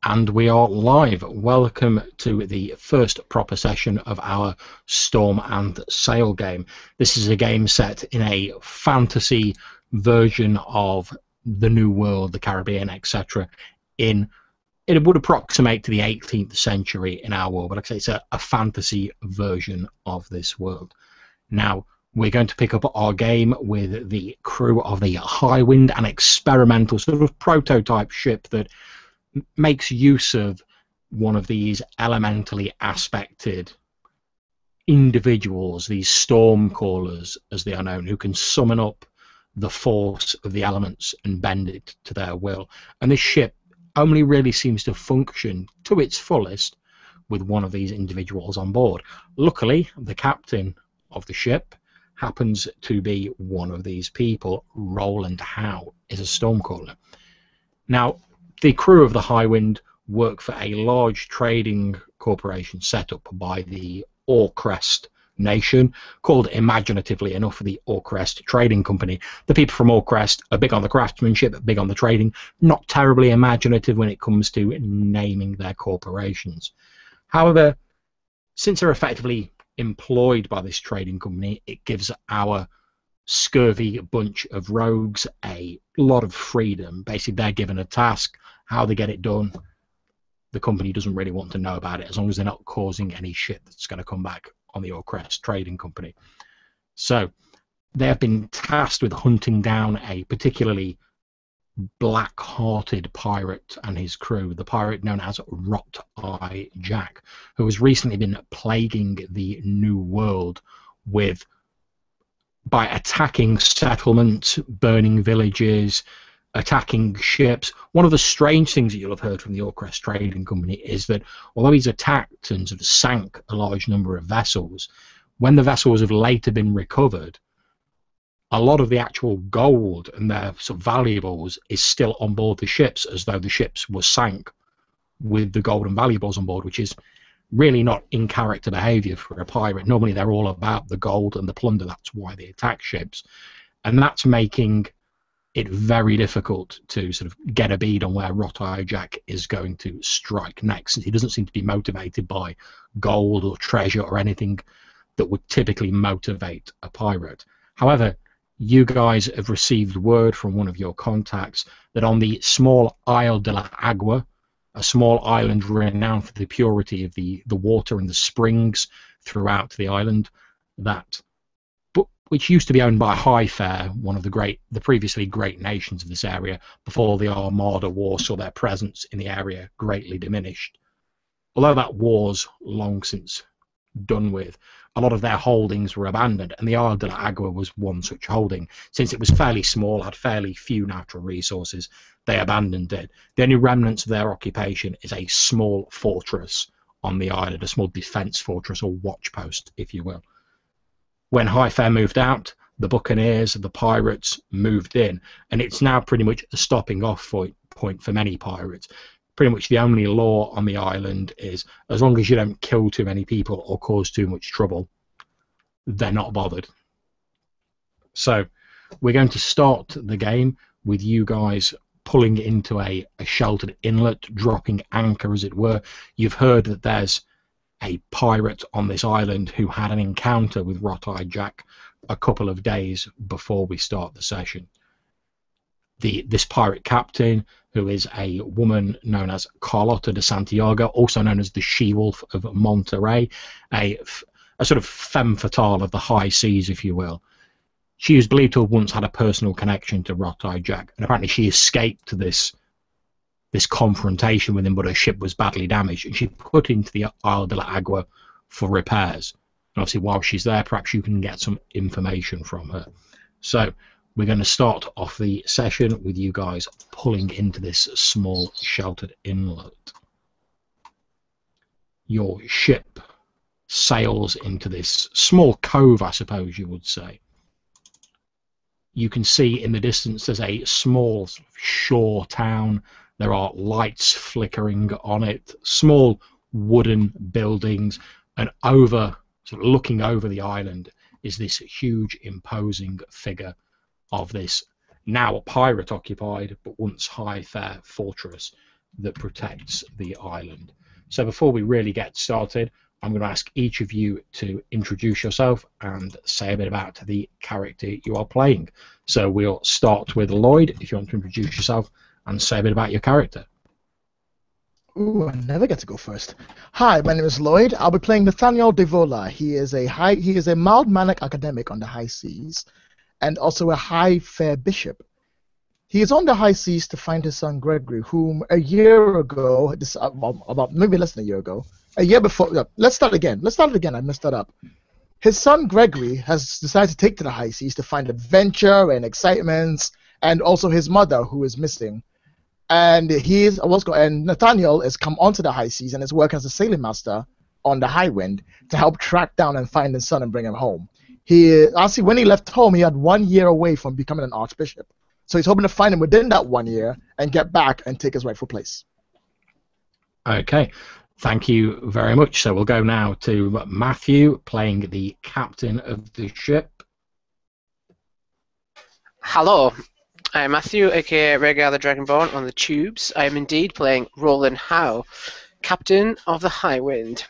And we are live. Welcome to the first proper session of our Storm and Sail game. This is a game set in a fantasy version of the New World, the Caribbean, etc. It would approximate to the 18th century in our world, but like I say, it's a fantasy version of this world. Now, we're going to pick up our game with the crew of the Highwind, an experimental sort of prototype ship that makes use of one of these elementally aspected individuals, these storm callers as they are known, who can summon up the force of the elements and bend it to their will. And this ship only really seems to function to its fullest with one of these individuals on board. Luckily, the captain of the ship happens to be one of these people. Roland Howe is a stormcaller. Now, the crew of the Highwind work for a large trading corporation set up by the Orcrest nation, called imaginatively enough the Orcrest Trading Company. The people from Orcrest are big on the craftsmanship, big on the trading, not terribly imaginative when it comes to naming their corporations. However, since they're effectively employed by this trading company, it gives our scurvy bunch of rogues a lot of freedom. Basically, they're given a task. How they get it done, the company doesn't really want to know about it, as long as they're not causing any shit that's going to come back on the Orcrest Trading Company. So they have been tasked with hunting down a particularly black-hearted pirate and his crew, the pirate known as Rot-Eye Jack, who has recently been plaguing the New World by attacking settlements, burning villages, attacking ships. One of the strange things that you'll have heard from the Orcrest Trading Company is that although he's attacked and sort of sank a large number of vessels, when the vessels have later been recovered, a lot of the actual gold and their sort of valuables is still on board the ships, as though the ships were sank with the gold and valuables on board, which is really not in character behavior for a pirate. Normally they're all about the gold and the plunder. That's why they attack ships, and that's making it very difficult to sort of get a bead on where Rot-Eye Jack is going to strike next. He doesn't seem to be motivated by gold or treasure or anything that would typically motivate a pirate. However, you guys have received word from one of your contacts that on the small Isle de la Ague, a small island renowned for the purity of the water and the springs throughout the island, which used to be owned by Highfair, one of the previously great nations of this area, before the Armada War saw their presence in the area greatly diminished. Although that war's long since done with, a lot of their holdings were abandoned, and the Isle de la Ague was one such holding. Since it was fairly small, had fairly few natural resources, they abandoned it. The only remnants of their occupation is a small fortress on the island, a small defence fortress or watch post, if you will. When Highfair moved out, the buccaneers, the pirates moved in, and it's now pretty much a stopping off point for many pirates. Pretty much the only law on the island is as long as you don't kill too many people or cause too much trouble, they're not bothered. So we're going to start the game with you guys pulling into a sheltered inlet, dropping anchor as it were. You've heard that there's a pirate on this island who had an encounter with Rot-Eye Jack a couple of days before we start the session. This pirate captain, who is a woman known as Carlotta de Santiago, also known as the She-Wolf of Monteray, a sort of femme fatale of the high seas, if you will. She is believed to have once had a personal connection to Rot-Eye Jack, and apparently she escaped this confrontation with him, but her ship was badly damaged, and she put into the Isle de la Ague for repairs. And obviously, while she's there, perhaps you can get some information from her. So we're going to start off the session with you guys pulling into this small sheltered inlet. Your ship sails into this small cove, I suppose you would say. You can see in the distance there's a small shore town. There are lights flickering on it, small wooden buildings, and sort of looking over the island is this huge, imposing figure of this now pirate-occupied, but once Highfair fortress. that protects the island. So before we really get started, I'm going to ask each of you to introduce yourself and say a bit about the character you are playing. So we'll start with Lloyd, if you want to introduce yourself and say a bit about your character. Ooh, I never get to go first. Hi, my name is Lloyd. I'll be playing Nathaniel Devola. He is a mild-mannered academic on the high seas, and also a high fair bishop. He is on the high seas to find his son Gregory, whom a year ago, about maybe less than a year ago, a year before. Let's start again. I messed that up. His son Gregory has decided to take to the high seas to find adventure and excitements, and also his mother, who is missing. And Nathaniel has come onto the high seas and is working as a sailing master on the Highwind to help track down and find his son and bring him home. When he left home, he had 1 year away from becoming an archbishop. So he's hoping to find him within that 1 year and get back and take his rightful place. Okay, thank you very much. So we'll go now to Matthew, playing the captain of the ship. Hello, I'm Matthew, aka Rhaegar the Dragonborn on the tubes. I am indeed playing Roland Howe, captain of the Highwind.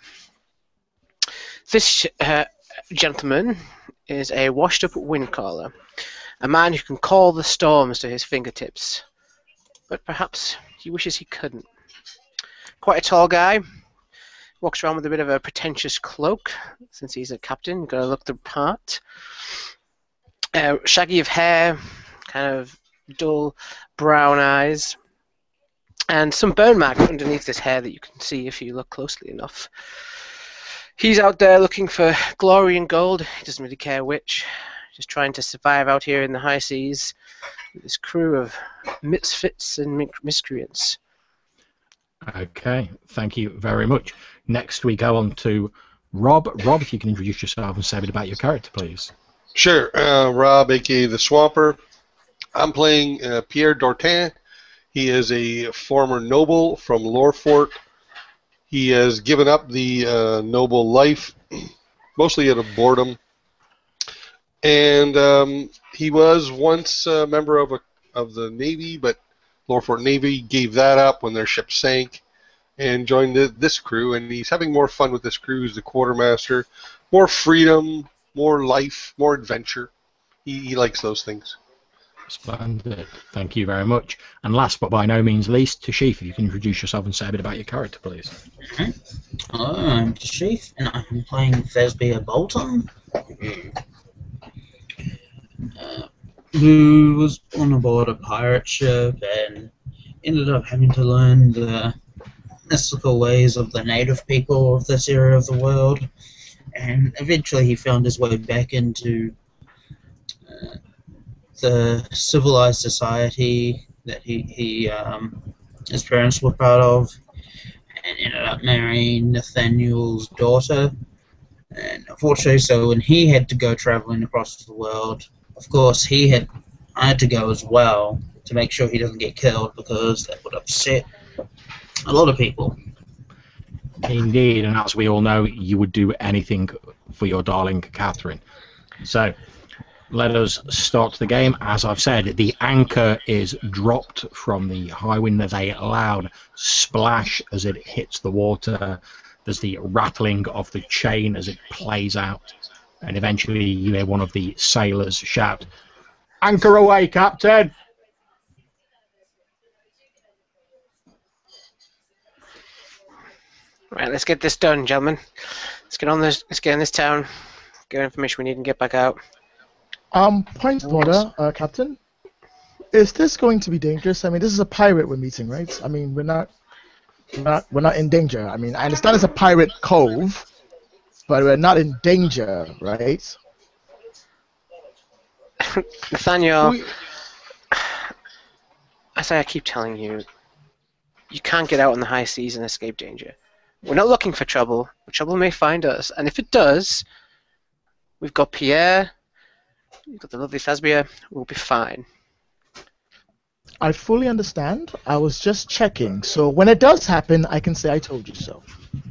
This gentleman is a washed-up windcaller, a man who can call the storms to his fingertips, but perhaps he wishes he couldn't. Quite a tall guy, walks around with a bit of a pretentious cloak, since he's a captain, gotta look the part. Shaggy of hair, kind of dull brown eyes, and some burn marks underneath this hair that you can see if you look closely enough. He's out there looking for glory and gold. He doesn't really care which. Just trying to survive out here in the high seas with this crew of misfits and miscreants. Okay, thank you very much. Next we go on to Rob. Rob, if you can introduce yourself and say a bit about your character, please. Sure. Rob, aka the Swamper. I'm playing Pierre Dortin. He is a former noble from Lorefort. He has given up the noble life, mostly out of boredom. And he was once a member of the Navy, but Lorefort Navy gave that up when their ship sank and joined this crew. And he's having more fun with this crew as the quartermaster. More freedom, more life, more adventure. He likes those things. Splendid. Thank you very much. And last but by no means least, Tashif, if you can introduce yourself and say a bit about your character, please. Hello, I'm Tashif, and I'm playing Thesbia Bolton, who was on board a pirate ship and ended up having to learn the mystical ways of the native people of this area of the world, and eventually he found his way back into the civilized society that his parents were part of, and ended up marrying Nathaniel's daughter. And unfortunately, so when he had to go traveling across the world, of course I had to go as well to make sure he doesn't get killed, because that would upset a lot of people. Indeed, and as we all know, you would do anything for your darling Catherine. So let us start the game. As I've said, the anchor is dropped from the Highwind. There's a loud splash as it hits the water. There's the rattling of the chain as it plays out. And eventually you hear one of the sailors shout, "Anchor away, Captain!" Right, let's get this done, gentlemen. Let's get on this. Let's get in this town. Get information we need and get back out. Point of order, Captain. Is this going to be dangerous? I mean, this is a pirate we're meeting, right? I mean, we're not in danger. I mean, I understand it's a pirate cove, but we're not in danger, right? Nathaniel, as I keep telling you, you can't get out on the high seas and escape danger. We're not looking for trouble, but trouble may find us. And if it does, we've got Pierre, we've got the lovely Thesbia, we'll be fine. I fully understand. I was just checking. So when it does happen, I can say I told you so.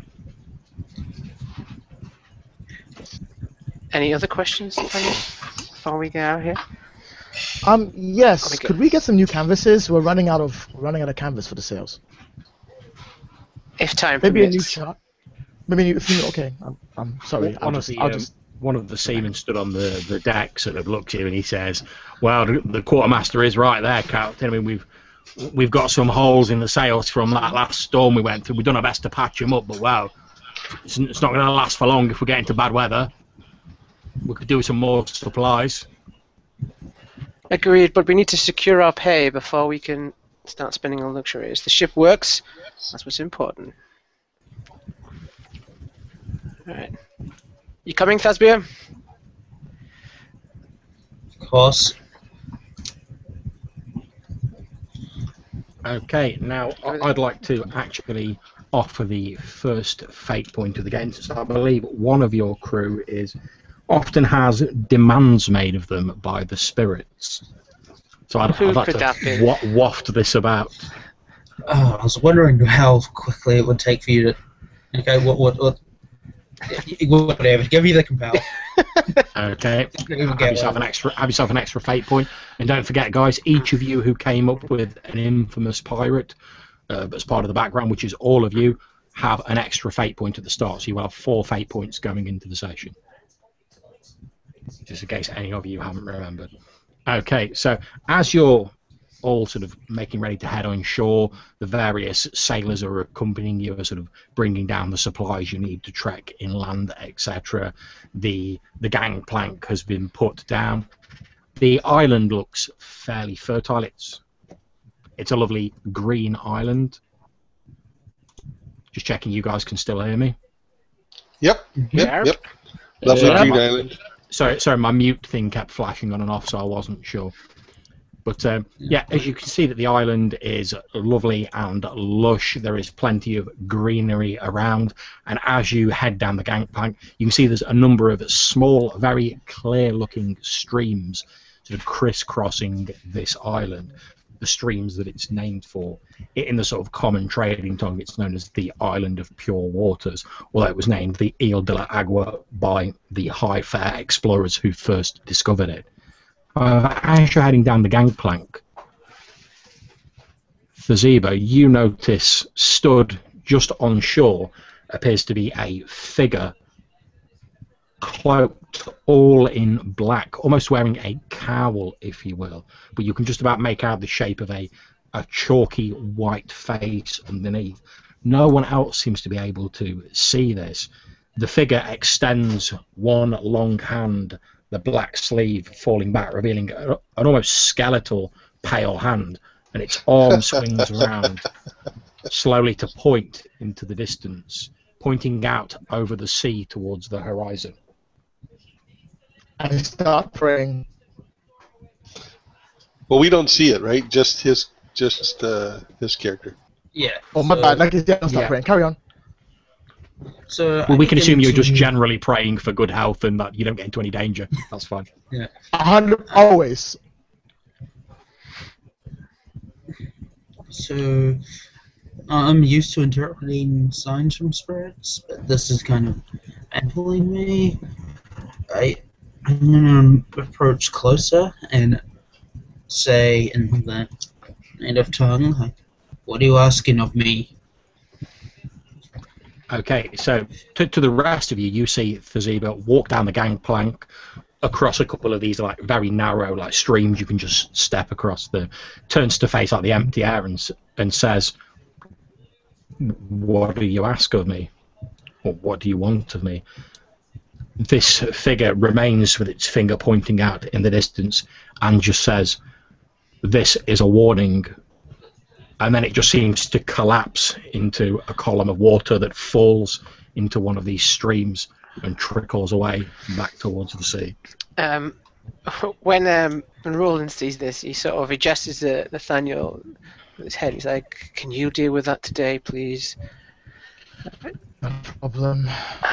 Any other questions, Nathaniel, before we get out here? Yes. Could we get some new canvases? We're running out of canvas for the sails. If time Maybe a new permits. shot. Maybe if you okay. I'm sorry. One of the seamen stood on the deck, sort of looked at you, and he says, "Well, the quartermaster is right there, Captain. I mean, we've got some holes in the sails from that last storm we went through. We've done our best to patch them up, but wow, it's not going to last for long if we get into bad weather. We could do with some more supplies." Agreed, but we need to secure our pay before we can start spending on luxuries. The ship works. That's what's important. All right. You coming, Thasbia? Of course. Okay, now I'd like to actually offer the first fate point of the game, since I believe one of your crew often has demands made of them by the spirits. So I'd like to waft this about. Oh, I was wondering how quickly it would take for you to. Okay, what? Whatever. Give me the compel. Okay. Have yourself an extra fate point, and don't forget, guys. Each of you who came up with an infamous pirate as part of the background, which is all of you, have an extra fate point at the start. So you will have 4 fate points going into the session, just in case any of you haven't remembered. Okay, so as you're all sort of making ready to head on shore, the various sailors are accompanying you, are sort of bringing down the supplies you need to trek inland, etc. The gangplank has been put down. The island looks fairly fertile. It's a lovely green island. Just checking you guys can still hear me. Yep. Lovely green island. Sorry, my mute thing kept flashing on and off, so I wasn't sure. But yeah, as you can see, that the island is lovely and lush. There is plenty of greenery around, and as you head down the gangplank, you can see there's a number of small, very clear-looking streams sort of crisscrossing this island. The streams that it's named for. In the sort of common trading tongue, it's known as the Island of Pure Waters, although it was named the Ile de la Agua by the high fair explorers who first discovered it. As you're heading down the gangplank, Thazeba, you notice stood just on shore appears to be a figure cloaked all in black, almost wearing a cowl, if you will, but you can just about make out the shape of a chalky white face underneath. No one else seems to be able to see this. The figure extends one long hand, the black sleeve falling back, revealing an almost skeletal pale hand, and its arm swings around slowly to point into the distance, pointing out over the sea towards the horizon. I start praying. Well, we don't see it, right? Just his character. Yeah. Oh, my bad. Like, yeah, start praying. Carry on. So well, we can assume you're just generally praying for good health and that you don't get into any danger. That's fine. Yeah. 100 always. So I'm used to interpreting signs from spirits, but this is kind of baffling me. I'm going to approach closer and say in that native tongue, like, what are you asking of me? Okay, so to the rest of you, you see Thazeba walk down the gangplank across a couple of these like very narrow like streams you can just step across. Turns to face like the empty air and says, "What do you ask of me? Or what do you want of me?" This figure remains with its finger pointing out in the distance and just says, "This is a warning." And then it just seems to collapse into a column of water that falls into one of these streams and trickles away back towards the sea. When Roland sees this, he gestures to Nathaniel with his head. He's like, "Can you deal with that today, please?" No problem.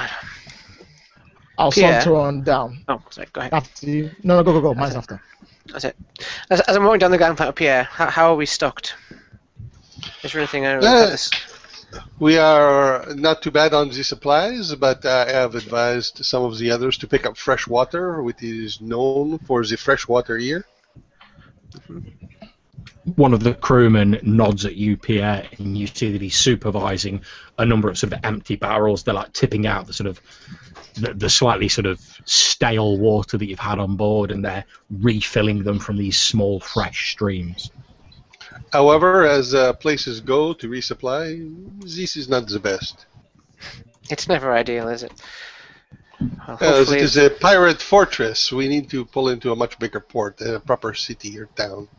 I'll saunter on down. Oh, sorry, go ahead. After you. No, go. Mine's after. That's it. As I'm walking down the gangplank, Pierre, how are we stocked? Is there anything I don't know about this? We are not too bad on the supplies, but I have advised some of the others to pick up fresh water, which is known for the freshwater here. One of the crewmen nods at you, Pierre, and you see that he's supervising a number of sort of empty barrels. They're like tipping out the sort of the slightly sort of stale water that you've had on board, and they're refilling them from these small, fresh streams. However, as places go to resupply, this is not the best. It's never ideal, is it? Well, As hopefully it is a pirate fortress, we need to pull into a much bigger port, a proper city or town.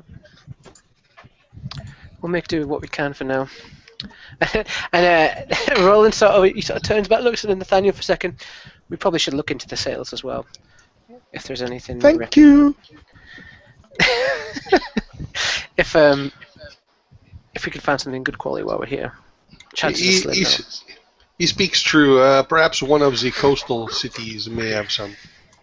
we'll make do with what we can for now. And Roland he sort of turns back, looks at Nathaniel for a second. We probably should look into the sales as well, if there's anything. Thank you. If we could find something good quality while we're here, chances are slim. He speaks true. Perhaps one of the coastal cities may have some.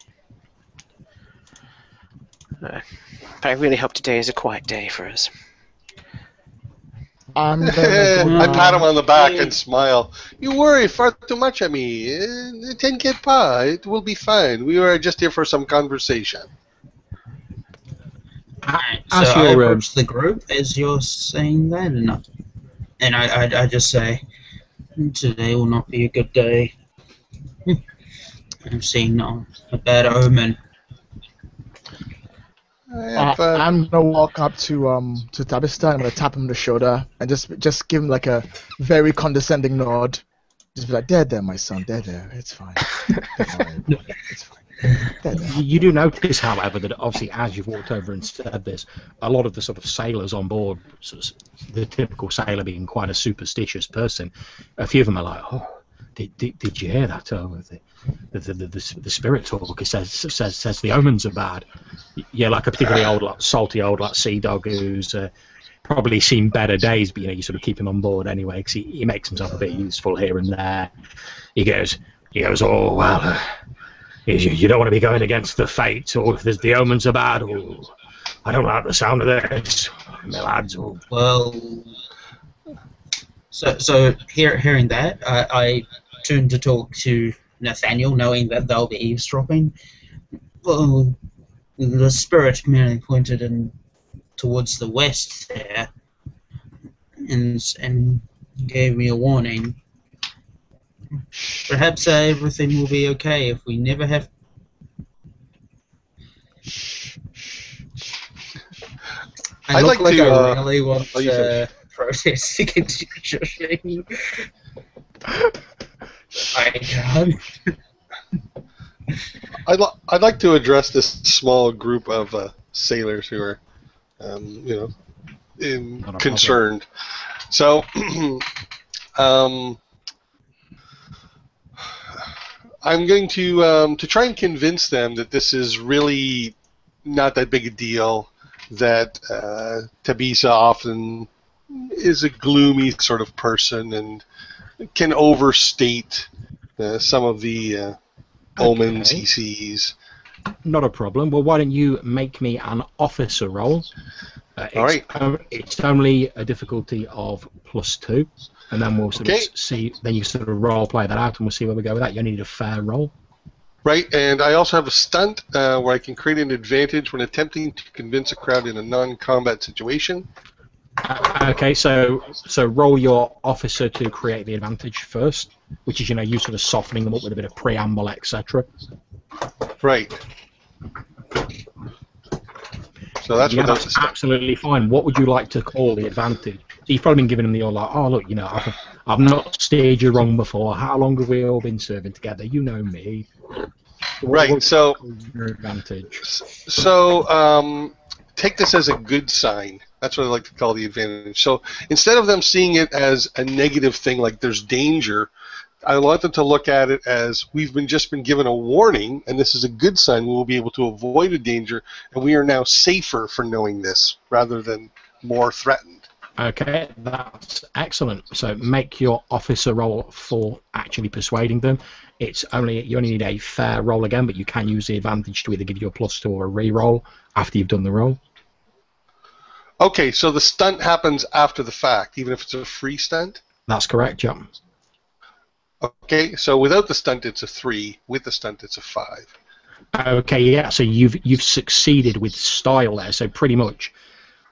But I really hope today is a quiet day for us. I'm gonna I pat him on the back and smile. You worry far too much at me. T'inquiète pas, it will be fine. We were just here for some conversation. Alright, so I approach the group as you're saying that, and I just say, today will not be a good day. I'm seeing a bad omen. I'm gonna walk up to Tabista. I'm gonna tap him on the shoulder and just give him like a very condescending nod. Just be like, there, my son, there. It's fine. It's fine. There. You do notice, however, that obviously as you've walked over and said this, a lot of the sort of sailors on board, sort of the typical sailor being quite a superstitious person, a few of them are like, oh, did you hear that? Oh, the spirit talk says the omens are bad. Yeah, like a particularly old, like, salty old like sea dog who's probably seen better days, but you sort of keep him on board anyway because he makes himself a bit useful here and there. He goes, oh well, you don't want to be going against the fate, or if the omens are bad. Oh, I don't like the sound of this, my lads. Oh. Well, so hearing that, I turn to talk to Nathaniel, knowing that they'll be eavesdropping. Well, the spirit merely pointed towards the west there, and gave me a warning. Perhaps everything will be okay if we never have. I look like I really want to protest against you. I can't. I'd like to address this small group of sailors who are, concerned. So, I'm going to try and convince them that this is really not that big a deal. That Tabisa often is a gloomy sort of person and can overstate some of the omens he sees. Not a problem. Well, why don't you make me an officer roll? All right. It's only a difficulty of +2, and then we'll sort of see. Then you sort of role play that out, and we'll see where we go with that. You only need a fair roll. Right, and I also have a stunt where I can create an advantage when attempting to convince a crowd in a non-combat situation. Okay, so roll your officer to create the advantage first, which is you sort of softening them up with a bit of preamble, etc. Right. So that's that's absolutely fine. What would you like to call the advantage? So you've probably been giving them the old like, oh look, I've not steered you wrong before. How long have we all been serving together? You know me. Right. So your advantage. So take this as a good sign. That's what I like to call the advantage. So instead of them seeing it as a negative thing, like there's danger, I want them to look at it as we've just been given a warning, and this is a good sign. We will be able to avoid a danger, and we are now safer for knowing this rather than more threatened. Okay, that's excellent. So make your officer roll for actually persuading them. You only need a fair roll again, but you can use the advantage to either give you a +2 or a re-roll after you've done the roll. Okay, so the stunt happens after the fact, even if it's a free stunt? That's correct, John. Okay, so without the stunt it's a 3, with the stunt it's a 5. Okay, yeah, so you've succeeded with style there, so pretty much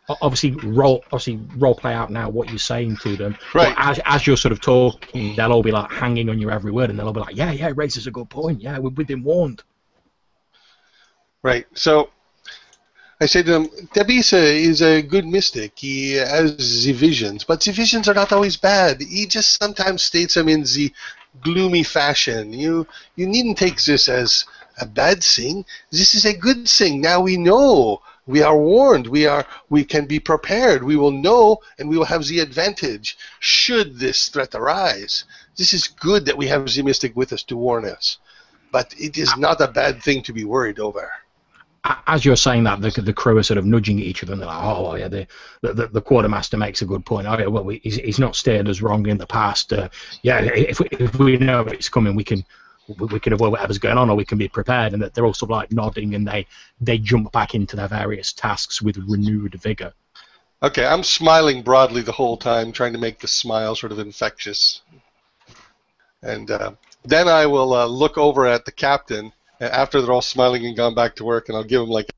obviously role play out now what you're saying to them. Right. But as you're sort of talking, they'll all be like hanging on your every word, and they'll all be like, yeah, raises a good point. Yeah, we've been warned. Right. So I say to them, Tabisa is a good mystic. He has the visions, but the visions are not always bad. He just sometimes states them in the gloomy fashion. You needn't take this as a bad thing. This is a good thing. Now we know. We are warned. We can be prepared. We will know, and we will have the advantage should this threat arise. This is good that we have the mystic with us to warn us, but it is not a bad thing to be worried over. As you're saying that, the crew are sort of nudging at each other, and they're like, "Oh, well, yeah, the quartermaster makes a good point. Oh, yeah, well, he's not steered us wrong in the past. Yeah, if we know it's coming, we can avoid whatever's going on, or we can be prepared." And that they're also like nodding, and they jump back into their various tasks with renewed vigor. Okay, I'm smiling broadly the whole time, trying to make the smile sort of infectious. And then I will look over at the captain after they're all smiling and gone back to work, and I'll give him like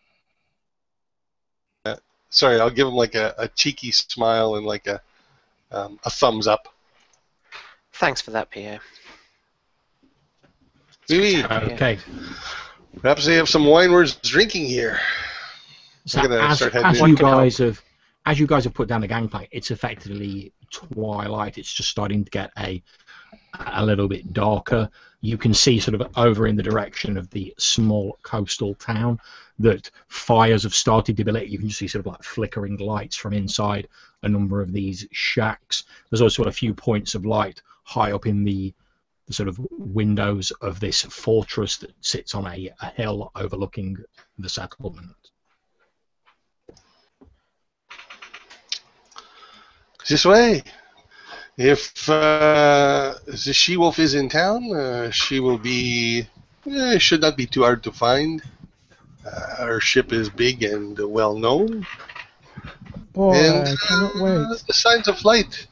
a cheeky smile and like a thumbs up. Thanks for that, Pierre. Oui. Okay. Perhaps they have some wine worth drinking here. So as you guys have put down the gangplank, it's effectively twilight. It's just starting to get a little bit darker. You can see sort of over in the direction of the small coastal town that fires have started to be lit. You can just see sort of like flickering lights from inside a number of these shacks. There's also a few points of light high up in the sort of windows of this fortress that sits on a hill overlooking the settlement. This way. If the She-Wolf is in town, she will be. Should not be too hard to find. Her ship is big and well known. Boy, And I cannot wait. the signs of light.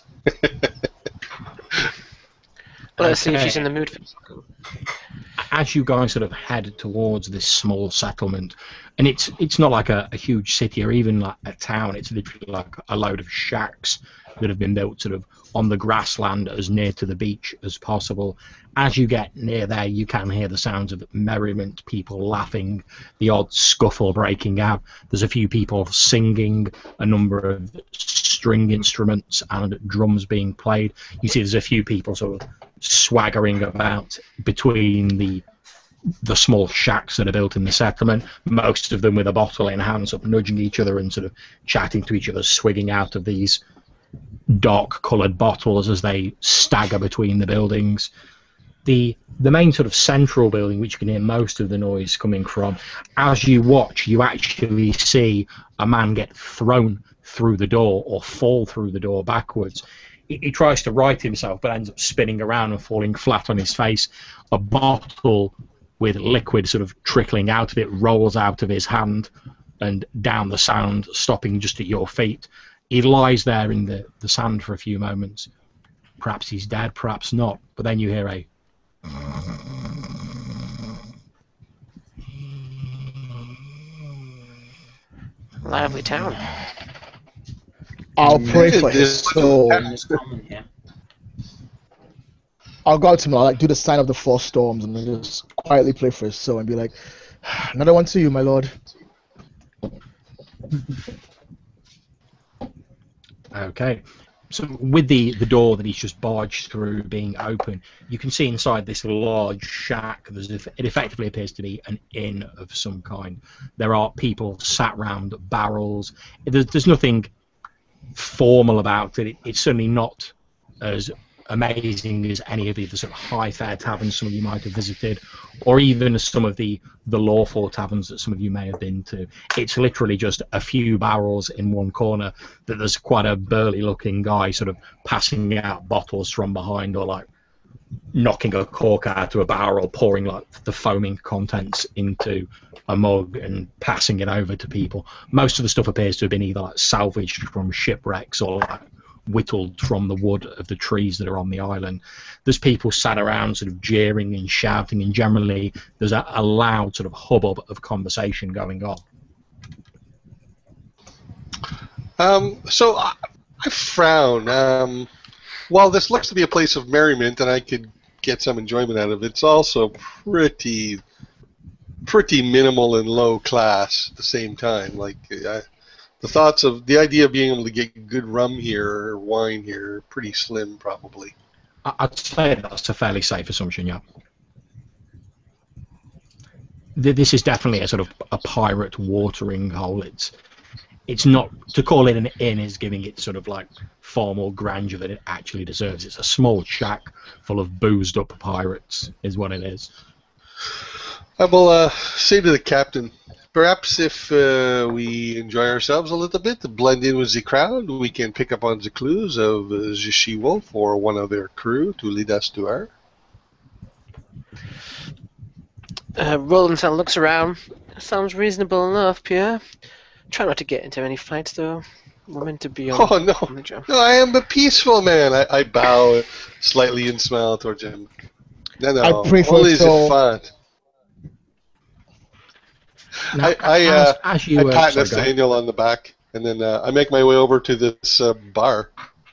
Well, let's see if she's in the mood for As you guys sort of head towards this small settlement, and it's not like a huge city or even like a town. It's literally like a load of shacks that have been built sort of on the grassland as near to the beach as possible. As you get near there, you can hear the sounds of merriment, people laughing, the odd scuffle breaking out. There's a few people singing, a number of string instruments and drums being played. You see there's a few people sort of swaggering about between the small shacks that are built in the settlement, most of them with a bottle in hand, sort of nudging each other and sort of chatting to each other, swigging out of these dark-coloured bottles as they stagger between the buildings. The main sort of central building, which you can hear most of the noise coming from, as you watch, you actually see a man get thrown through the door or fall through the door backwards. He tries to right himself but ends up spinning around and falling flat on his face. A bottle with liquid sort of trickling out of it rolls out of his hand and down the sand, stopping just at your feet. He lies there in the sand for a few moments. Perhaps he's dead, perhaps not. But then you hear a... lively town. I'll pray for his soul. It's common here. I'll go out to him, I'll like do the sign of the four storms and then just quietly pray for his soul and be like, another one to you, my lord. Okay. So with the door that he's just barged through being open, you can see inside this large shack, it effectively appears to be an inn of some kind. There are people sat round barrels. There's nothing formal about it. It's certainly not as amazing as any of the sort of high fare taverns some of you might have visited, or even as some of the lawful taverns that some of you may have been to. It's literally just a few barrels in one corner that there's quite a burly looking guy sort of passing out bottles from behind, or like knocking a cork out of a barrel, pouring like the foaming contents into a mug and passing it over to people. Most of the stuff appears to have been either like salvaged from shipwrecks or like whittled from the wood of the trees that are on the island. There's people sat around sort of jeering and shouting, and generally there's a loud sort of hubbub of conversation going on. So I frown. While this looks to be a place of merriment and I could get some enjoyment out of it, it's also pretty minimal and low class at the same time. Like the idea of being able to get good rum here or wine here are pretty slim, probably. I'd say that's a fairly safe assumption, yeah. This is definitely a sort of a pirate watering hole. It's not, to call it an inn is giving it sort of like far more grandeur than it actually deserves. It's a small shack full of boozed up pirates is what it is. I will say to the captain, perhaps if we enjoy ourselves a little bit, to blend in with the crowd, we can pick up on the clues of the She-Wolf or one of their crew to lead us to her. Rolandson looks around. Sounds reasonable enough, Pierre. Try not to get into any fights, though. We're meant to be on the job. No, I am a peaceful man. I bow slightly and smile towards him. No, I pray for only is soul. it fun. Now, I pat sorry, Nathaniel on the back, and then I make my way over to this bar.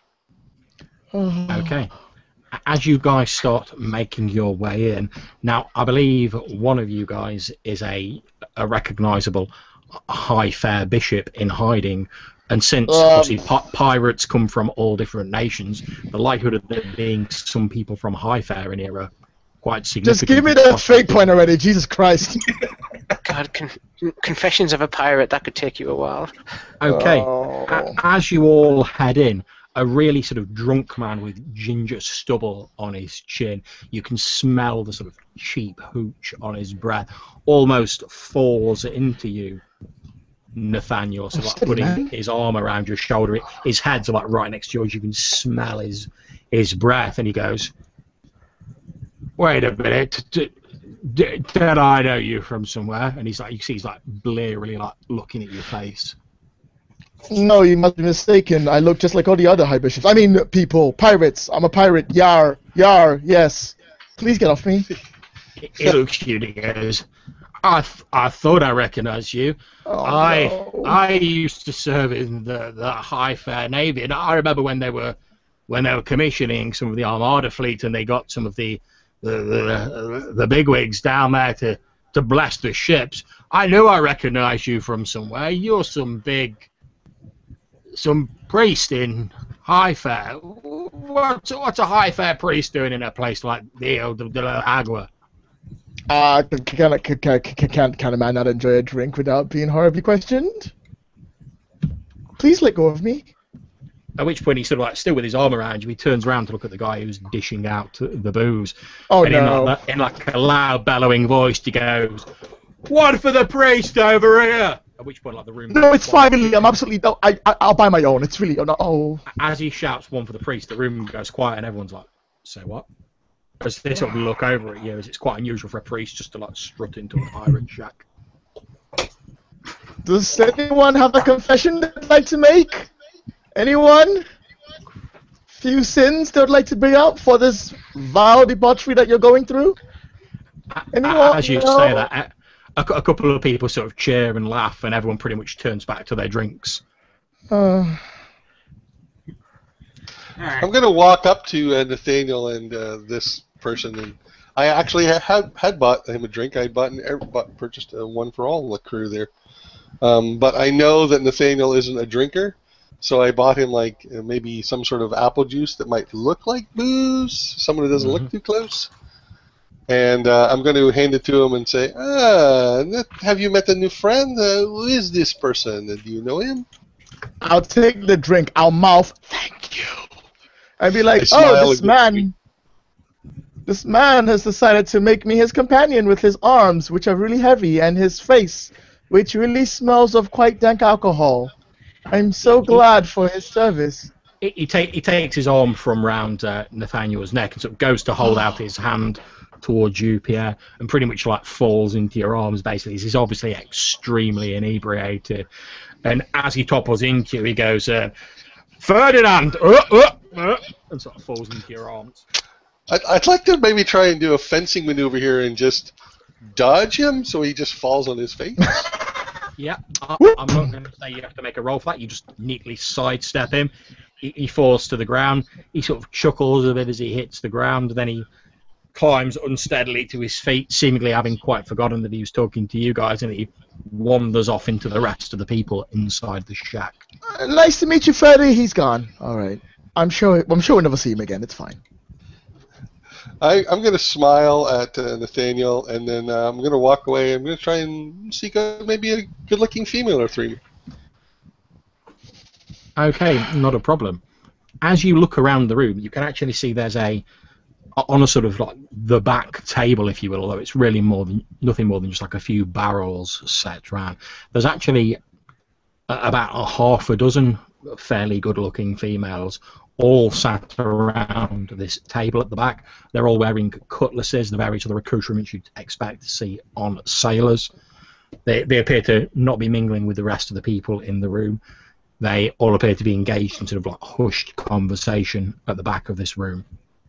Okay. As you guys start making your way in, now I believe one of you guys is a recognisable high fair bishop in hiding, and since obviously pirates come from all different nations, the likelihood of there being some people from high fair in here are quite significant. Just give me that fake point already, Jesus Christ. God, confessions of a pirate, that could take you a while. Okay, Oh. as you all head in, a really sort of drunk man with ginger stubble on his chin, you can smell the sort of cheap hooch on his breath, almost falls into you, Nathaniel, sort of like putting his arm around your shoulder. His head's like right next to yours. You can smell his breath, and he goes, "Wait a minute, did I know you from somewhere?" And he's like, you see, he's like blearily like looking at your face. No, you must be mistaken. I look just like all the other high bishops. I mean, people, pirates. I'm a pirate. Yar, yar, yes. Please get off me. He looks at you and he goes, I thought I recognised you. Oh, no. I used to serve in the high fair navy, and I remember when they were commissioning some of the Armada fleet, and they got some of the bigwigs down there to bless the ships. I knew I recognised you from somewhere. You're some priest in high fair. What's a high fair priest doing in a place like the Ague? Can a man not enjoy a drink without being horribly questioned? Please let go of me. At which point, he's sort of like still with his arm around you. He turns around to look at the guy who's dishing out the booze. Oh, and no. in like a loud, bellowing voice, he goes, "One for the priest over here!" At which point, like the room. No, it's fine, really. I'm absolutely. No, I'll buy my own. It's really. Oh, no. Oh. As he shouts "one for the priest," the room goes quiet, and everyone's like, "Say what?" As they sort of look over at you, as it's quite unusual for a priest just to like strut into a pirate shack. Does anyone have a confession they'd like to make? Anyone? Few sins they'd like to bring out for this vile debauchery that you're going through? Anyone? As you say that, a couple of people sort of cheer and laugh, and everyone pretty much turns back to their drinks. I'm going to walk up to Nathaniel and this person, and I actually had bought him a drink. I purchased one for all the crew there. But I know that Nathaniel isn't a drinker, so I bought him like maybe some sort of apple juice that might look like booze, someone who doesn't look too close. And I'm going to hand it to him and say, have you met a new friend? Who is this person? Do you know him? I'll take the drink. I'll mouth, "Thank you." And be like, smile this man has decided to make me his companion with his arms, which are really heavy, and his face, which really smells of quite dank alcohol. I'm so glad for his service. He takes his arm from round Nathaniel's neck and sort of goes to hold out his hand towards you, Pierre, and pretty much like falls into your arms, basically. He's obviously extremely inebriated. And as he topples into you, he goes, "Ferdinand!" and sort of falls into your arms. I'd like to maybe try and do a fencing maneuver here and just dodge him so he just falls on his face. Yeah, I'm not going to say you have to make a roll for that. You just neatly sidestep him. He falls to the ground. He sort of chuckles a bit as he hits the ground. Then he climbs unsteadily to his feet, seemingly having quite forgotten that he was talking to you guys, and he wanders off into the rest of the people inside the shack. Nice to meet you, Freddy. He's gone. All right. I'm sure we'll never see him again. It's fine. I'm going to smile at Nathaniel, and then I'm going to walk away. I'm going to try and seek maybe a good-looking female or three. Okay, not a problem. As you look around the room, you can actually see there's on a sort of like the back table, if you will, although it's really nothing more than just like a few barrels set around. There's actually about a half a dozen fairly good-looking females all sat around this table at the back. They're all wearing cutlasses, the various other accoutrements you'd expect to see on sailors. They appear to not be mingling with the rest of the people in the room. They all appear to be engaged in sort of like hushed conversation at the back of this room.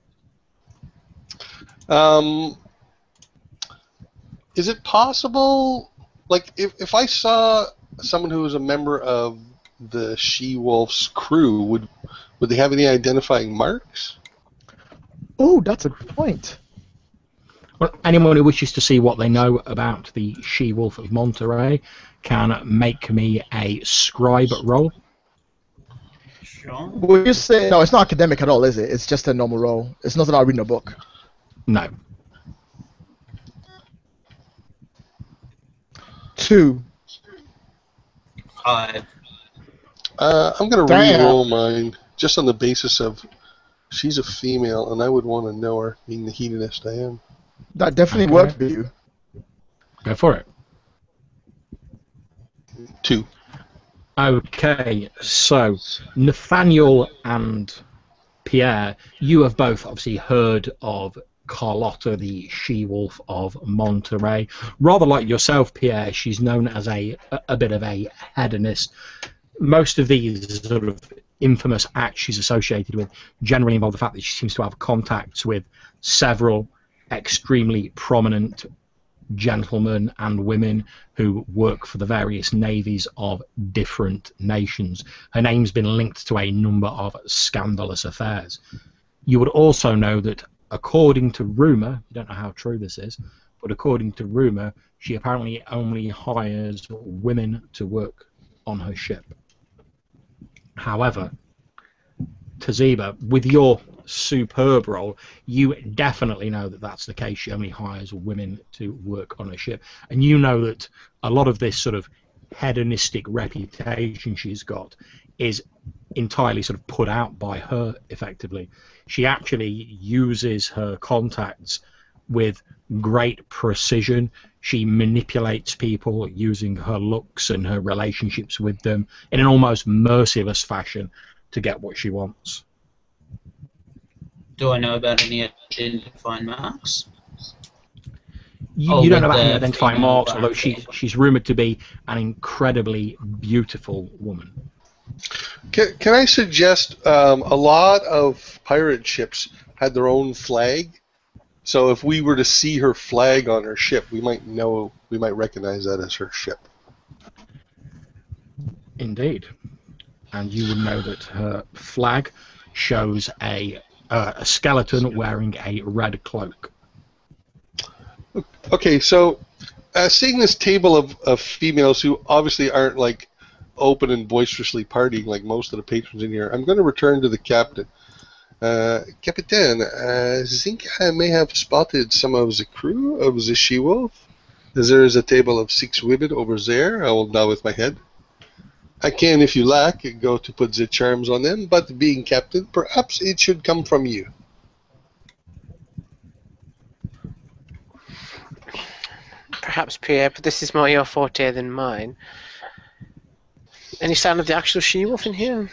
Is it possible, like, if I saw someone who was a member of the She-Wolf's crew, would they have any identifying marks? Oh, that's a good point. Well, anyone who wishes to see what they know about the She-Wolf of Monterey can make me a scribe roll. Sure. Will you say no? It's not academic at all, is it? It's just a normal roll. It's not that I read a book. No. 2. 5. I'm going to Damn. re-roll mine just on the basis of she's a female, and I would want to know her, being the hedonist I am. That definitely Okay. worked for you. Go for it. 2. Okay, so Nathaniel and Pierre, you have both obviously heard of Carlotta, the She-Wolf of Monterey. Rather like yourself, Pierre, she's known as a bit of a hedonist. Most of these sort of infamous acts she's associated with generally involve the fact that she seems to have contacts with several extremely prominent gentlemen and women who work for the various navies of different nations. Her name's been linked to a number of scandalous affairs. You would also know that according to rumour, you don't know how true this is, but according to rumour, she apparently only hires women to work on her ship. However, Taziba, with your superb role, you definitely know that that's the case. She only hires women to work on a ship. And you know that a lot of this sort of hedonistic reputation she's got is entirely sort of put out by her, effectively. She actually uses her contacts with great precision. She manipulates people using her looks and her relationships with them in an almost merciless fashion to get what she wants. Do I know about any identifying marks? You don't know about any the identifying female marks, although character. she's rumoured to be an incredibly beautiful woman. Can I suggest a lot of pirate ships had their own flag? So if we were to see her flag on her ship, we might recognize that as her ship. Indeed. And you would know that her flag shows a skeleton wearing a red cloak. Okay, so seeing this table of females who obviously aren't like open and boisterously partying like most of the patrons in here, I'm going to return to the captain. Captain, I think I may have spotted some of the crew of the She-Wolf. There is a table of 6 women over there. I will nod with my head. I can, if you like, go to put the charms on them, but being captain, perhaps it should come from you. Perhaps, Pierre, but this is more your forte than mine. Any sign of the actual She-Wolf in here?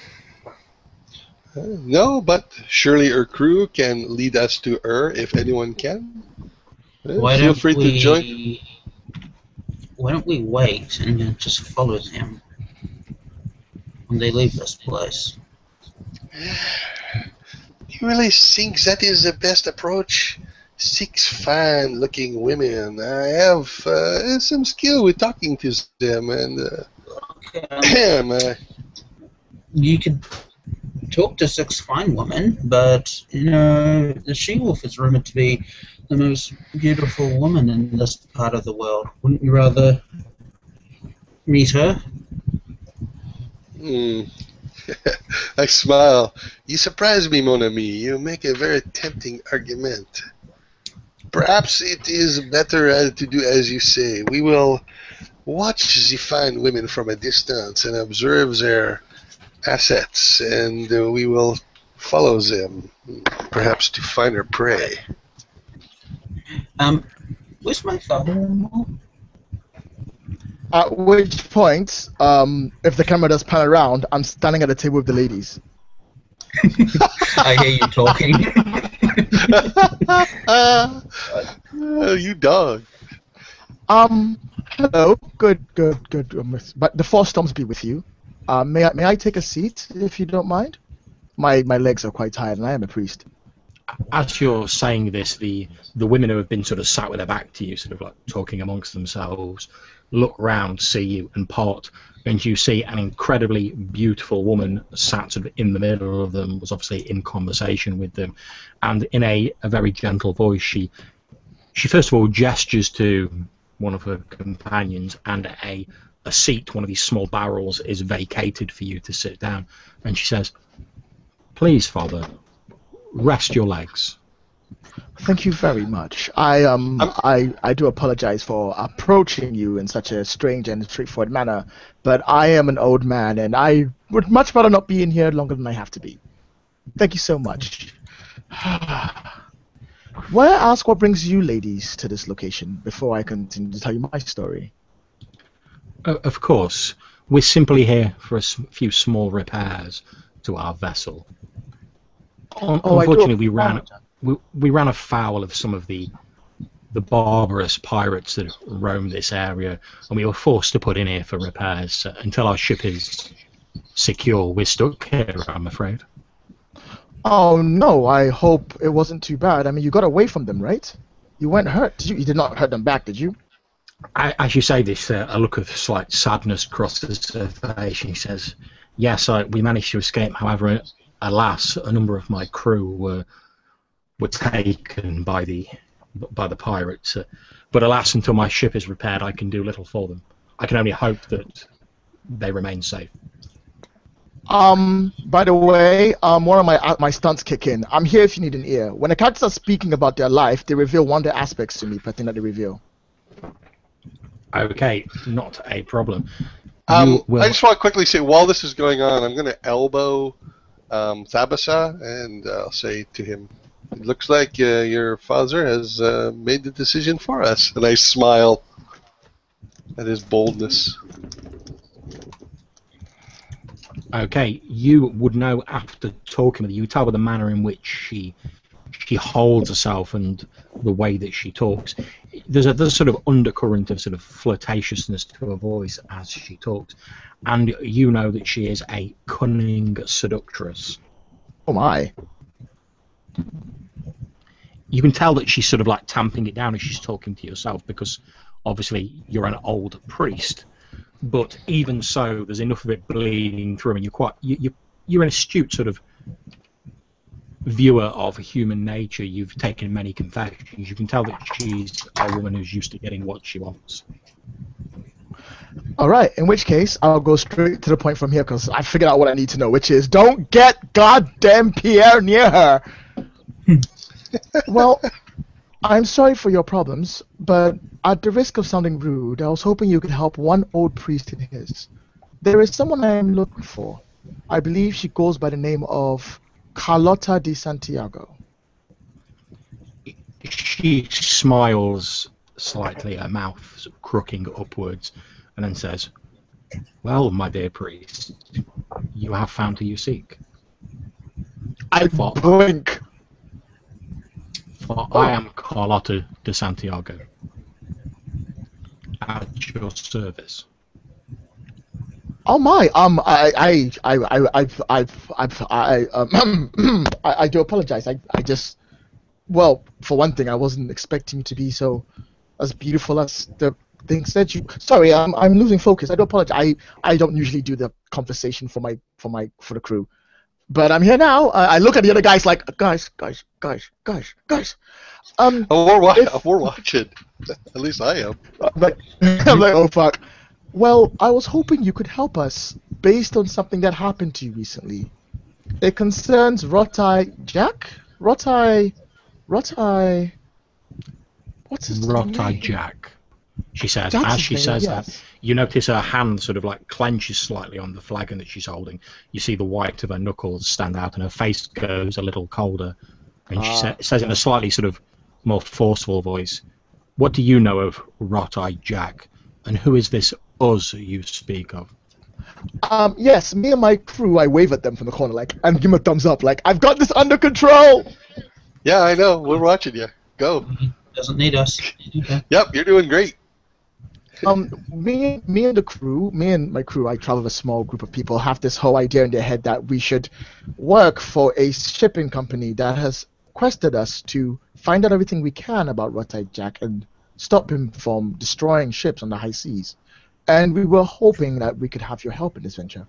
No, but surely her crew can lead us to her if anyone can. Feel free to join. Why don't we wait and just follow them when they leave this place? Do you really think that is the best approach? 6 fine-looking women. I have some skill with talking to them, and you could talk to 6 fine women, but the She-Wolf is rumored to be the most beautiful woman in this part of the world. Wouldn't you rather meet her? I smile. You surprise me, mon ami. You make a very tempting argument. Perhaps it is better to do as you say. We will watch the fine women from a distance and observe their assets, and we will follow them, perhaps to find our prey. Where's my father-in-law? At which point, if the camera does pan around, I'm standing at the table with the ladies. I hear you talking. You dog. Hello. Good. But the 4 storms be with you. May I take a seat, if you don't mind? My legs are quite tired, and I am a priest. As you're saying this, the women who have been sort of sat with their back to you, sort of like talking amongst themselves, look round, see you, and part, and you see an incredibly beautiful woman sat sort of in the middle of them, was obviously in conversation with them, and in a very gentle voice, she first of all gestures to one of her companions, and a seat, one of these small barrels, is vacated for you to sit down, and she says, "Please, Father, rest your legs." Thank you very much. I do apologize for approaching you in such a strange and straightforward manner, but I am an old man, and I would much rather not be in here longer than I have to be. Thank you so much. May I ask what brings you ladies to this location before I continue to tell you my story? Of course. We're simply here for a few small repairs to our vessel. Unfortunately, we ran afoul of some of the barbarous pirates that roam this area, and we were forced to put in here for repairs. Until our ship is secure, we're stuck here, I'm afraid. Oh no, I hope it wasn't too bad. I mean, you got away from them, right? You weren't hurt. You did not hurt them back, did you? As you say this, a look of slight sadness crosses her face, and he says, "Yes, we managed to escape. However, alas, a number of my crew were taken by the pirates. But alas, until my ship is repaired, I can do little for them. I can only hope that they remain safe." By the way, one of my stunts kick in. I'm here if you need an ear. When the characters are speaking about their life, they reveal one of the aspects to me, per thing that they reveal. Okay, not a problem. I just want to quickly say, while this is going on, I'm going to elbow Thabasa, and I'll say to him, "It looks like your father has made the decision for us." And I smile at his boldness. Okay, you would know after talking with her, you would tell by the manner in which she holds herself and the way that she talks. There's a sort of undercurrent of sort of flirtatiousness to her voice as she talks, and you know that she is a cunning seductress. Oh my. You can tell that she's sort of like tamping it down as she's talking to yourself, because obviously you're an old priest. But even so, there's enough of it bleeding through, and you're an astute sort of viewer of human nature. You've taken many confessions. You can tell that she's a woman who's used to getting what she wants. All right. In which case, I'll go straight to the point from here, because I figured out what I need to know, which is don't get goddamn Pierre near her. Well, I'm sorry for your problems, but at the risk of sounding rude, I was hoping you could help one old priest in his. There is someone I am looking for. I believe she goes by the name of Carlotta de Santiago. She smiles slightly, her mouth sort of crooking upwards, and then says, "Well, my dear priest, you have found who you seek." I blink. For I am Carlotta de Santiago, at your service. Oh my, I do apologize. I just Well, for one thing, I wasn't expecting you to be so as beautiful as the things that you. Sorry, I'm losing focus. I do apologize. I don't usually do the conversation for the crew, but I'm here now. I look at the other guys like guys. We're watching. At least I am. I'm like, oh fuck. Well, I was hoping you could help us based on something that happened to you recently. It concerns Rotai Jack? Rotai. What's his name? Rotai Jack, she says. That's As his she name, says yes. that, you notice her hand sort of like clenches slightly on the flagon that she's holding. You see the white of her knuckles stand out, and her face goes a little colder. And she says in a slightly sort of more forceful voice, "What do you know of Rotai Jack, and who is this us you speak of?" Yes, me and my crew, I wave at them from the corner, like, and give them a thumbs up, like, I've got this under control! Yeah, I know. We're watching you. Go. Doesn't need us. Okay. Yep, you're doing great. Me and the crew, me and my crew, I travel with a small group of people, have this whole idea in their head that we should work for a shipping company that has requested us to find out everything we can about Rotai Jack and stop him from destroying ships on the high seas. And we were hoping that we could have your help in this venture.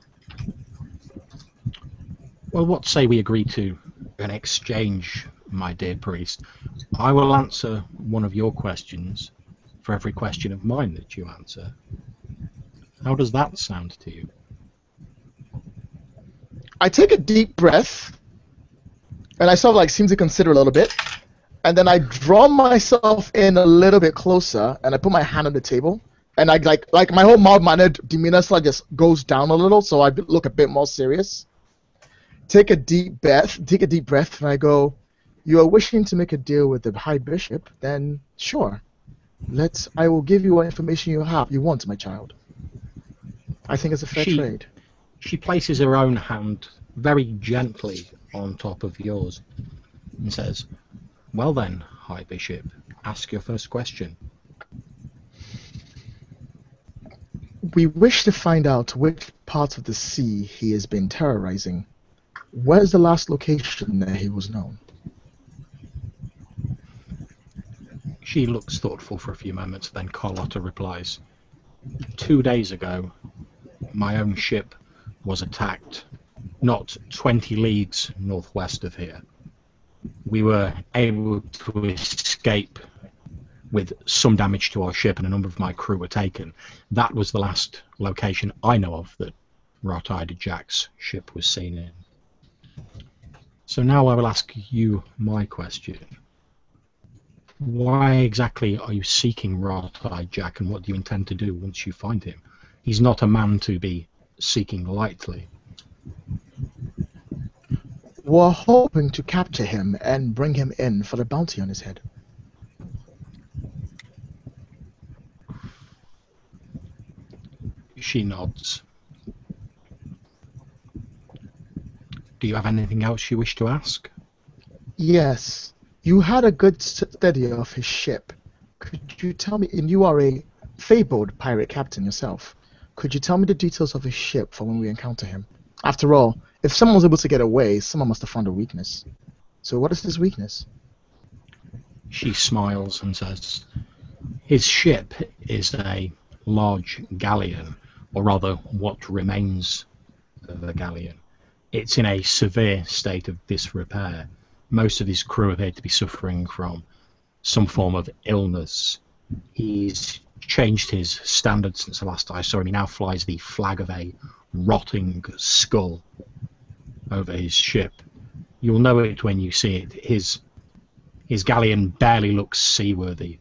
Well, what say we agree to an exchange, my dear priest? I will answer one of your questions for every question of mine that you answer. How does that sound to you? I take a deep breath, and I sort of like seem to consider a little bit, and then I draw myself in a little bit closer, and I put my hand on the table, and I like my whole mild-mannered demeanor sort of just goes down a little, so I look a bit more serious. Take a deep breath, and I go, "You are wishing to make a deal with the High Bishop? Then sure. I will give you what information you want, my child. I think it's a fair trade." She places her own hand very gently on top of yours and says, "Well then, High Bishop, ask your first question." We wish to find out which parts of the sea he has been terrorizing. Where's the last location that he was known? She looks thoughtful for a few moments, then Carlotta replies, 2 days ago, my own ship was attacked, not 20 leagues northwest of here. We were able to escape with some damage to our ship, and a number of my crew were taken. That was the last location I know of that Rotai Jack's ship was seen in. So now I will ask you my question. Why exactly are you seeking Rotai Jack, and what do you intend to do once you find him? He's not a man to be seeking lightly. We're hoping to capture him and bring him in for the bounty on his head. She nods. Do you have anything else you wish to ask? Yes. You had a good study of his ship. Could you tell me, and you are a fabled pirate captain yourself, could you tell me the details of his ship for when we encounter him? After all, if someone was able to get away, someone must have found a weakness. So what is his weakness? She smiles and says, his ship is a large galleon, or rather what remains of a galleon. It's in a severe state of disrepair. Most of his crew appear to be suffering from some form of illness. He's changed his standards since the last I saw him. He now flies the flag of a rotting skull over his ship. You'll know it when you see it. His galleon barely looks seaworthy.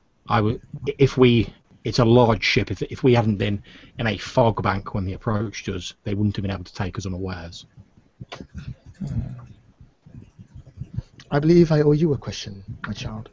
It's a large ship. If we hadn't been in a fog bank when they approached us, they wouldn't have been able to take us unawares. I believe I owe you a question, my child.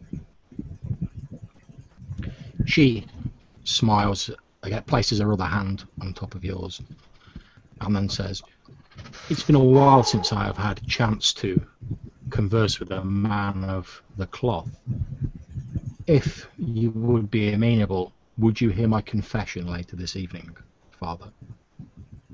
She smiles, again, places her other hand on top of yours, and then says, it's been a while since I have had a chance to converse with a man of the cloth. If you would be amenable, would you hear my confession later this evening, Father?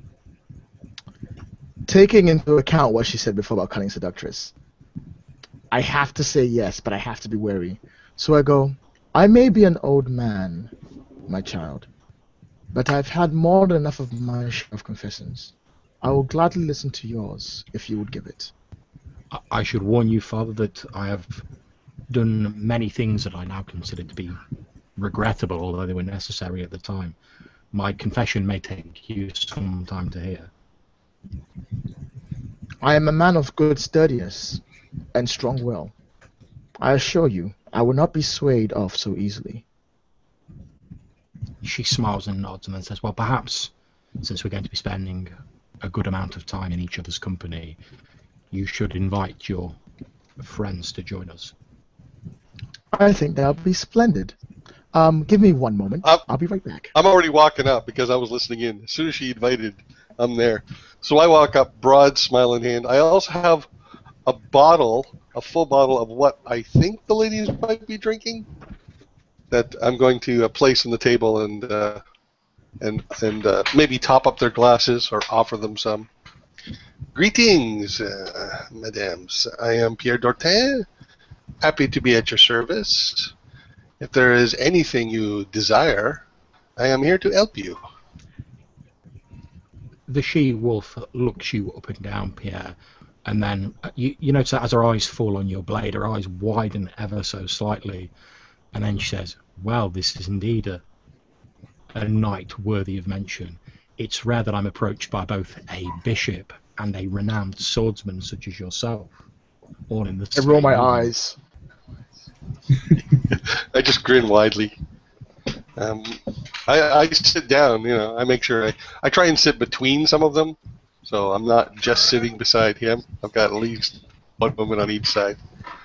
Taking into account what she said before about cunning seductress, I have to say yes, but I have to be wary. So I go, I may be an old man, my child, but I've had more than enough of my share of confessions. I will gladly listen to yours, if you would give it. I should warn you, Father, that I have done many things that I now consider to be regrettable, although they were necessary at the time. My confession may take you some time to hear. I am a man of good sturdiness and strong will. I assure you, I will not be swayed off so easily. She smiles and nods and then says, well, perhaps, since we're going to be spending a good amount of time in each other's company, you should invite your friends to join us. I think that would be splendid. Give me one moment. I'll be right back. I'm already walking up because I was listening in. As soon as she invited, I'm there. So I walk up, broad smile in hand. I also have a full bottle of what I think the ladies might be drinking that I'm going to place on the table and maybe top up their glasses or offer them some. Greetings, mesdames. I am Pierre Dortin. Happy to be at your service. If there is anything you desire, I am here to help you. The she-wolf looks you up and down, Pierre, and then you notice that as her eyes fall on your blade, her eyes widen ever so slightly, and then she says, well, this is indeed a night worthy of mention. It's rare that I'm approached by both a bishop and a renowned swordsman such as yourself, all in the I same roll my evening. eyes. I just grin widely. I sit down, I make sure I try and sit between some of them, so I'm not just sitting beside him. I've got at least one woman on each side.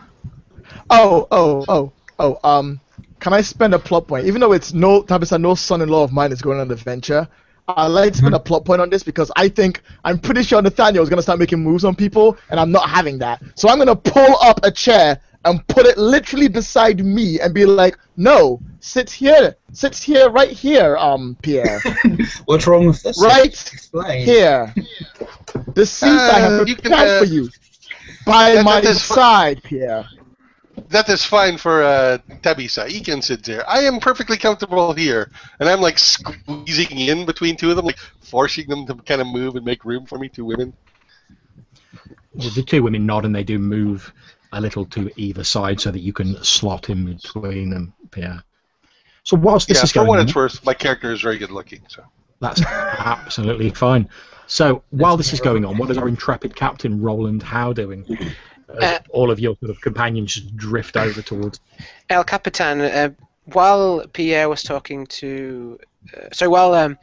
Can I spend a plot point? Even though it's no son-in-law of mine is going on an adventure, I'd like to spend a plot point on this because I'm pretty sure Nathaniel is going to start making moves on people, and I'm not having that. So I'm going to pull up a chair and put it literally beside me and be like, no, sit here, right here, Pierre. What's wrong with this? Right Explain. here. The seat I have prepared for you. By my side, Pierre. That is fine for Tabisa. He can sit there. I am perfectly comfortable here. And I'm like squeezing in between two of them, like forcing them to kind of move and make room for me, two women. The two women nod and they do move a little to either side so that you can slot in between them, Pierre. So whilst this is going on... for what it's worth, my character is very good looking. So that's absolutely fine. So while this is going on, what is our intrepid captain Roland Howe doing? All of your sort of companions just drift over towards... El Capitan, while Pierre was talking to... while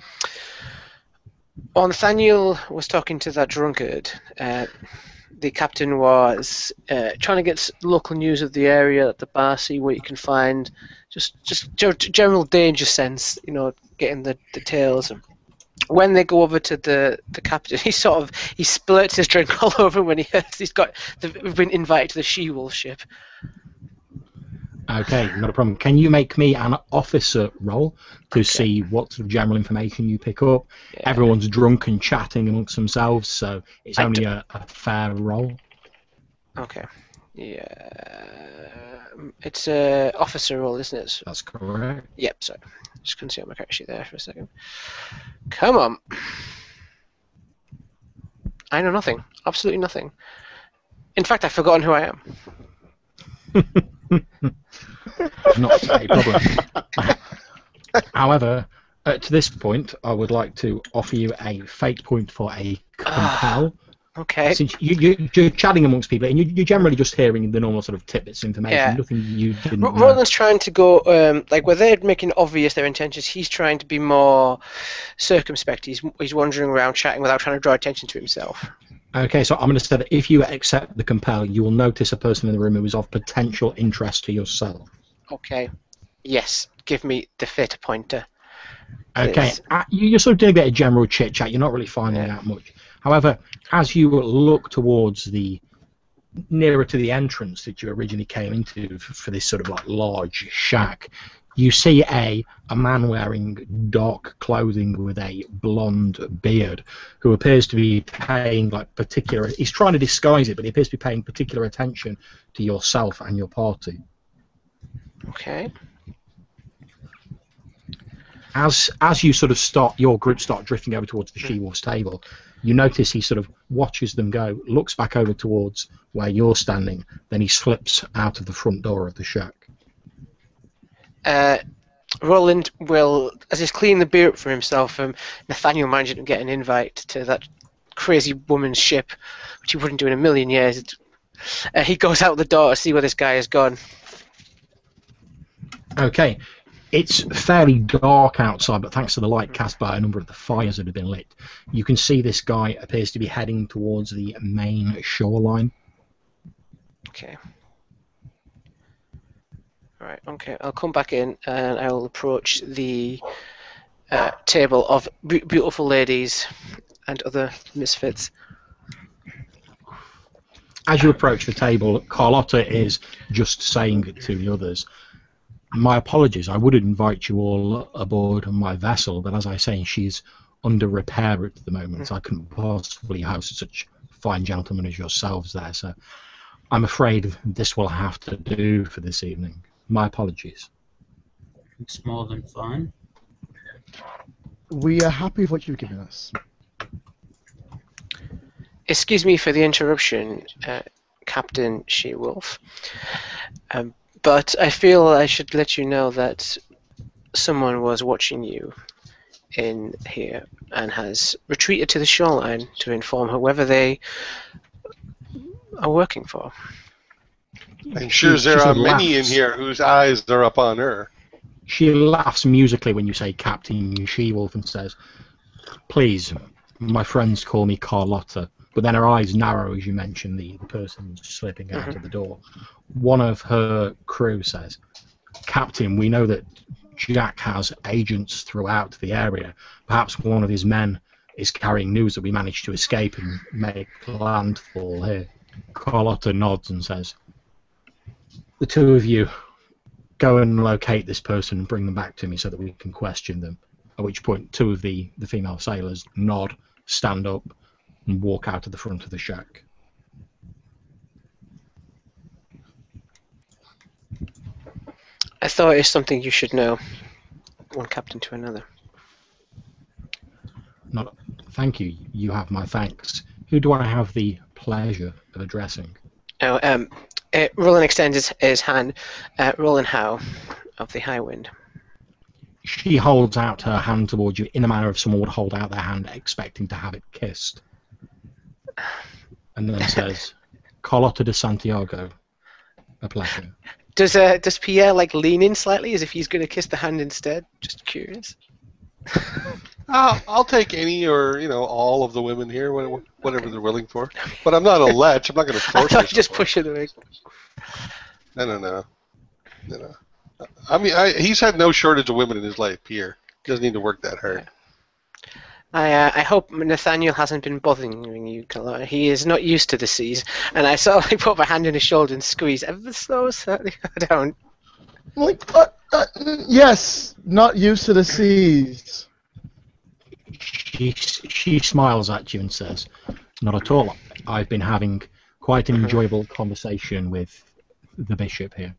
Nathaniel was talking to that drunkard, the captain was trying to get local news of the area at the bar, see what you can find, just general danger sense, getting the details. And when they go over to the captain, he splurts his drink all over when he hears we've been invited to the She-Wolf ship. Okay, not a problem. Can you make me an officer roll to see what sort of general information you pick up? Yeah. Everyone's drunk and chatting amongst themselves, so it's only a fair roll. Okay. Yeah. It's a officer roll, isn't it? That's correct. Yep, sorry. Just couldn't see on my character sheet there for a second. Come on. I know nothing. Absolutely nothing. In fact, I've forgotten who I am. Not a problem. However, to this point, I would like to offer you a fate point for a compel. Okay. Since you're chatting amongst people, and you're generally just hearing the normal sort of tidbits information, yeah. Nothing you didn't know. Roland's trying to go, where they're making obvious their intentions, he's trying to be more circumspect. He's wandering around chatting without trying to draw attention to himself. Okay, so I'm going to say that if you accept the compel, you will notice a person in the room who is of potential interest to yourself. Okay. Yes. Give me the fate pointer. Okay. You're sort of doing a bit of general chit-chat. You're not really finding out much. However, as you look towards nearer to the entrance that you originally came into for this sort of like large shack, You see a man wearing dark clothing with a blonde beard, who appears to be paying like particular. He's trying to disguise it, but he appears to be paying particular attention to yourself and your party. Okay. As you sort of your group start drifting over towards the She-Wolf's table, you notice he sort of watches them go, looks back over towards where you're standing, then he slips out of the front door of the shack. Roland will, as he's cleaning the beer up for himself, Nathaniel managed to get an invite to that crazy woman's ship, which he wouldn't do in a million years. He goes out the door to see where this guy has gone. Okay. It's fairly dark outside, but thanks to the light cast by a number of the fires that have been lit, you can see this guy appears to be heading towards the main shoreline. Okay. Alright, okay. I'll come back in and I will approach the table of beautiful ladies and other misfits. As you approach the table, Carlotta is just saying to the others, "My apologies, I would invite you all aboard my vessel, but as I say, she's under repair at the moment. I couldn't possibly host such fine gentlemen as yourselves there, so I'm afraid this will have to do for this evening. My apologies." It's more than fine. We are happy with what you've given us. Excuse me for the interruption, Captain She-Wolf. But I feel I should let you know that someone was watching you in here and has retreated to the shoreline to inform whoever they are working for. I'm sure there are many in here whose eyes are upon her. She laughs musically when you say Captain She-Wolf and says, "Please, my friends call me Carlotta," but then her eyes narrow as you mention the person slipping out of the door. One of her crew says, "Captain, we know that Jack has agents throughout the area. Perhaps one of his men is carrying news that we managed to escape and make landfall here." Carlotta nods and says, "The two of you go and locate this person and bring them back to me so that we can question them." At which point, two of the female sailors nod, stand up, and walk out of the front of the shack. I thought it's something you should know, one captain to another. Not, thank you. You have my thanks. Who do I have the pleasure of addressing? Oh, Roland extends his hand. Roland Howe of the Highwind. She holds out her hand towards you in the manner of someone would hold out their hand expecting to have it kissed. And then says, "Carlotta de Santiago, a pleasure." Does Pierre like lean in slightly as if he's going to kiss the hand instead? Just curious. I'll take any or all of the women here, whatever they're willing for. But I'm not a lech. I'm not going to force I her. just push it away. No. I mean, he's had no shortage of women in his life. Pierre doesn't need to work that hard. I hope Nathaniel hasn't been bothering you, Carlotta. He is not used to the seas, and I sort of like put my hand on his shoulder and squeeze ever so slightly down. Like, yes, not used to the seas. She smiles at you and says, "Not at all. I've been having quite an enjoyable conversation with the bishop here."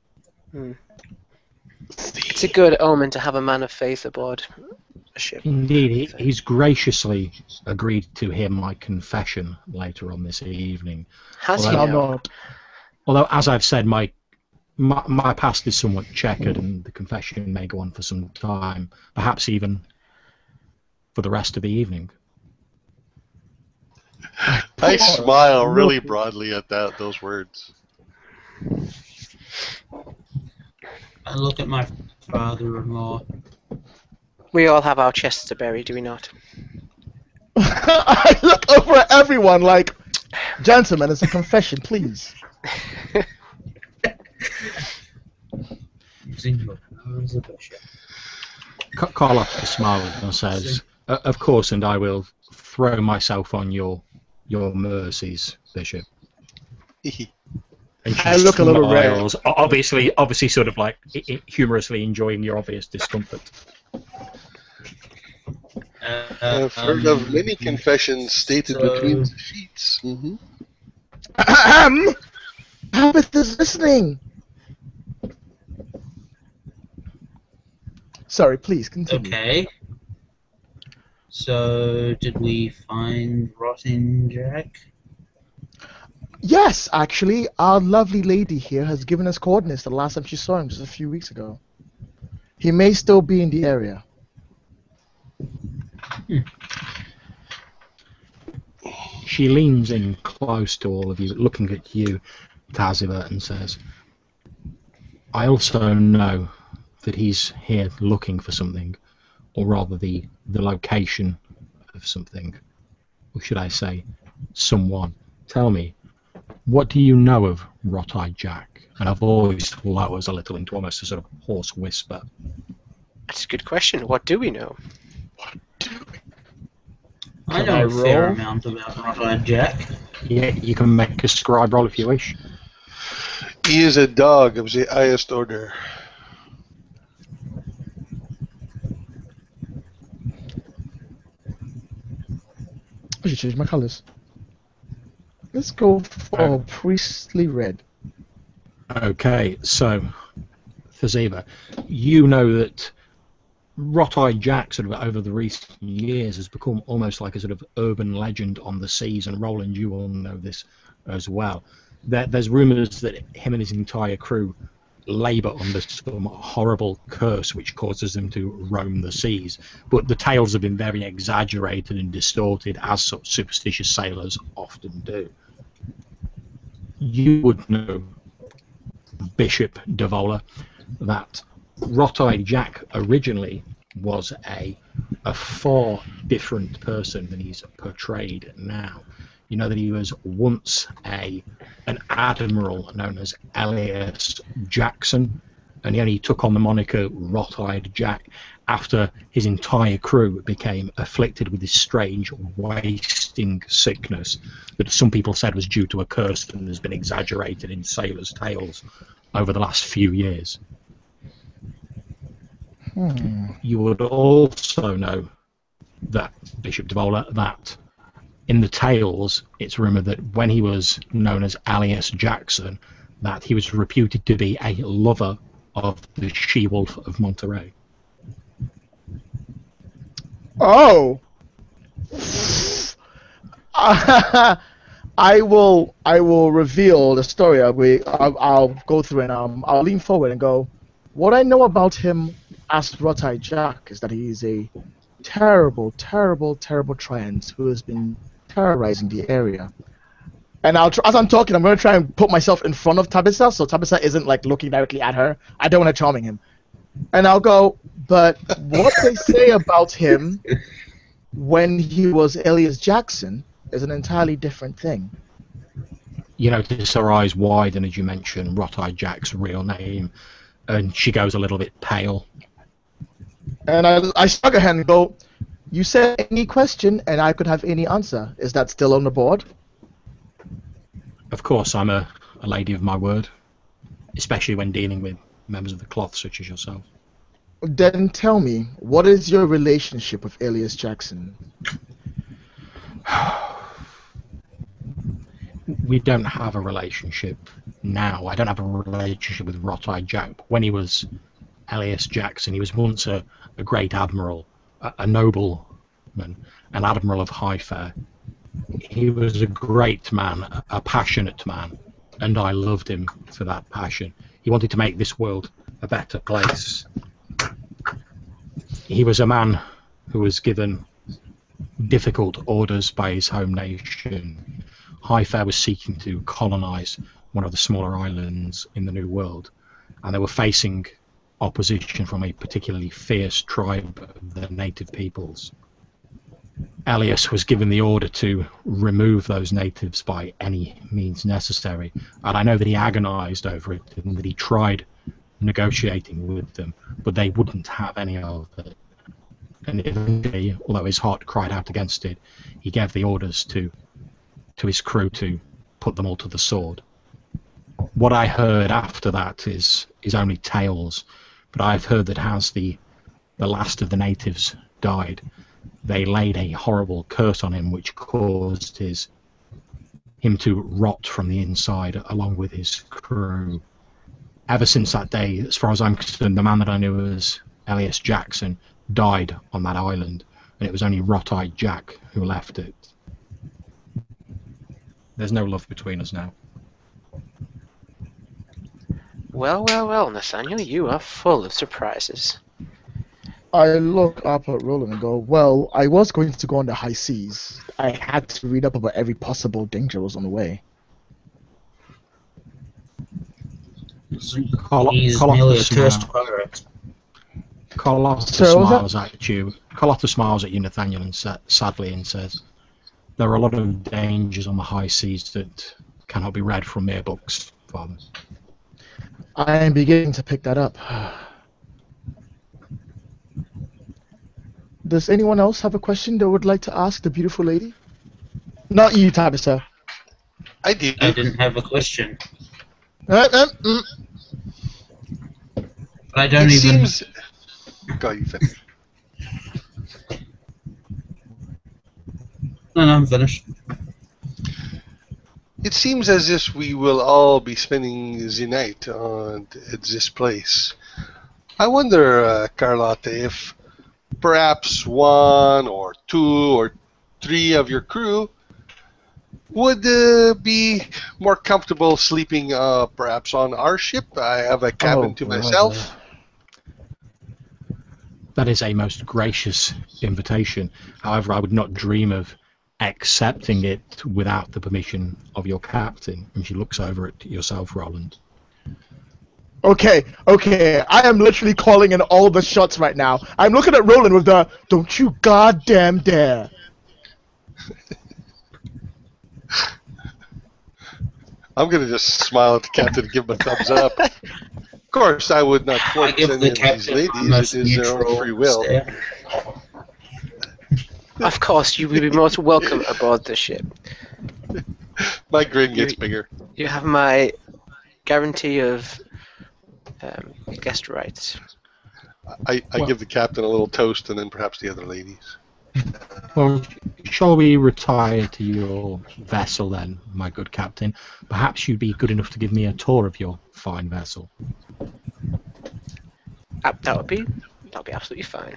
It's a good omen to have a man of faith aboard a ship. Indeed, he's graciously agreed to hear my confession later on this evening. Has he now? Although, as I've said, my past is somewhat checkered, and the confession may go on for some time, perhaps even for the rest of the evening. I smile really broadly at those words. I look at my father-in-law. We all have our chests to bury, do we not? I look over at everyone like, "Gentlemen, it's a confession, please." Carlotta smiles and says, "Of course, and I will throw myself on your mercies, Bishop." And she I look a little red. smiles, obviously, sort of like humorously enjoying your obvious discomfort. I've heard of many confessions stated between the sheets. Mm-hmm. Tabitha's listening. Sorry, please continue. Okay. So, did we find Rotting Jack? Yes, actually, our lovely lady here has given us coordinates the last time she saw him, just a few weeks ago. He may still be in the area. She leans in close to all of you, looking at you, Taziva, and says, I also know that he's here looking for something, or rather the location of something, or should I say, someone. Tell me, what do you know of Rot-Eyed Jack? And her voice lowers a little into almost a sort of hoarse whisper. That's a good question. What do we know? I know a fair amount about Rot-Eyed Jack. Yeah, you can make a scribe roll if you wish. He is a dog of the highest order. I should change my colors. Let's go for priestly red. Okay, so, Thaziva, you know that Rot-Eyed Jack, sort of over the recent years, has become almost like a sort of urban legend on the seas, and Roland, you all know this as well. There's rumours that him and his entire crew labour under some horrible curse which causes them to roam the seas, but the tales have been very exaggerated and distorted, as such superstitious sailors often do. You would know, Bishop Devola, that Rot-Eyed Jack originally was a far different person than he's portrayed now. You know that he was once an admiral known as Elias Jackson, and he only took on the moniker Rot-Eyed Jack after his entire crew became afflicted with this strange wasting sickness that some people said was due to a curse and has been exaggerated in sailors' tales over the last few years. You would also know that, Bishop Devola, that in the tales it's rumoured that when he was known as Alias Jackson, that he was reputed to be a lover of the She-Wolf of Monterey. Oh! I will reveal the story. I'll go through and I'll lean forward and go, what I know about him as Rot-Eyed Jack is that he is a terrible, terrible, terrible trans who has been terrorizing the area. And as I'm talking, I'm going to try and put myself in front of Tabitha, so Tabitha isn't like looking directly at her. I don't want to charming him. And I'll go, but what they say about him when he was Elias Jackson is an entirely different thing. You notice her eyes widen as you mention Rot-Eyed Jack's real name, and she goes a little bit pale. And I shrug her hand and go, you said any question and I could have any answer. Is that still on the board? Of course, I'm a lady of my word, especially when dealing with members of the cloth such as yourself. Then tell me, what is your relationship with Elias Jackson? We don't have a relationship now. I don't have a relationship with Rot-Eyed Jack. When he was Elias Jackson, he was once a great admiral, a nobleman, an admiral of high fare. He was a great man, a passionate man, and I loved him for that passion. He wanted to make this world a better place. He was a man who was given difficult orders by his home nation. High fare was seeking to colonize one of the smaller islands in the New World, and they were facing opposition from a particularly fierce tribe of the native peoples. Elias was given the order to remove those natives by any means necessary, and I know that he agonized over it and that he tried negotiating with them, but they wouldn't have any of it. And eventually, although his heart cried out against it, he gave the orders to his crew to put them all to the sword. What I heard after that is only tales, but I've heard that as the last of the natives died, they laid a horrible curse on him, which caused him to rot from the inside along with his crew. Ever since that day, as far as I'm concerned, the man that I knew as Elias Jackson died on that island, and it was only Rot-eyed Jack who left it. There's no love between us now. Well, well, well, Nathaniel, you are full of surprises. I look up at Roland and go, well, I was going to go on the high seas. I had to read up about every possible danger was on the way. He's merely a cursed pirate. Carlotta Sorry, what was smiles at you. Carlotta smiles at you, Nathaniel, and sadly, and says, "There are a lot of dangers on the high seas that cannot be read from mere books, Father." I am beginning to pick that up. Does anyone else have a question they would like to ask the beautiful lady? Not you, Tabitha. I do. I didn't have a question. But I don't It even. seems. Go, you finish. No, I'm finished. It seems as if we will all be spending the night at this place. I wonder, Carlotta, if perhaps one or two or three of your crew would be more comfortable sleeping perhaps on our ship. I have a cabin to myself. That is a most gracious invitation. However, I would not dream of accepting it without the permission of your captain. And she looks over at yourself, Roland. Okay, I am literally calling in all the shots right now. I'm looking at Roland with the, don't you goddamn dare. I'm going to just smile at the captain and give him a thumbs up. Of course, I would not I force give any the of these captain ladies. most It is their own neutral free will. stare. Of course, you will be most welcome aboard the ship. My grin gets bigger. You have my guarantee of guest rights. I give the captain a little toast and then perhaps the other ladies. Well, shall we retire to your vessel then, my good captain? Perhaps you'd be good enough to give me a tour of your fine vessel. That would be absolutely fine.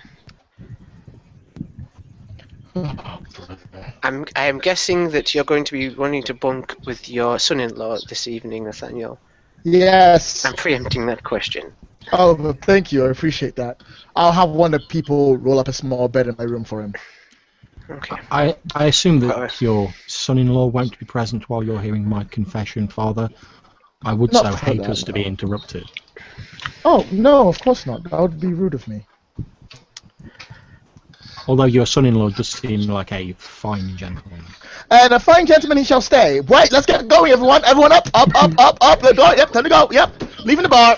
I am guessing that you're going to be wanting to bunk with your son-in-law this evening, Nathaniel. Yes. I'm preempting that question. Oh, well, thank you. I appreciate that. I'll have one of the people roll up a small bed in my room for him. Okay. I assume that your son-in-law won't be present while you're hearing my confession, Father. I would Not so for hate that, us to be interrupted. Oh, no, of course not. That would be rude of me. Although your son-in-law does seem like a fine gentleman. And a fine gentleman he shall stay. Wait, let's get going, everyone. Everyone up. The door. Yep, time to go. Yep, leaving the bar.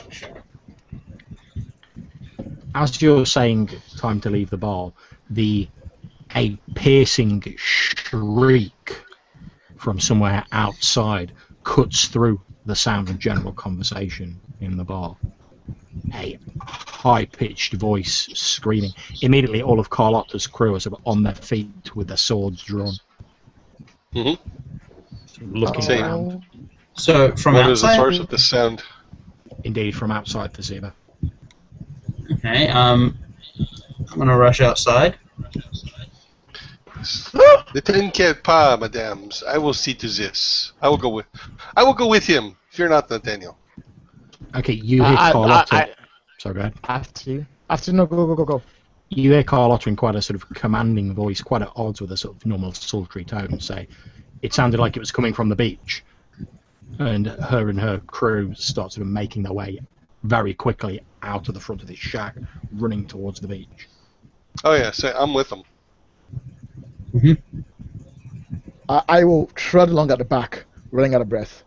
As you're saying time to leave the bar, a piercing shriek from somewhere outside cuts through the sound of general conversation in the bar. A high-pitched voice screaming. Immediately, all of Carlotta's crew are sort of on their feet with their swords drawn, looking around. So from What is the outside. source of this sound? Indeed, from outside the Ziba. Okay. I'm gonna rush outside. Ne t'inquiète pas, madames. I will see to this. I will go with him. Fear not, Nathaniel. Okay, you hear Carlotta. Sorry, go ahead. After, no, go. You hear Carlotta in quite a sort of commanding voice, quite at odds with a sort of normal sultry tone, say, it sounded like it was coming from the beach. And her crew start sort of making their way very quickly out of the front of this shack, running towards the beach. Oh yeah, say I'm with them. I will trot along at the back, running out of breath.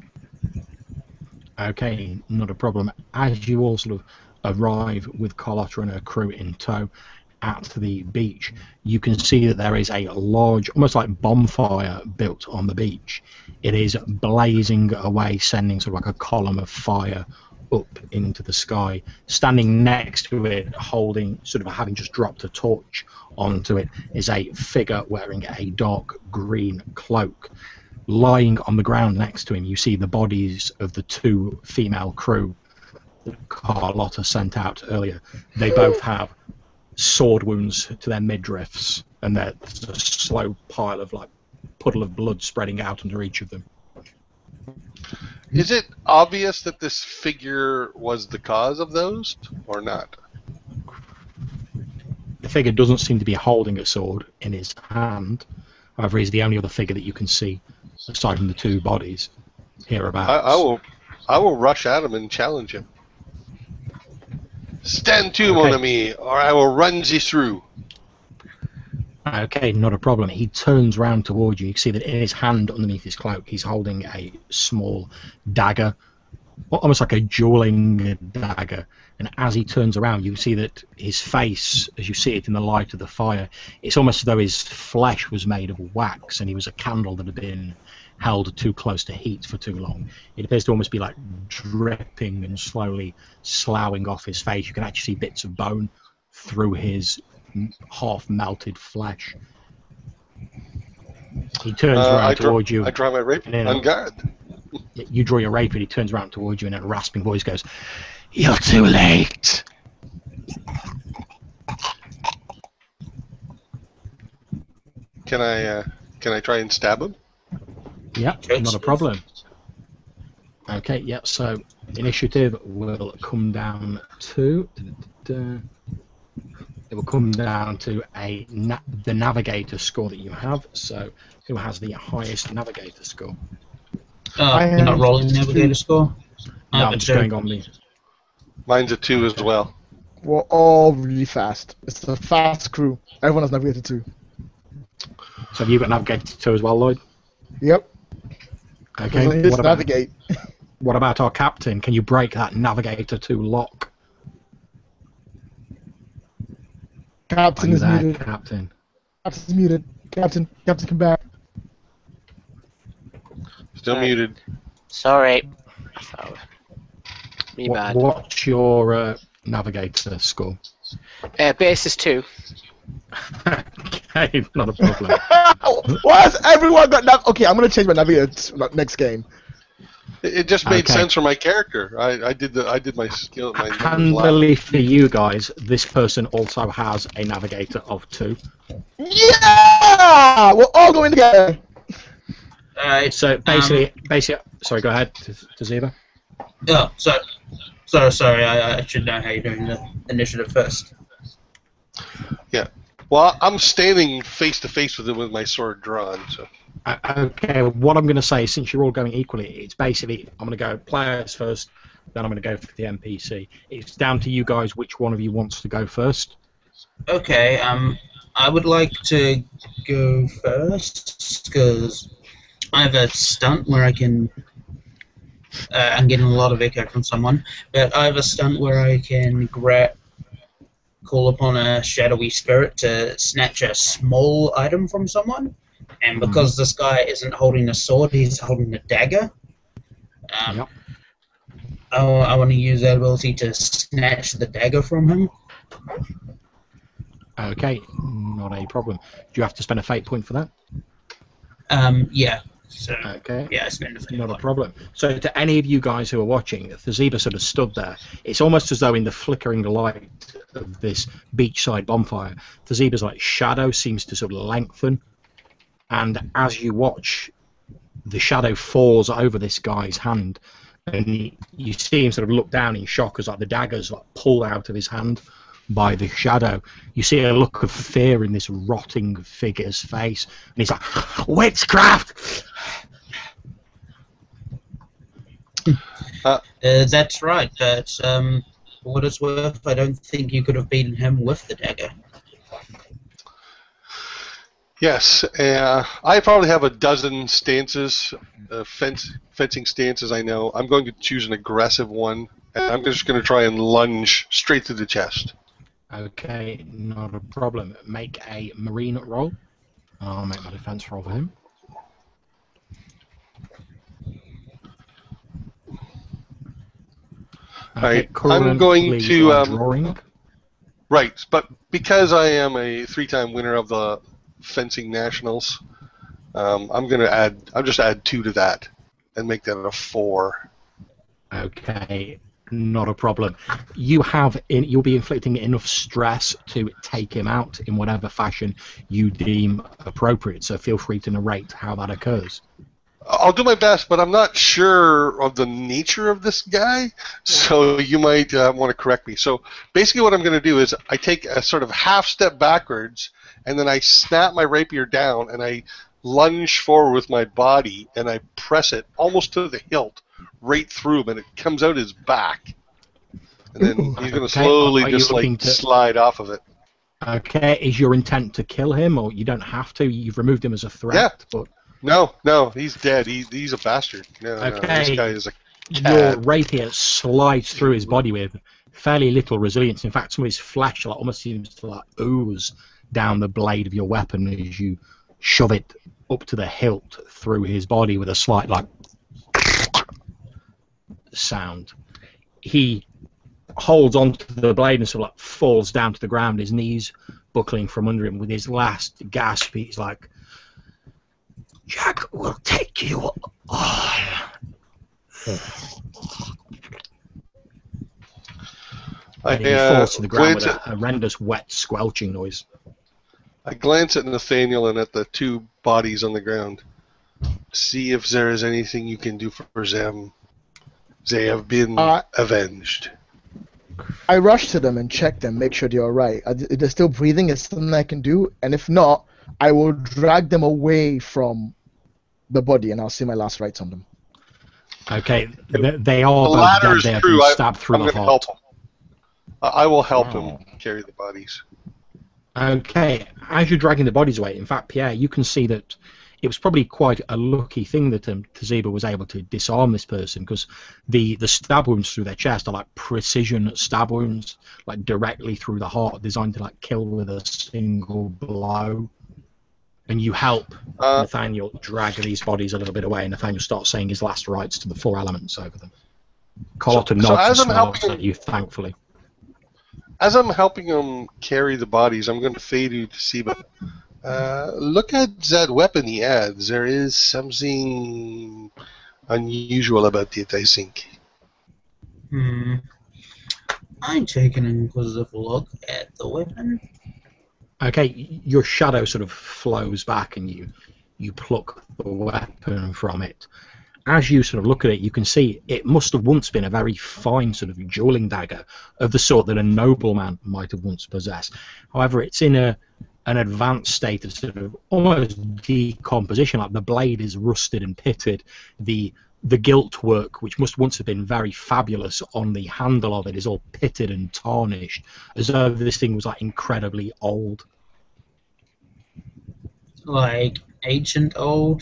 Okay, not a problem. As you all sort of arrive with Carlotta and her crew in tow, at the beach, you can see that there is a large, almost like bonfire built on the beach. It is blazing away, sending sort of like a column of fire up into the sky. Standing next to it, holding, sort of having just dropped a torch onto it, is a figure wearing a dark green cloak. Lying on the ground next to him, you see the bodies of the 2 female crew that Carlotta sent out earlier. They both have sword wounds to their midriffs, and there's a slow pile of like puddle of blood spreading out under each of them. Is it obvious that this figure was the cause of those, or not? The figure doesn't seem to be holding a sword in his hand. However, he's the only other figure that you can see, aside from the 2 bodies hereabouts. I will rush at him and challenge him. Stand to, mon ami, or I will run thee through. Okay, not a problem. He turns round towards you. You can see that in his hand underneath his cloak, he's holding a small dagger, almost like a dueling dagger. And as he turns around, you can see that his face, as you see it in the light of the fire, it's almost as though his flesh was made of wax and he was a candle that had been held too close to heat for too long. It appears to almost be like dripping and slowly sloughing off his face. You can actually see bits of bone through his half-melted flesh. He turns around towards you. I draw my rapier on guard. You draw your rapier, he turns around towards you and in a rasping voice goes, "You're too late." Can I try and stab him? Yep, not a problem. Okay, yep, so initiative will come down to... It will come down to the navigator score that you have. So who has the highest navigator score? You're not rolling navigator score? No, I'm just going on the... Mine's a 2 as well. We're all really fast. It's a fast crew. Everyone has navigator 2. So have you got navigator 2 as well, Lloyd? Yep. Okay, What navigate? What about our captain? Can you break that navigator 2 lock? Captain is muted. Captain. Captain's muted. Captain, come back. Still muted. Sorry. Me bad. What's your navigator score? Base is 2. Okay, not a problem. Why has everyone got Okay, I'm gonna change my navigator next game. It just made sense for my character. I did my skill. Handily for you guys, this person also has a navigator of 2. Yeah, we're all going together. So basically, sorry, go ahead, Ziva. Oh, sorry. I should know how you're doing the initiative first. Yeah. Well, I'm standing face to face with him with my sword drawn. So. Okay. What I'm going to say, since you're all going equally, it's basically I'm going to go players first, then I'm going to go for the NPC. It's down to you guys which one of you wants to go first. Okay. I would like to go first because I have a stunt where I can. I'm getting a lot of echo from someone, but I have a stunt where I can call upon a shadowy spirit to snatch a small item from someone, and because this guy isn't holding a sword, he's holding a dagger. Yep. I want to use that ability to snatch the dagger from him. Okay, not a problem. Do you have to spend a fate point for that? Yeah. So, okay. Yeah, I spend a fate Not point. a problem. So to any of you guys who are watching, Thezeba sort of stood there. It's almost as though in the flickering light of this beachside bonfire, Thezeba's like shadow seems to sort of lengthen, and as you watch, the shadow falls over this guy's hand, and you see him sort of look down in shock as like the dagger's like pulled out of his hand by the shadow. You see a look of fear in this rotting figure's face, and he's like, "Witchcraft!" That's right, but for what it's worth, I don't think you could have beaten him with the dagger. Yes, I probably have a dozen stances, fencing stances I know. I'm going to choose an aggressive one, and I'm just going to try and lunge straight to the chest. Okay, not a problem. Make a marine roll. I'll make my defense roll for him. Okay, Right, I'm going currently to you are drawing. right, but because I am a 3-time winner of the fencing nationals, I'm gonna add. I'll just add 2 to that and make that a 4. Okay, not a problem. You'll be inflicting enough stress to take him out in whatever fashion you deem appropriate. So feel free to narrate how that occurs. I'll do my best, but I'm not sure of the nature of this guy, so you might want to correct me. So basically what I'm going to do is I take a sort of half step backwards, and then I snap my rapier down, and I lunge forward with my body, and I press it almost to the hilt, right through him, and it comes out his back. And then he's going to slowly just like slide off of it. Okay, is your intent to kill him, or you don't have to? You've removed him as a threat, but... No, he's dead. He's a bastard. No, this guy is a cad. Your rapier slides through his body with fairly little resilience. In fact, some of his flesh almost seems to ooze down the blade of your weapon as you shove it up to the hilt through his body with a slight sound. He holds onto the blade and sort of falls down to the ground, his knees buckling from under him. With his last gasp, he's like, "Jack will take you all." And he falls to the ground with a horrendous, wet, squelching noise. I glance at Nathaniel and at the 2 bodies on the ground. See if there is anything you can do for them. They have been avenged. I rush to them and check them, make sure they're alright. If they're still breathing, it's something I can do, and if not, I will drag them away from the body, and I'll say my last rites on them. Okay, they are both dead. They have been stabbed through the heart. I will help him carry the bodies. Okay, as you're dragging the bodies away, in fact, Pierre, you can see that it was probably quite a lucky thing that Taziba was able to disarm this person, because the stab wounds through their chest are like precision stab wounds, like directly through the heart, designed to like kill with a single blow. And you help Nathaniel drag these bodies a little bit away, and Nathaniel starts saying his last rites to the 4 elements over them. Carlotta nods and smiles at you thankfully. As I'm helping him carry the bodies, I'm going to fade you to see, but look at that weapon he adds. There is something unusual about it, I think. I'm taking an inquisitive look at the weapon. Okay, your shadow sort of flows back and you pluck the weapon from it. As you sort of look at it, you can see it must have once been a very fine sort of dueling dagger of the sort that a nobleman might have once possessed. However, it's in an advanced state of sort of almost decomposition. Like the blade is rusted and pitted. The gilt work, which must once have been very fabulous on the handle of it, is all pitted and tarnished, as though this thing was like incredibly old. Like ancient old?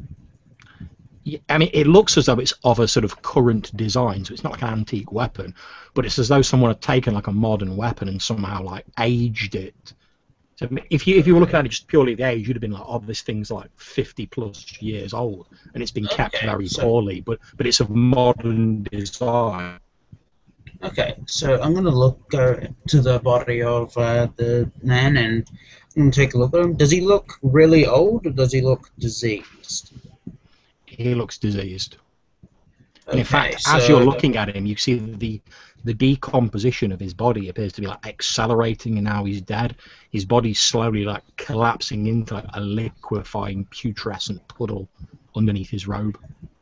I mean, it looks as though it's of a sort of current design, so it's not like an antique weapon, but it's as though someone had taken like a modern weapon and somehow like aged it. So if you were looking at it just purely the age, you'd have been like, oh, this thing's like 50+ years old, and it's been kept very poorly, but it's of modern design. Okay, so I'm gonna go to the body of the man and take a look at him. Does he look really old, or does he look diseased? He looks diseased. And in fact, as you're looking at him, you see the decomposition of his body appears to be like accelerating, and now he's dead. His body's slowly like collapsing into like a liquefying, putrescent puddle underneath his robe.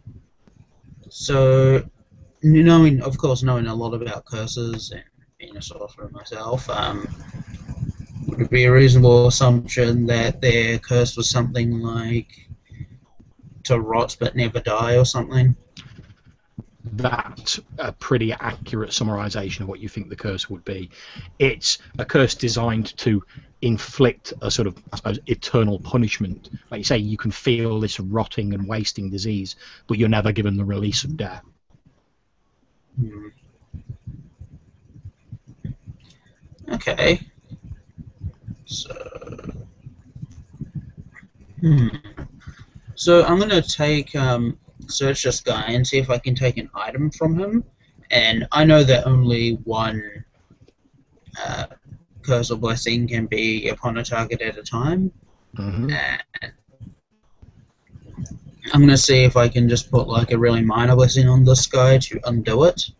So, knowing a lot about curses and being a sorcerer myself, would it be a reasonable assumption that their curse was something like to rot but never die or something? That's a pretty accurate summarization of what you think the curse would be. It's a curse designed to inflict a sort of, I suppose, eternal punishment. Like you say, you can feel this rotting and wasting disease, but you're never given the release of death. Okay. So, So I'm gonna take search this guy and see if I can take an item from him. And I know that only one curse or blessing can be upon a target at a time. Mm-hmm. And I'm gonna see if I can just put like a really minor blessing on this guy to undo it.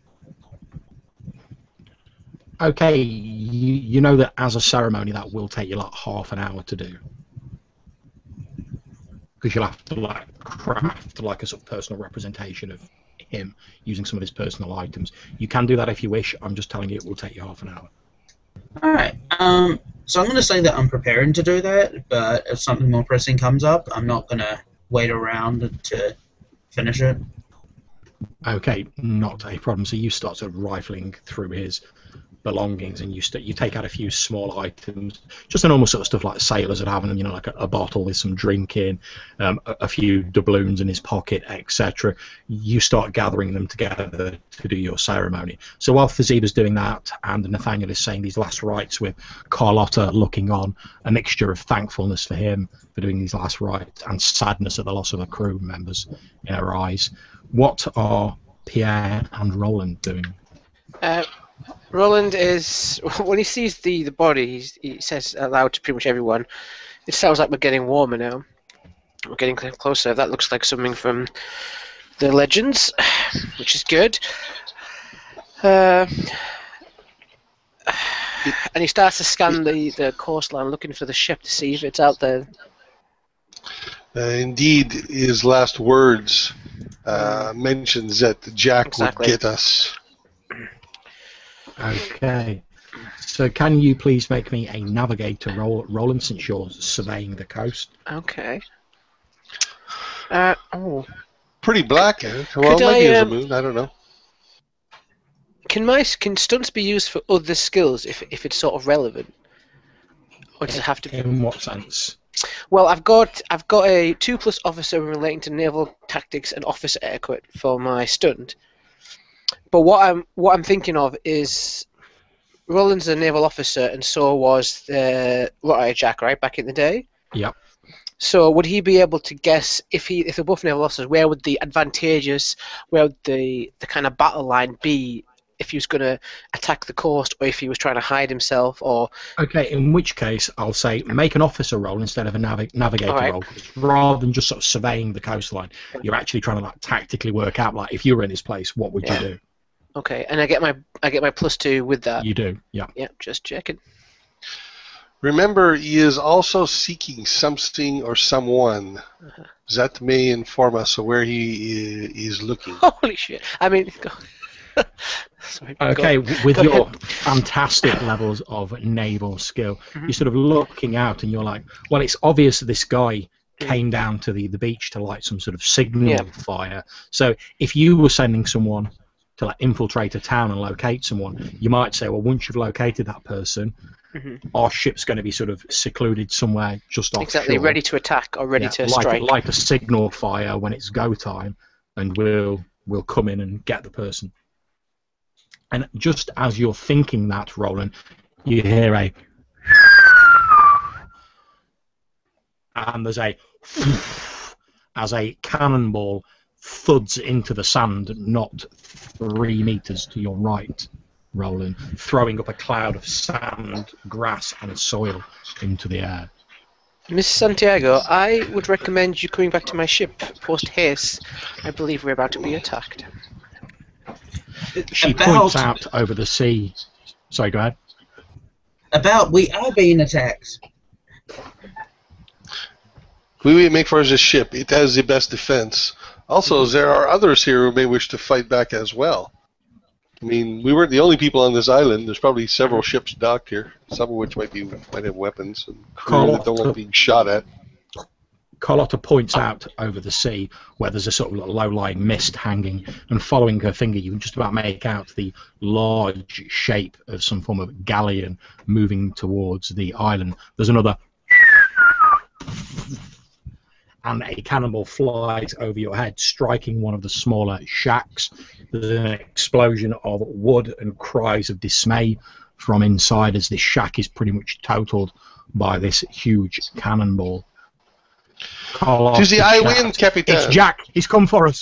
Okay, you know that as a ceremony that will take you like half an hour to do. Because you'll have to like craft like a sort of personal representation of him using some of his personal items. You can do that if you wish. I'm just telling you it will take you half an hour. Alright, so I'm going to say that I'm preparing to do that, but if something more pressing comes up, I'm not going to wait around to finish it. Okay, not a problem. So you start sort of rifling through his belongings, and you take out a few small items, just the normal sort of stuff like sailors would have in them, you know, like a bottle with some drink in, a few doubloons in his pocket, etc. You start gathering them together to do your ceremony. So while Fazeba's doing that, and Nathaniel is saying these last rites with Carlotta looking on, a mixture of thankfulness for him for doing these last rites and sadness at the loss of the crew members in her eyes. What are Pierre and Roland doing? Roland is, when he sees the body, he says aloud to pretty much everyone, "It sounds like we're getting warmer now. We're getting closer. That looks like something from the legends," which is good. And he starts to scan the coastline, looking for the ship to see if it's out there. Indeed, his last words mentions that Jack would get us. Okay. So can you please make me a navigator roll, Roland, since you're surveying the coast? Okay. Pretty black, eh? Well, maybe there's a moon. I don't know. Can stunts be used for other skills if it's sort of relevant, or does it have to be? In what sense? Well, I've got a 2+ officer relating to naval tactics and officer etiquette for my stunt. But what I'm thinking of is Roland's a naval officer, and so was the Rotter Jack, right, back in the day. Yep. So would he be able to guess if they're both naval officers, where would the kind of battle line be if he was going to attack the coast, or if he was trying to hide himself, or? Okay, in which case I'll say make an officer roll instead of a navigator roll. Rather than just sort of surveying the coastline, you're actually trying to like tactically work out like if you were in his place, what would you do? Okay, and I get my +2 with that. You do, yeah. Yeah, just checking. Remember, he is also seeking something or someone. That may inform us of where he is looking. Holy shit! I mean, sorry, okay, with your fantastic levels of naval skill, you're sort of looking out and you're like, well, it's obvious that this guy came down to the beach to light some sort of signal fire. So if you were sending someone to like infiltrate a town and locate someone, you might say, well, once you've located that person, our ship's going to be sort of secluded somewhere just offshore. Exactly, ready to attack or ready to strike. Like a signal fire when it's go time, and we'll come in and get the person. And just as you're thinking that, Roland, you hear and there's as a cannonball thuds into the sand, not 3 meters to your right, Roland, throwing up a cloud of sand, grass, and soil into the air. Miss Santiago, I would recommend you coming back to my ship post-haste. I believe we're about to be attacked. She points out over the sea. Sorry, go ahead. We are being attacked. We will make for this ship. It has the best defense. Also, there are others here who may wish to fight back as well. I mean, we weren't the only people on this island. There's probably several ships docked here, some of which might have weapons and crew that don't like being shot at. Carlotta points out over the sea where there's a sort of low-lying mist hanging, and following her finger you can just about make out the large shape of some form of galleon moving towards the island. There's another and a cannonball flies over your head, striking one of the smaller shacks. There's an explosion of wood and cries of dismay from inside as this shack is pretty much totaled by this huge cannonball. To the Highwind, Capitan. It's Jack. He's come for us.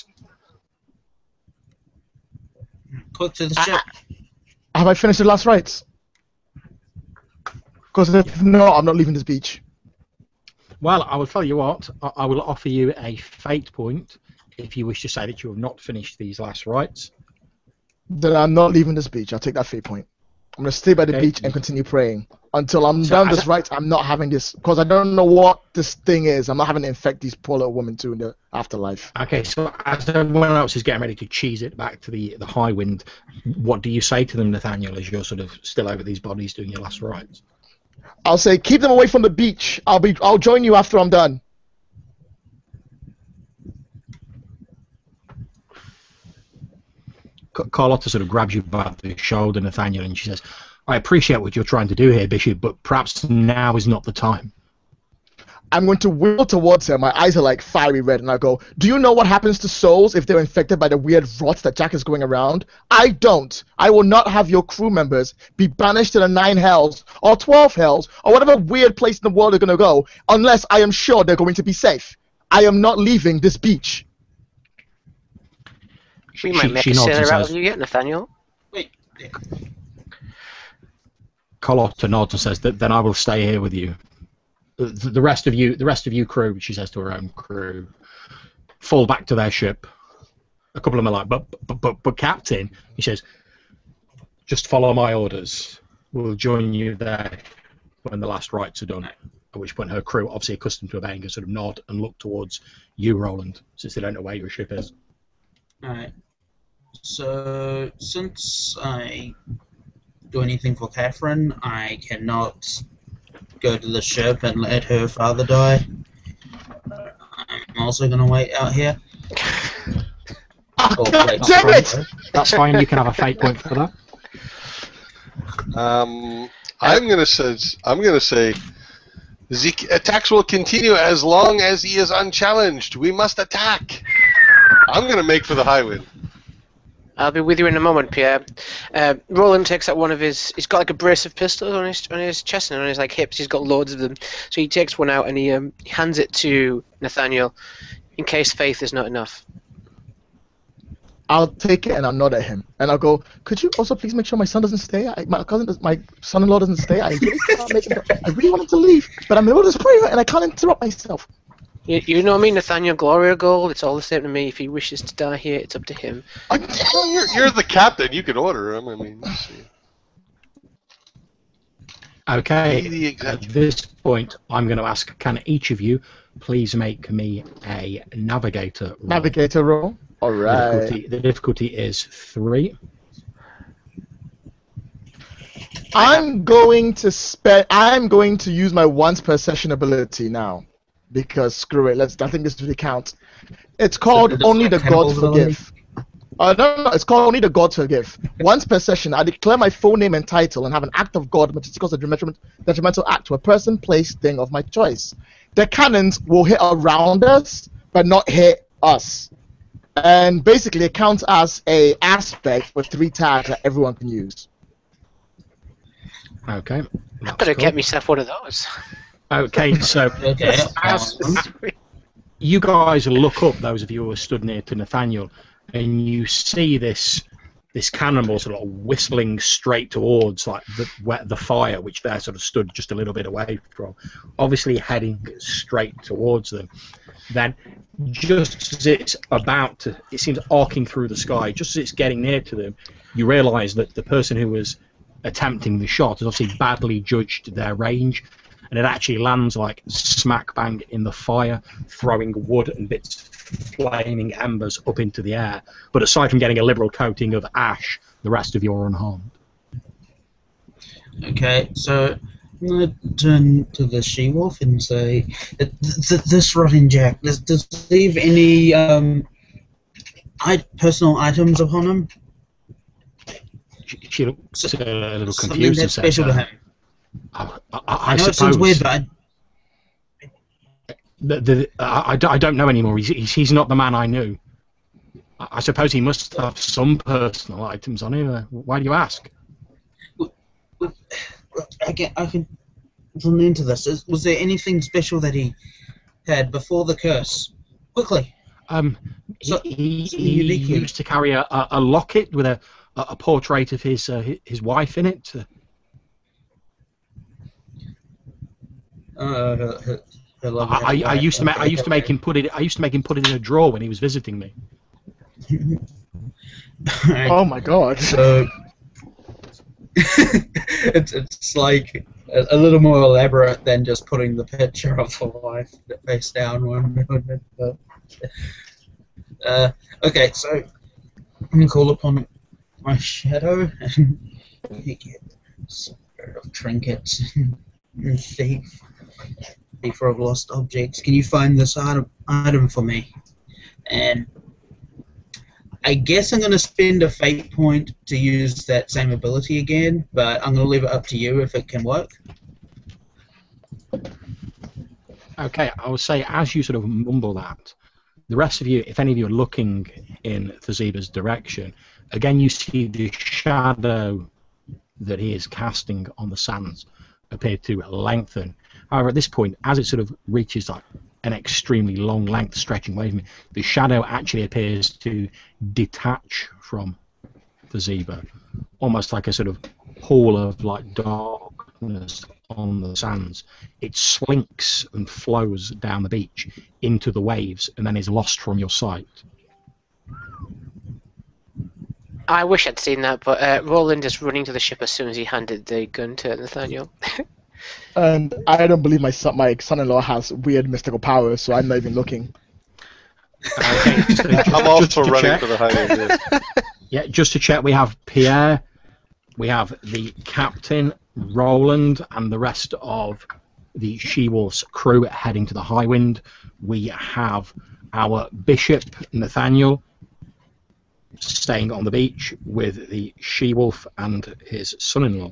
Quick to the ship. Have I finished the last rites? Because if not, I'm not leaving this beach. Well, I will tell you what. I will offer you a fate point if you wish to say that you have not finished these last rites. Then I'm not leaving this beach. I'll take that fate point. I'm going to stay by the beach and continue praying. Until I'm done this rites, I'm not having this, because I don't know what this thing is. I'm not having to infect these poor little women too in the afterlife. Okay, so as everyone else is getting ready to cheese it back to the Highwind, what do you say to them, Nathaniel, as you're sort of still over these bodies doing your last rites? I'll say, keep them away from the beach. I'll join you after I'm done. Carlotta sort of grabs you by the shoulder, Nathaniel, and she says, I appreciate what you're trying to do here, Bishop, but perhaps now is not the time. I'm going to wheel towards her. My eyes are like fiery red, and I go, do you know what happens to souls if they're infected by the weird rot that Jack is going around? I don't. I will not have your crew members be banished to the 9 hells, or 12 hells, or whatever weird place in the world they're going to go, unless I am sure they're going to be safe. I am not leaving this beach. We might make a sailor out of you yet, Nathaniel. Wait. Carlotta nods and says, then I will stay here with you. The rest of you crew, she says to her own crew, fall back to their ship. A couple of them are like, but Captain, he says, just follow my orders. We'll join you there when the last rites are done. At which point her crew, obviously accustomed to obeying her, sort of nod and look towards you, Roland, since they don't know where your ship is. Alright. So, since I do anything for Catherine, I cannot go to the ship and let her father die. I'm also going to wait out here. Damn it! That's fine, you can have a fate point for that. I'm gonna say the attacks will continue as long as he is unchallenged. We must attack. I'm gonna make for the Highwind. I'll be with you in a moment, Pierre. Roland takes out one of his. He's got like a brace of pistols on his chest and on his like hips. He's got loads of them. So he takes one out and he hands it to Nathaniel, in case faith is not enough. I'll take it and I'll nod at him and I'll go, could you also please make sure my son doesn't stay? My son-in-law doesn't stay. I really can't make him. I really want him to leave, but I'm in the middle of this prayer and I can't interrupt myself. You know me, Nathaniel Gloria Gold. It's all the same to me. If he wishes to die here, it's up to him. Well, you're the captain. You can order him. I mean, okay. At this point, I'm going to ask: can each of you please make me a navigator roll? Navigator roll. All right. The difficulty is 3. I'm going to use my once per session ability now, because screw it. I think this really counts. It's called Only the Gods Forgive. No, it's called Only the Gods Forgive. Once per session, I declare my full name and title and have an act of God which equals a detrimental act to a person, place, thing of my choice. The cannons will hit around us, but not hit us. And basically, it counts as a aspect with 3 tags that everyone can use. Okay. I better get myself one of those. Okay, so you guys look up, those of you who are stood near to Nathaniel, and you see this cannonball sort of whistling straight towards like the fire, which they're sort of stood just a little bit away from, obviously heading straight towards them. Then, just as it's about to, it seems arcing through the sky, just as it's getting near to them, you realise that the person who was attempting the shot has obviously badly judged their range, and it actually lands like smack bang in the fire, throwing wood and bits of flaming embers up into the air. But aside from getting a liberal coating of ash, the rest of you are unharmed. Okay, so I'm going to turn to the She-Wolf and say, this rotting Jack, does he have any personal items upon him? She looks a little confused and says, special to him. I know suppose, it sounds weird, but I don't know anymore. He's not the man I knew. I suppose he must have some personal items on him. Why do you ask? I can run into this. Was there anything special that he had before the curse? Quickly. Um, So, he uniquely. used to carry a locket with a portrait of his wife in it. Her lovely I wife. used to Okay, I used to make him put it. I used to make him put it in a drawer when he was visiting me. Alright, Oh my god. so it's like a little more elaborate than just putting the picture of the wife face down one. Okay, so I'm gonna call upon my shadow and get some sort of trinkets and thief of lost objects. Can you find this item for me? And I guess I'm going to spend a fate point to use that same ability again, but I'm going to leave it up to you if it can work. Okay, I would say as you sort of mumble that, the rest of you, if any of you are looking in Thazeba's direction, again you see the shadow that he is casting on the sands appear to lengthen. However, at this point, as it sort of reaches like an extremely long length stretching away from it, the shadow actually appears to detach from Thazeba, almost like a sort of pool of like darkness on the sands. It slinks and flows down the beach into the waves and then is lost from your sight. I wish I'd seen that, but Roland is running to the ship as soon as he handed the gun to Nathaniel. And I don't believe my son-in-law has weird mystical powers, so I'm not even looking. Okay, so I'm also to running check, for the Highwind. yeah, just to check, we have Pierre, we have the captain, Roland, and the rest of the She-Wolf's crew heading to the Highwind. We have our bishop, Nathaniel, staying on the beach with the She-Wolf and his son-in-law.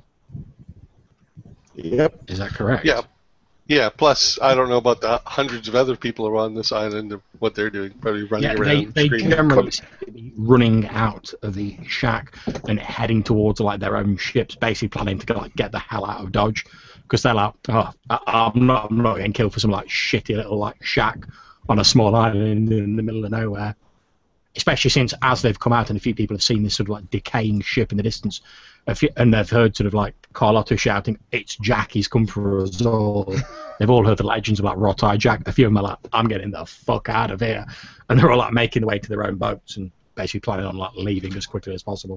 Yep. Is that correct? Yeah. Yeah, plus, I don't know about the hundreds of other people around this island and what they're doing. Probably running Yeah, around they screaming. generally seem to be running out of the shack and heading towards like their own ships, basically planning to like get the hell out of Dodge, because they're like, oh, I'm not getting killed for some like shitty little like shack on a small island in the middle of nowhere. Especially since, as they've come out and a few people have seen this sort of like decaying ship in the distance, and they've heard sort of like Carlotta shouting, "It's Jack! He's come for us all!" They've all heard the legends about Rot-Eye Jack. A few of them are like, "I'm getting the fuck out of here," and they're all like making their way to their own boats and basically planning on like leaving as quickly as possible.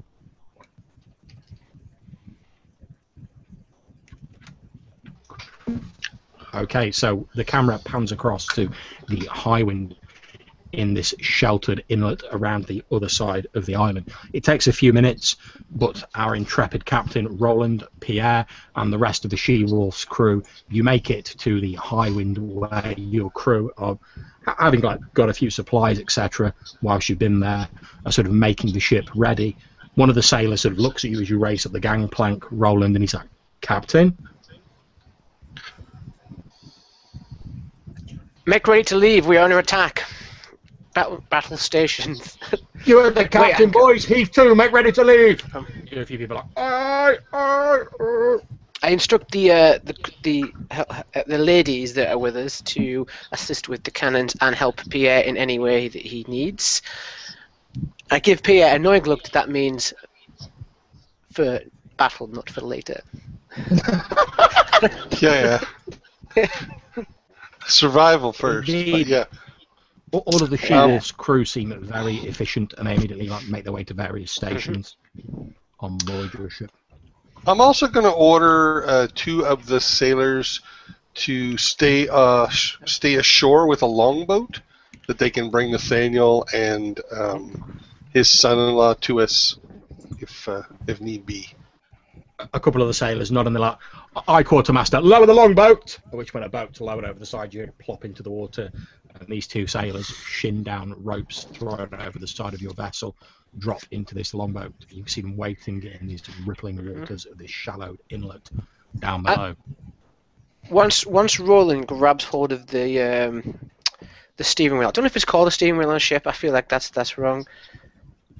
Okay, so the camera pans across to the Highwind in this sheltered inlet around the other side of the island. It takes a few minutes, but our intrepid captain, Roland, Pierre, and the rest of the She-Wolf's crew, you make it to the Highwind where your crew are, having got a few supplies, etc., whilst you've been there, are sort of making the ship ready. One of the sailors sort of looks at you as you race up the gangplank, Roland, and he's like, "Captain?" Make ready to leave. We are under attack. Battle stations. "You're the captain, boys. Heave to. Make ready to leave." A few people are like, I instruct the ladies that are with us to assist with the cannons and help Pierre in any way that he needs. I give Pierre a knowing look that means for battle, not for later. Yeah. Survival first. But Indeed. yeah. all of the She-Wolf's crew seem very efficient, and they immediately make their way to various stations on board your ship. I'm also going to order 2 of the sailors to stay ashore with a longboat that they can bring Nathaniel and his son-in-law to us if need be. A couple of the sailors nod and they're like, "Aye, quartermaster, lower the longboat!" At which point a boat's lowered over the side, you plop into the water, and these 2 sailors shin down ropes thrown over the side of your vessel, drop into this longboat. You can see them waiting in these rippling waters of this shallow inlet down below. Once Roland grabs hold of the steering wheel, I don't know if it's called a steering wheel on a ship. I feel like that's wrong.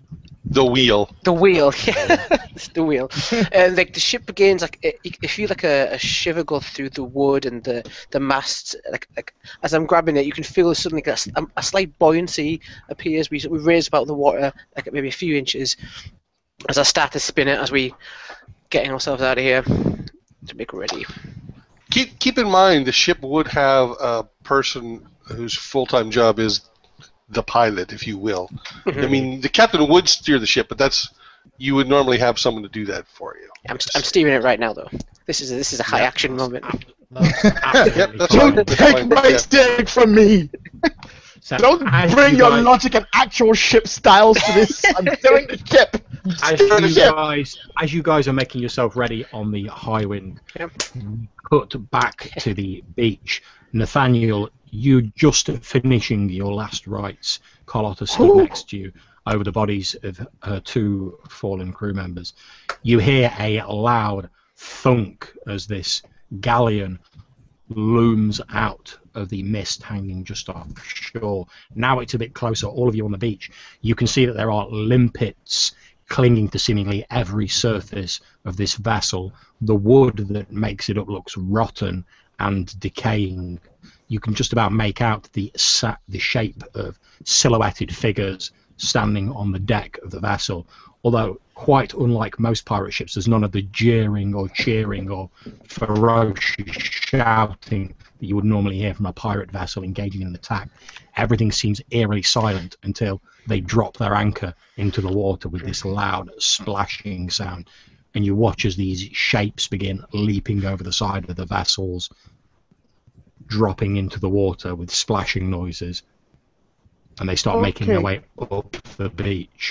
The wheel. The wheel, yeah, it's the wheel. And like the ship begins, like you feel like a shiver go through the wood and the masts. Like as I'm grabbing it, you can feel suddenly a slight buoyancy appears. We raise about the water, like maybe a few inches, as I start to spin it. As we getting ourselves out of here to make ready. Keep in mind, the ship would have a person whose full-time job is the pilot, if you will. I mean, the captain would steer the ship, but you would normally have someone to do that for you. I'm steering it right now, though. This is a high action moment. Yep, that's Don't fine. That's take fine. my Yeah. steering from me. So Don't as bring you your guys- logic and actual ship styles to this. I'm steering the ship. As you guys are making yourself ready on the Highwind, Yep. cut back to the beach. Nathaniel, you just finishing your last rites. Carlotta stood Ooh. next to you over the bodies of her 2 fallen crew members. You hear a loud thunk as this galleon looms out of the mist hanging just offshore. Now it's a bit closer, all of you on the beach. You can see that there are limpets clinging to seemingly every surface of this vessel. The wood that makes it up looks rotten and decaying. You can just about make out the shape of silhouetted figures standing on the deck of the vessel. Although, quite unlike most pirate ships, there's none of the jeering or cheering or ferocious shouting that you would normally hear from a pirate vessel engaging in an attack. Everything seems eerily silent until they drop their anchor into the water with this loud splashing sound. And you watch as these shapes begin leaping over the side of the vessels, dropping into the water with splashing noises. And they start making their way up the beach.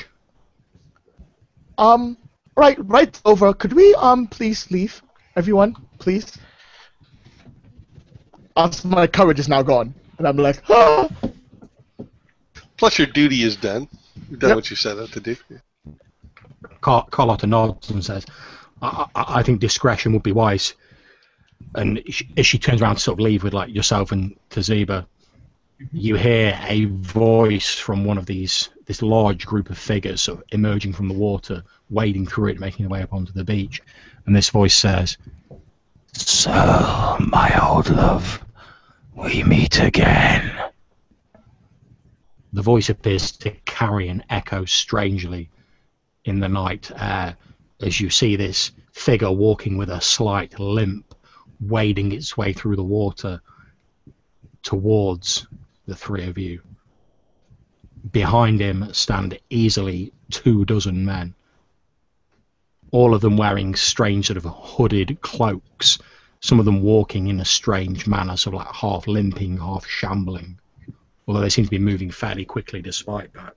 Right over. Could we please leave, everyone, please? My courage is now gone, and I'm like, ah! Plus, your duty is done. You've done Yep. what you set out to do. Carlotta nods and says, I think discretion would be wise. And as she turns around to sort of leave with like yourself and Taziba, you hear a voice from one of this large group of figures sort of emerging from the water, wading through it, making their way up onto the beach. And this voice says, "So, my old love, we meet again." The voice appears to carry an echo strangely in the night air as you see this figure walking with a slight limp, wading its way through the water towards the 3 of you. Behind him stand easily 24 men, all of them wearing strange sort of hooded cloaks, some of them walking in a strange manner, sort of like half limping, half shambling, although they seem to be moving fairly quickly despite that.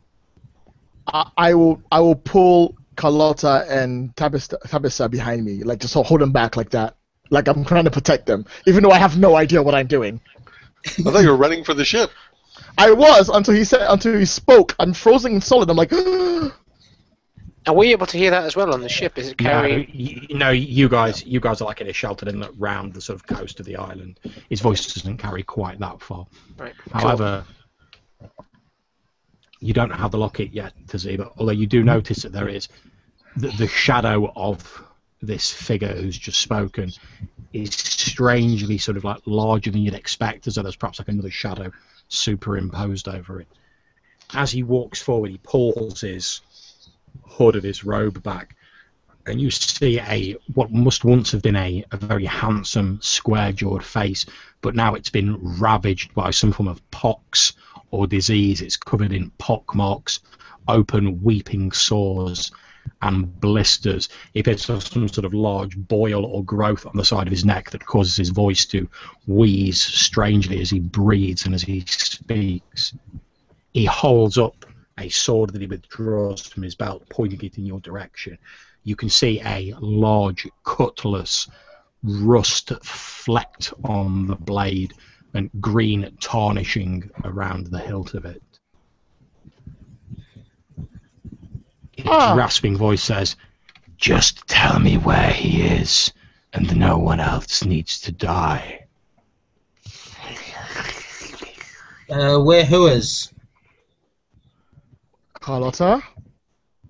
I will pull Carlotta and Tabitha behind me, like just hold them back like that, like I'm trying to protect them, even though I have no idea what I'm doing. I thought you were running for the ship. I was until he spoke. I'm frozen solid. I'm like, Are we able to hear that as well on the ship? Is it carrying? You guys are like in a sheltered inlet round the sort of coast of the island. His voice doesn't carry quite that far. Right. However, you don't have the locket yet, Taziba, although you do notice that there is the shadow of this figure who's just spoken is strangely sort of like larger than you'd expect, as though there's perhaps like another shadow superimposed over it. As he walks forward, he pulls his hood of his robe back, and you see what must once have been a very handsome, square-jawed face, but now it's been ravaged by some form of pox or disease. It's covered in pock marks, open weeping sores, and blisters. He appears to have some sort of large boil or growth on the side of his neck that causes his voice to wheeze strangely as he breathes and as he speaks. He holds up a sword that he withdraws from his belt, pointing it in your direction. You can see a large cutlass, rust flecked on the blade and green tarnishing around the hilt of it. His rasping voice says, "Just tell me where he is, and no one else needs to die." We're Hooers. Carlotta,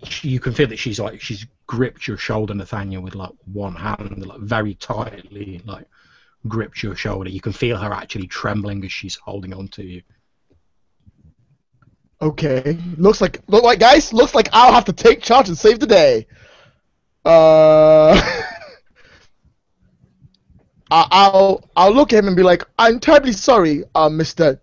you can feel that she's gripped your shoulder, Nathaniel, with like one hand, like very tightly, like gripped your shoulder. You can feel her actually trembling as she's holding on to you. Okay, looks like guys, looks like I'll have to take charge and save the day. I'll look at him and be like, I'm terribly sorry, Mr.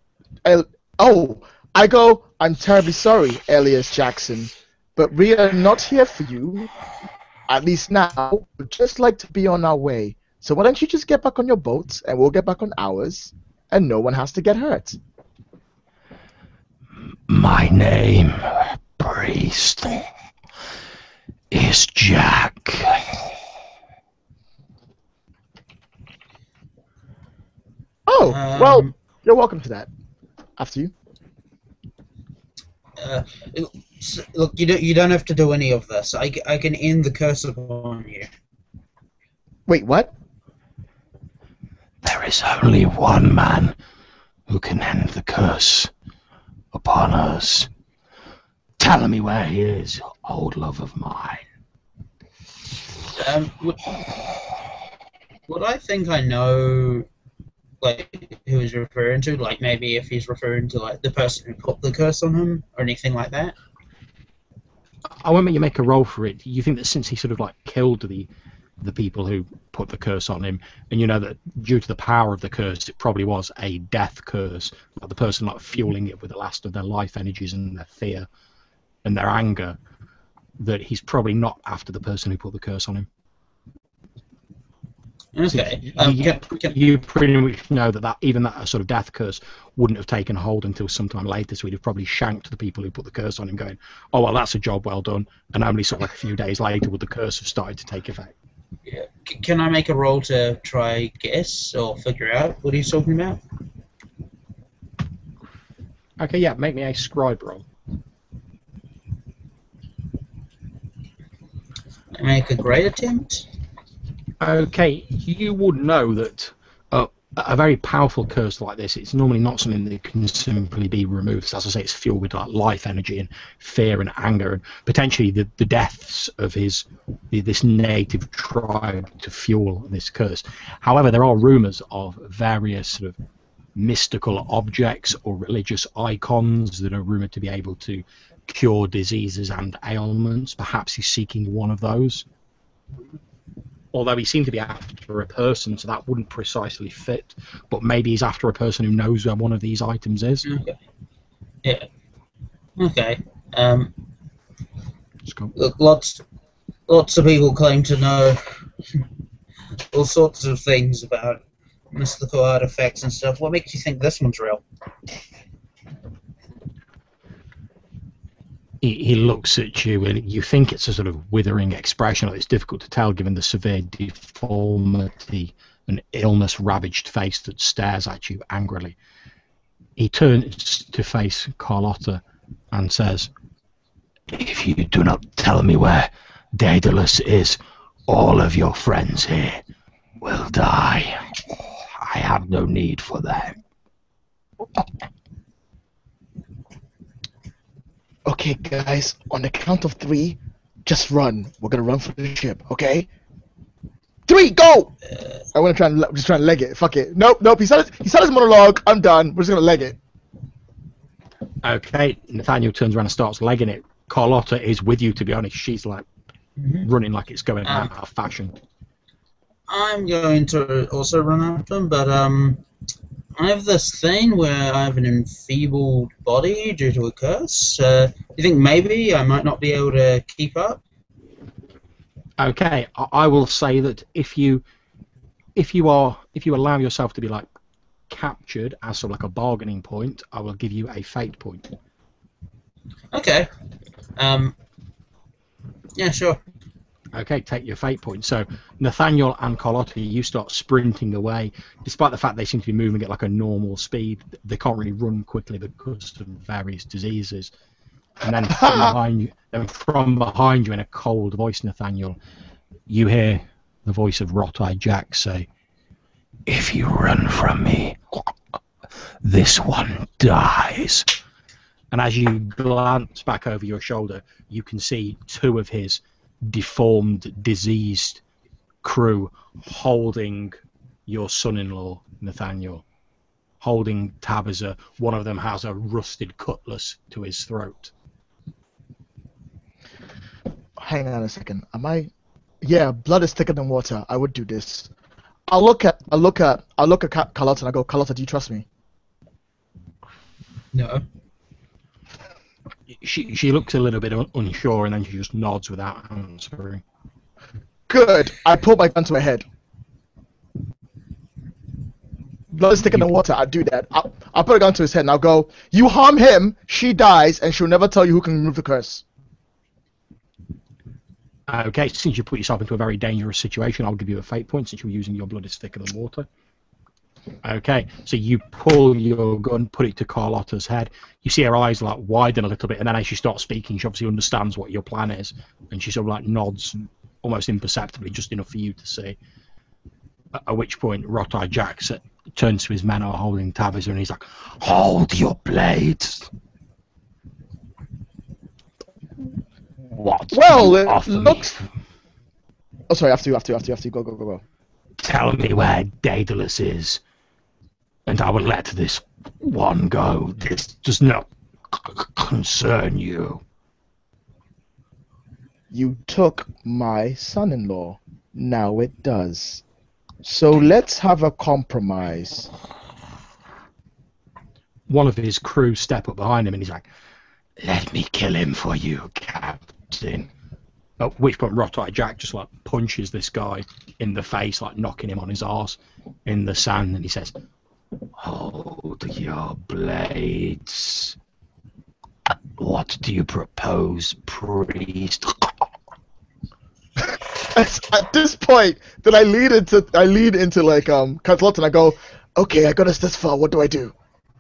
I'm terribly sorry, Elias Jackson, but we are not here for you, at least now. We'd just like to be on our way. So why don't you just get back on your boat, and we'll get back on ours, and no one has to get hurt. My name, priest, is Jack. Oh, well, you're welcome to that. After you. Look, you don't have to do any of this. I can end the curse upon you. Wait, what? There is only one man who can end the curse upon us. Tell me where he is, old love of mine. Would I think I know, like, who he's referring to? Like, maybe if he's referring to, like, the person who put the curse on him, or anything like that? I won't make you make a roll for it. You think that since he sort of, like, killed the people who put the curse on him, and you know that due to the power of the curse, it probably was a death curse, like the person, like, fueling it with the last of their life energies and their fear and their anger, that he's probably not after the person who put the curse on him. Okay. You pretty much know that even that sort of death curse wouldn't have taken hold until sometime later, so he'd have probably shanked the people who put the curse on him, going, oh, well, that's a job well done, and only sort of like a few days later would the curse have started to take effect. Yeah. Can I make a roll to try guess or figure out what he's talking about? Okay, yeah, make me a scribe roll. I make a great attempt. Okay, you would know that a very powerful curse like this, it's normally not something that can simply be removed. So as I say, it's fueled with like life energy and fear and anger, and potentially the deaths of this native tribe to fuel this curse. However, there are rumours of various sort of mystical objects or religious icons that are rumoured to be able to cure diseases and ailments. Perhaps he's seeking one of those. Although he seemed to be after a person, so that wouldn't precisely fit. But maybe he's after a person who knows where one of these items is. Okay. Yeah. Okay. Look, lots of people claim to know all sorts of things about mystical artifacts and stuff. What makes you think this one's real? He looks at you, and you think it's a sort of withering expression. It's difficult to tell given the severe deformity and illness-ravaged face that stares at you angrily. He turns to face Carlotta and says, if you do not tell me where Daedalus is, all of your friends here will die. I have no need for them. Okay, guys, on the count of 3, just run. We're gonna run for the ship, okay? 3, go! I'm gonna try and leg it. Fuck it. Nope. He said his monologue. I'm done. We're just gonna leg it. Okay, Nathaniel turns around and starts legging it. Carlotta is with you, to be honest. She's like running like it's going out of fashion. I'm going to also run after him, but I have this thing where I have an enfeebled body due to a curse. You think maybe I might not be able to keep up? Okay, I will say that if you allow yourself to be like captured as sort of like a bargaining point, I will give you a fate point. Okay. Yeah, sure. Okay, take your fate point. So Nathaniel and Carlotta, you start sprinting away. Despite the fact they seem to be moving at like a normal speed, they can't really run quickly because of various diseases. And then from behind you, in a cold voice, Nathaniel, you hear the voice of Rot-Eye Jack say, if you run from me, this one dies. And as you glance back over your shoulder, you can see two of his deformed, diseased crew holding your son-in-law, Nathaniel, holding Tabitha. One of them has a rusted cutlass to his throat. Hang on a second. Am I? Yeah, blood is thicker than water. I would do this. I'll look at Carlotta and I go, Carlotta, do you trust me? No. She looks a little bit unsure, and then she just nods without answering. Good. I pull my gun to her head. Blood is thicker than water. I do that. I'll put a gun to his head and I'll go, you harm him, she dies, and she'll never tell you who can remove the curse. Okay, since you put yourself into a very dangerous situation, I'll give you a fate point since you're using your blood is thicker than water. Okay, so you pull your gun, put it to Carlotta's head. You see her eyes like widen a little bit, and then as she starts speaking, she obviously understands what your plan is, and she sort of like nods almost imperceptibly, just enough for you to see. At which point, Rot-Eye Jack turns to his men who are holding Tabitha, and he's like, "Hold your blades." What? Well, it looks. Oh, sorry. After you. Go. Tell me where Daedalus is, and I will let this one go. This does not concern you. You took my son-in-law. Now it does. So let's have a compromise. One of his crew step up behind him, and he's like, "Let me kill him for you, Captain." At which point, Rot-Eye Jack just like punches this guy in the face, like knocking him on his arse in the sand, and he says, "Hold your blades. What do you propose, priest?" At this point, then I lead into like Carlotta and I go, okay, I got us this far. What do I do?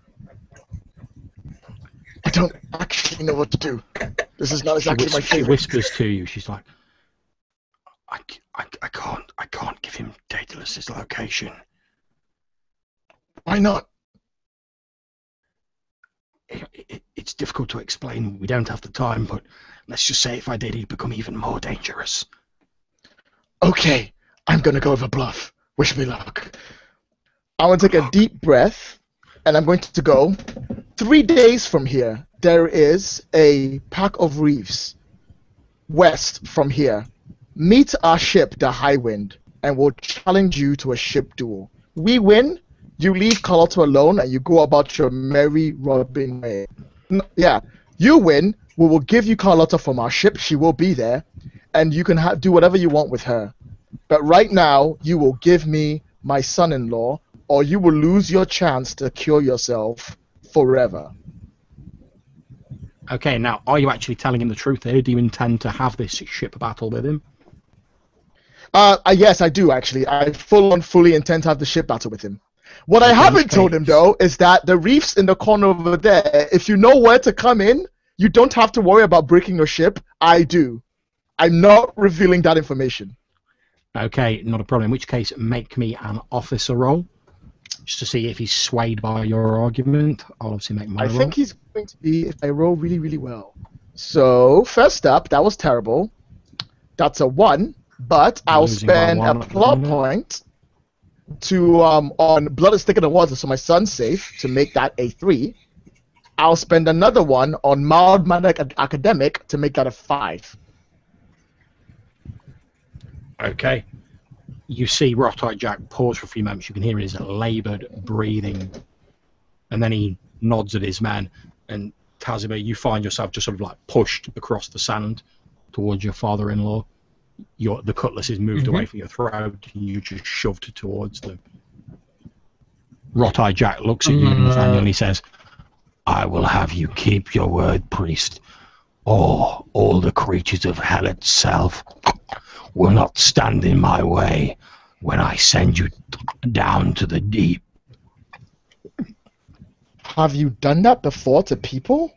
I don't actually know what to do. This is not exactly my favorite. She whispers to you. She's like, I can't give him Daedalus's location. Why not? It's difficult to explain. We don't have the time, but let's just say if I did, he'd become even more dangerous. Okay, I'm gonna go with a bluff. Wish me luck. I want to take a deep breath, and I'm going to go. 3 days from here, there is a pack of reefs west from here. Meet our ship, the Highwind, and we'll challenge you to a ship duel. We win, you leave Carlotta alone, and you go about your merry Robin way. You win, we will give you Carlotta from our ship, she will be there, and you can do whatever you want with her. But right now, you will give me my son-in-law, or you will lose your chance to cure yourself forever. Okay, now, are you actually telling him the truth here? Do you intend to have this ship battle with him? Yes, I do, actually. I fully intend to have the ship battle with him. What I haven't told him, though, is that the reefs in the corner over there, if you know where to come in, you don't have to worry about breaking your ship. I do. I'm not revealing that information. Okay, not a problem. In which case, make me an officer roll, just to see if he's swayed by your argument. I'll obviously make my roll. I think he's going to be if I roll really, really well. So, first up, that was terrible. That's a 1, but I'll spend a plot point to on blood is thicker than water, so my son's safe, to make that a 3. I'll spend another one on mild-mannered academic to make that a 5. Okay. You see Rot-Eye Jack pause for a few moments. You can hear his laboured breathing. And then he nods at his men. And Tazima, you find yourself just sort of like pushed across the sand towards your father-in-law. The cutlass is moved away from your throat, and you just shoved towards them. Rot-Eye Jack looks at you, Nathaniel, and he says, "I will have you keep your word, priest, or all the creatures of hell itself will not stand in my way when I send you down to the deep." Have you done that before to people?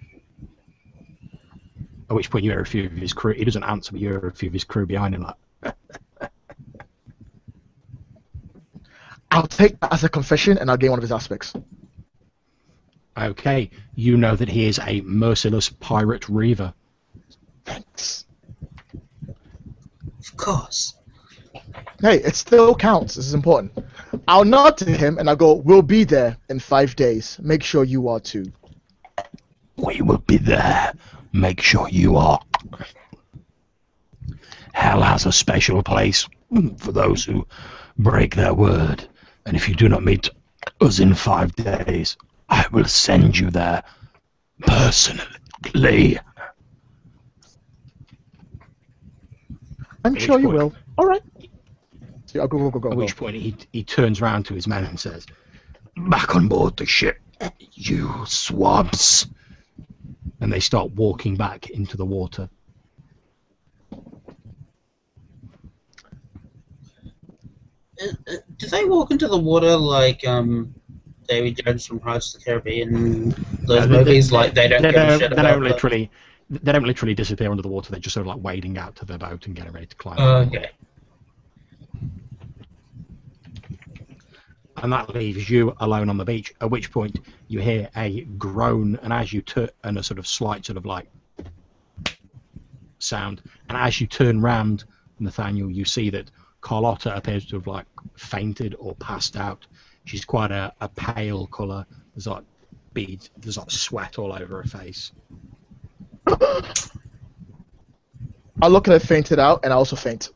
At which point you hear a few of his crew. He doesn't answer, but you hear a few of his crew behind him like, I'll take that as a confession, and I'll gain one of his aspects. Okay, you know that he is a merciless pirate reaver. Thanks. Of course. Hey, it still counts. This is important. I'll nod to him and I'll go, we'll be there in 5 days. Make sure you are too. We will be there. Make sure you are. Hell has a special place for those who break their word. And if you do not meet us in 5 days, I will send you there personally. I'm At sure which you point- will. Alright. So I'll go. At which point he turns round to his men and says, "Back on board the ship, you swabs." And they start walking back into the water. Do they walk into the water like Davy Jones from Pirates of the Caribbean? Those movies, like they don't give a shit about They don't literally disappear under the water. They're just sort of like wading out to their boat and getting ready to climb. Okay. And that leaves you alone on the beach. At which point you hear a groan, and as you turn, and a sort of slight sort of like sound. And as you turn round, Nathaniel, you see that Carlotta appears to have like fainted or passed out. She's quite a pale colour. There's like beads. There's like sweat all over her face. I'll look at her fainted out and I also faint.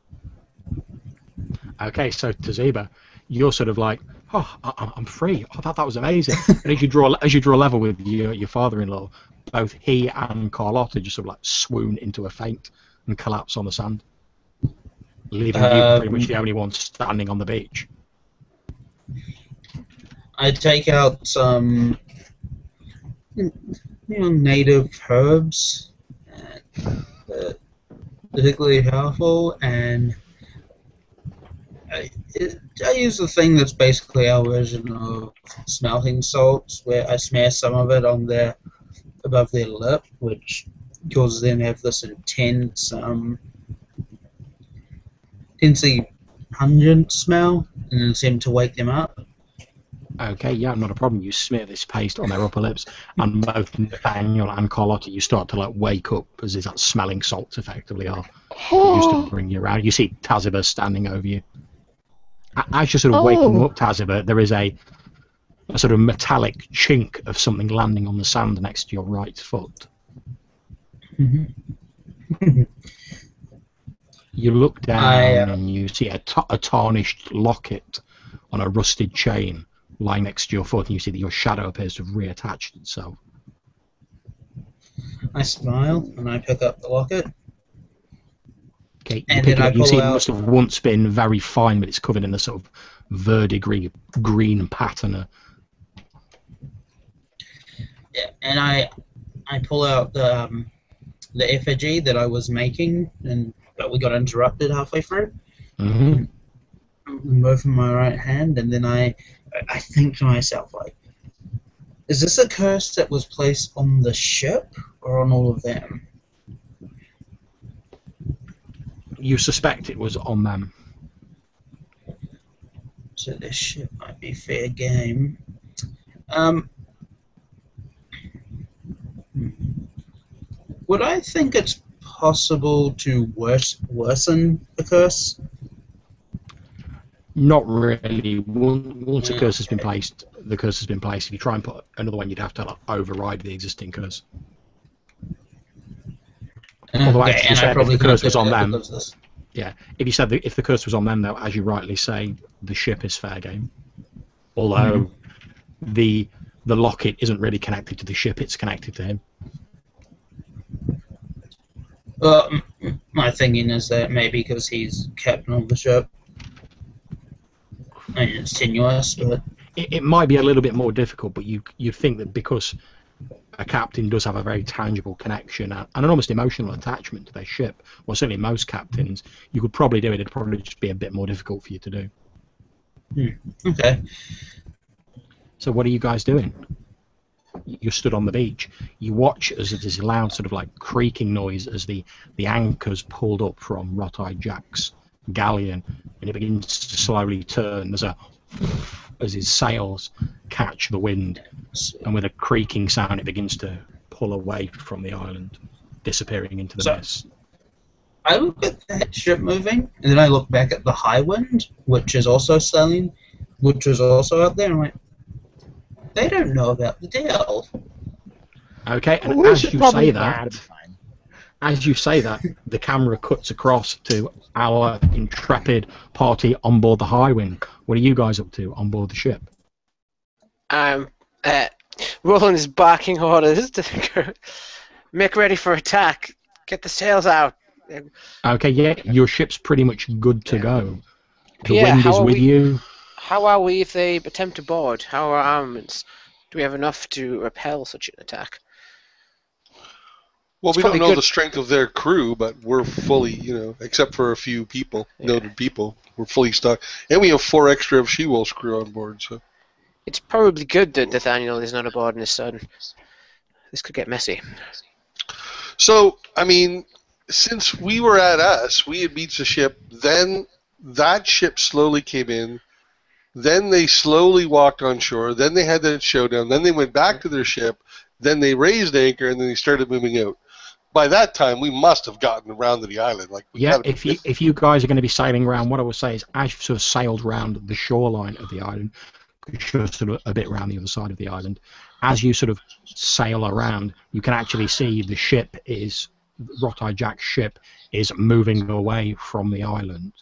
Okay, so Taziba, you're sort of like, oh, I'm free. I thought that was amazing. And as you draw level with your father-in-law, both he and Carlotta just sort of like swoon into a faint and collapse on the sand, leaving you pretty much the only one standing on the beach. I take out some native herbs, particularly powerful, and I use the thing that's basically our version of smelting salts, where I smear some of it on above their lip, which causes them to have this intense, intensely pungent smell, and then seem to wake them up. Okay, yeah, not a problem. You smear this paste on their upper lips, and both Nathaniel and Carlotta, you start to like wake up as is that smelling salts effectively are used to bring you around. You see Taziba standing over you. As you're sort of waking up, Taziba, there is a sort of metallic chink of something landing on the sand next to your right foot. Mm-hmm. You look down and you see a tarnished locket on a rusted chain lying next to your foot, and you see that your shadow appears to have reattached itself. I smile and I pick up the locket. Okay, And you pick then it I up. You pull see it out- must have once been very fine, but it's covered in a sort of verdigris green patina. Yeah, and I pull out the effigy that I was making, but we got interrupted halfway through. Mm-hmm. Both in my right hand, and then I think to myself, like, is this a curse that was placed on the ship or on all of them? You suspect it was on them. So this ship might be fair game. Would I think it's possible to worsen the curse? Not really. Once a curse has been placed, the curse has been placed. If you try and put another one, you'd have to like, override the existing curse. Although Okay, actually, and I said probably if the curse was can't on do that them, because of this. yeah. If you said if the curse was on them, though, as you rightly say, the ship is fair game. Although the locket isn't really connected to the ship; it's connected to him. Well, my thinking is that maybe because he's captain of the ship. I mean, it's tenuous, but It might be a little bit more difficult, but you think that because a captain does have a very tangible connection and an almost emotional attachment to their ship, well, certainly most captains, you could probably do it. It'd probably just be a bit more difficult for you to do. okay. So what are you guys doing? You're stood on the beach. You watch as it is a loud sort of like creaking noise as the anchor's pulled up from Rot-Eyed Jack's galleon, and it begins to slowly turn. There's a as his sails catch the wind, and with a creaking sound, it begins to pull away from the island, disappearing into the mist. I look at that ship moving, and then I look back at the Highwind, which is also sailing, which was also out there, and I'm like, they don't know about the deal. Okay, and We as should you probably- say Nah, that, it'll be fine. as you say that, the camera cuts across to our intrepid party on board the Highwind. What are you guys up to on board the ship? Roland is barking orders to the crew. Make ready for attack. Get the sails out. Okay, yeah, your ship's pretty much good to go. The Yeah, wind how is are with we- you. How are we if they attempt to board? How are our armaments? Do we have enough to repel such an attack? Well, It's we don't probably know good- the strength of their crew, but we're fully, except for a few people, noted people, we're fully stocked. And we have 4 extra of She-Wolf's crew on board, so. It's probably good that Nathaniel is not aboard and his son. This could get messy. So, I mean, since we were at us, we had beached the ship, then that ship slowly came in, then they slowly walked on shore, then they had that showdown, then they went back to their ship, then they raised anchor, and then they started moving out. By that time, we must have gotten around to the island. Yeah, if you guys are going to be sailing around, what I would say is, as you sort of sailed around the shoreline of the island, you're sort of a bit around the other side of the island, as you sort of sail around, you can actually see the ship is, Rot-Eye Jack's ship is moving away from the island.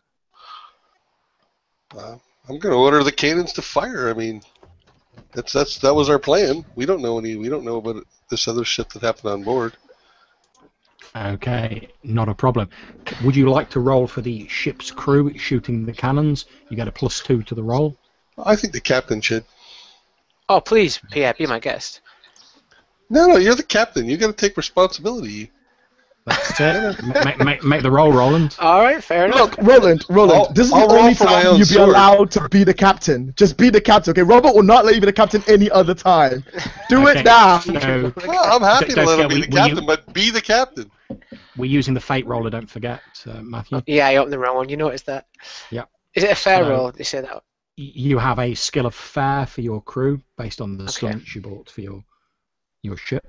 I'm going to order the cannons to fire. I mean, that was our plan. We don't know about this other shit that happened on board. Okay, not a problem. Would you like to roll for the ship's crew shooting the cannons? You get a +2 to the roll. I think the captain should. Oh, please, Pierre, be my guest. No, you're the captain. You got to take responsibility. That's it. make the roll, Roland. All right, fair enough. Look, Roland, this is I'll the roll only for my time own you'll be sword. allowed to be the captain. Just be the captain, okay? Robert will not let you be the captain any other time. Do Okay, it now. so Well, I'm happy to Don't let him forget, be the captain, but be the captain. we're using the fate roller, don't forget, Matthew. Yeah, I opened the wrong one. You noticed that? Yeah. Is it a fair So- roll? They say that. You have a skill of fair for your crew based on the Okay. stunts you bought for your ship.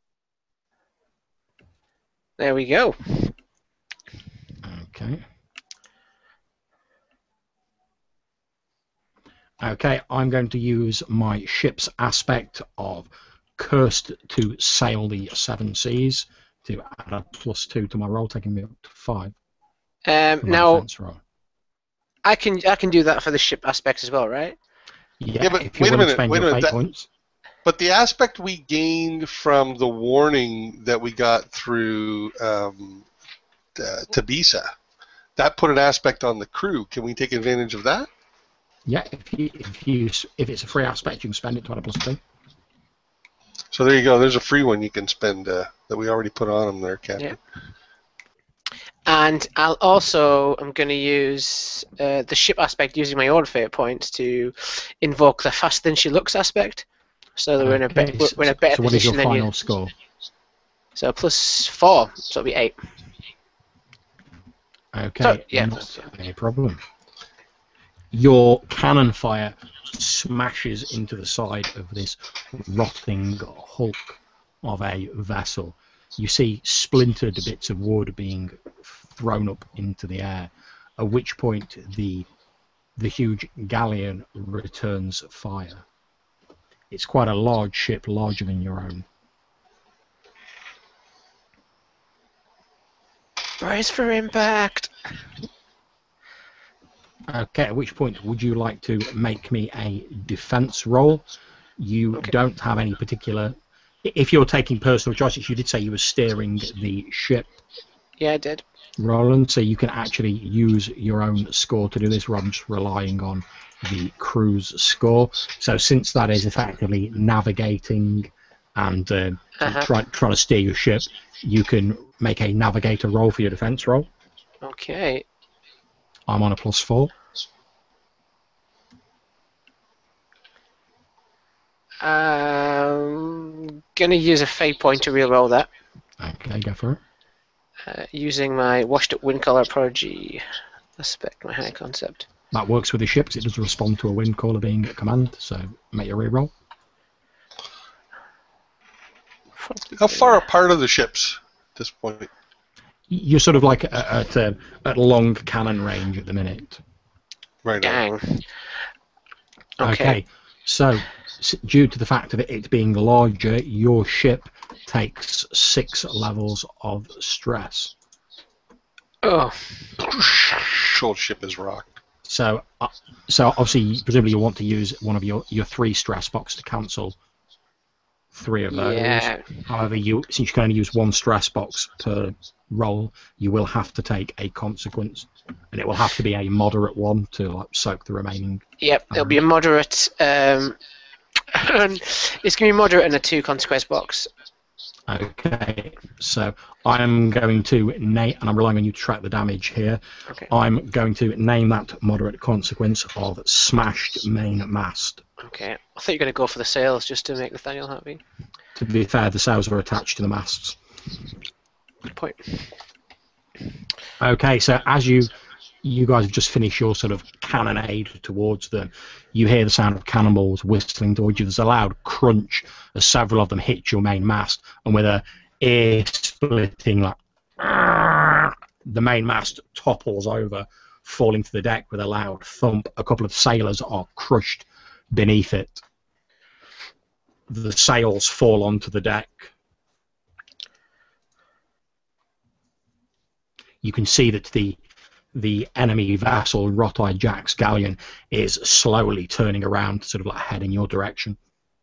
There we go. Okay. Okay, I'm going to use my ship's aspect of cursed to sail the 7 seas to add a +2 to my roll, taking me up to 5 for my Now defense roll. I can do that for the ship aspects as well, right? Yeah, but if you wait a want to minute, spend wait a your minute, fate that- points. But the aspect we gained from the warning that we got through Tabisa, that put an aspect on the crew. Can we take advantage of that? Yeah, if it's a free aspect, you can spend it to add a +2. So there you go. There's a free one you can spend that we already put on them there, Captain. And I'm going to use the ship aspect using my own fate points to invoke the faster than she looks aspect. So that we're in a better So what is position your than final you. score? So +4, so it'll be 8. Okay, So, yeah, not a problem. Your cannon fire smashes into the side of this rotting hulk of a vessel. You see splintered bits of wood being thrown up into the air, at which point the huge galleon returns fire. It's quite a large ship, larger than your own. Brace for impact. Okay, at which point would you like to make me a defense roll? You don't have any particular... If you're taking personal choices, you did say you were steering the ship, Yeah, I did. Roland, so you can actually use your own score to do this, rather than just relying on the crew's score. So since that is effectively navigating and trying to steer your ship, you can make a navigator roll for your defense roll. Okay. I'm on a +4. Gonna use a fate point to reroll that. Okay, go for it. Using my washed up wind color prodigy aspect, my high concept. That works with the ship because it does respond to a wind caller being at command, so make a reroll. How far apart are the ships at this point? You're sort of like at long cannon range at the minute. Right now. Dang. Okay. So, due to the fact of it being larger, your ship takes 6 levels of stress. Oh. Old ship is rocked. So obviously, presumably, you want to use one of your 3 stress box to cancel 3 of those. Yeah. However, since you can only use 1 stress box per roll, you will have to take a consequence, and it will have to be a moderate one to soak the remaining. Yep, it'll be a moderate. It's going to be moderate in a 2 consequence box. Okay, so I'm going to name, and I'm relying on you to track the damage here. Okay. I'm going to name that moderate consequence of smashed main mast. Okay. I thought you were going to go for the sails just to make Nathaniel happy. To be fair, the sails are attached to the masts. Good point. Okay, so as you guys have just finished your sort of cannonade towards them, you hear the sound of cannonballs whistling towards you. There's a loud crunch as several of them hit your main mast, and with a ear-splitting the main mast topples over, falling to the deck with a loud thump. A couple of sailors are crushed beneath it. The sails fall onto the deck. You can see that the enemy vessel, Rot-Eyed Jack's galleon, is slowly turning around, sort of like heading your direction.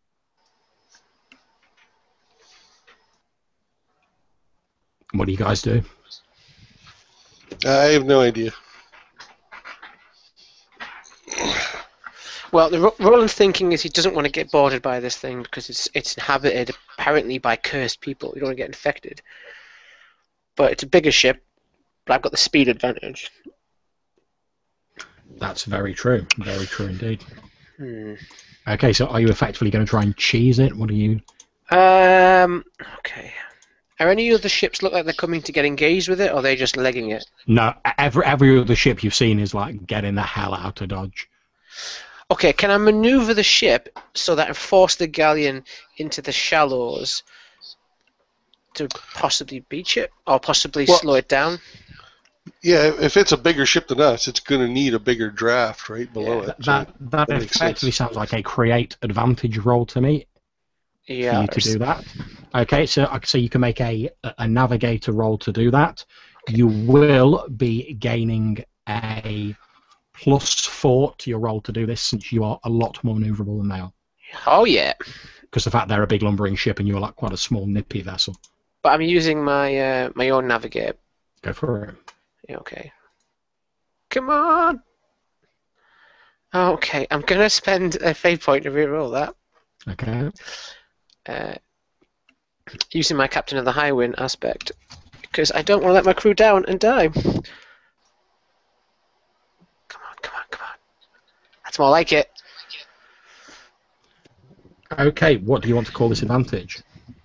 What do you guys do? I have no idea. Well, Roland's thinking is he doesn't want to get boarded by this thing because it's inhabited apparently by cursed people. You don't want to get infected. But it's a bigger ship, but I've got the speed advantage. That's very true. Very true indeed. Hmm. Okay, so are you effectively going to try and cheese it? What are you... Okay. Are any of the ships look like they're coming to get engaged with it, or are they just legging it? No, every other ship you've seen is like getting the hell out of Dodge. Okay, can I maneuver the ship so that I force the galleon into the shallows to possibly beach it, or possibly slow it down? Yeah, if it's a bigger ship than us, it's going to need a bigger draft right below it. That makes effectively sense. sounds like a create advantage roll to me. Yeah. For you to do that. Okay, so you can make a navigator roll to do that. Okay. You will be gaining a +4 to your roll to do this, since you are a lot more maneuverable than they are. Oh yeah. Because the fact they're a big lumbering ship and you're like quite a small nippy vessel. But I'm using my my own navigator. Go for it. Yeah, okay. Come on. Okay, I'm gonna spend a fate point to reroll that. Okay. Using my captain of the Highwind aspect, because I don't want to let my crew down and die. Come on, come on, come on. That's more like it. Okay, what do you want to call this advantage?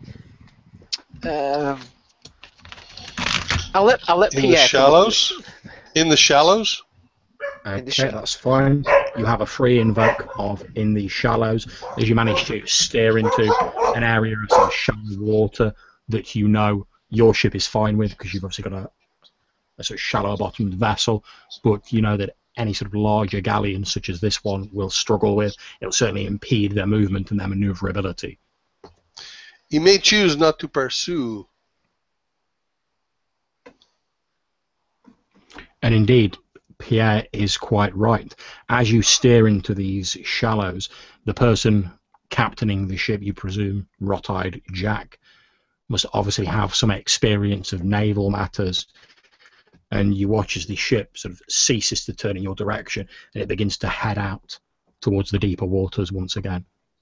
I'll let In Pierre. the shallows? In the shallows? Okay, that's fine. You have a free invoke of in the shallows as you manage to steer into an area of sort of shallow water that you know your ship is fine with, because you've obviously got a sort of shallow bottomed vessel, but you know that any sort of larger galleon such as this one will struggle with. It'll certainly impede their movement and their maneuverability. You may choose not to pursue. And indeed, Pierre is quite right. As you steer into these shallows, the person captaining the ship, you presume Rot-Eyed Jack, must obviously have some experience of naval matters, and you watch as the ship sort of ceases to turn in your direction and it begins to head out towards the deeper waters once again.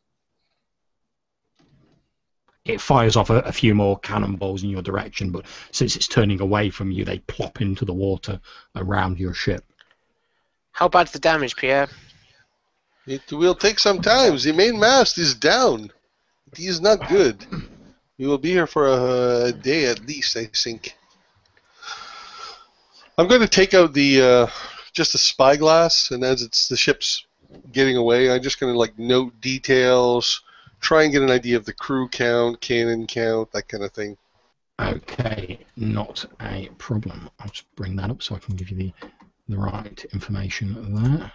It fires off a few more cannonballs in your direction, but since it's turning away from you, they plop into the water around your ship. How bad's the damage, Pierre? It will take some time. The main mast is down. It is not good. We will be here for a day at least, I think. I'm going to take out the just a spyglass, and as the ship's getting away, I'm just going to like note details, try and get an idea of the crew count, cannon count, that kind of thing. Okay, not a problem. I'll just bring that up so I can give you the right information there.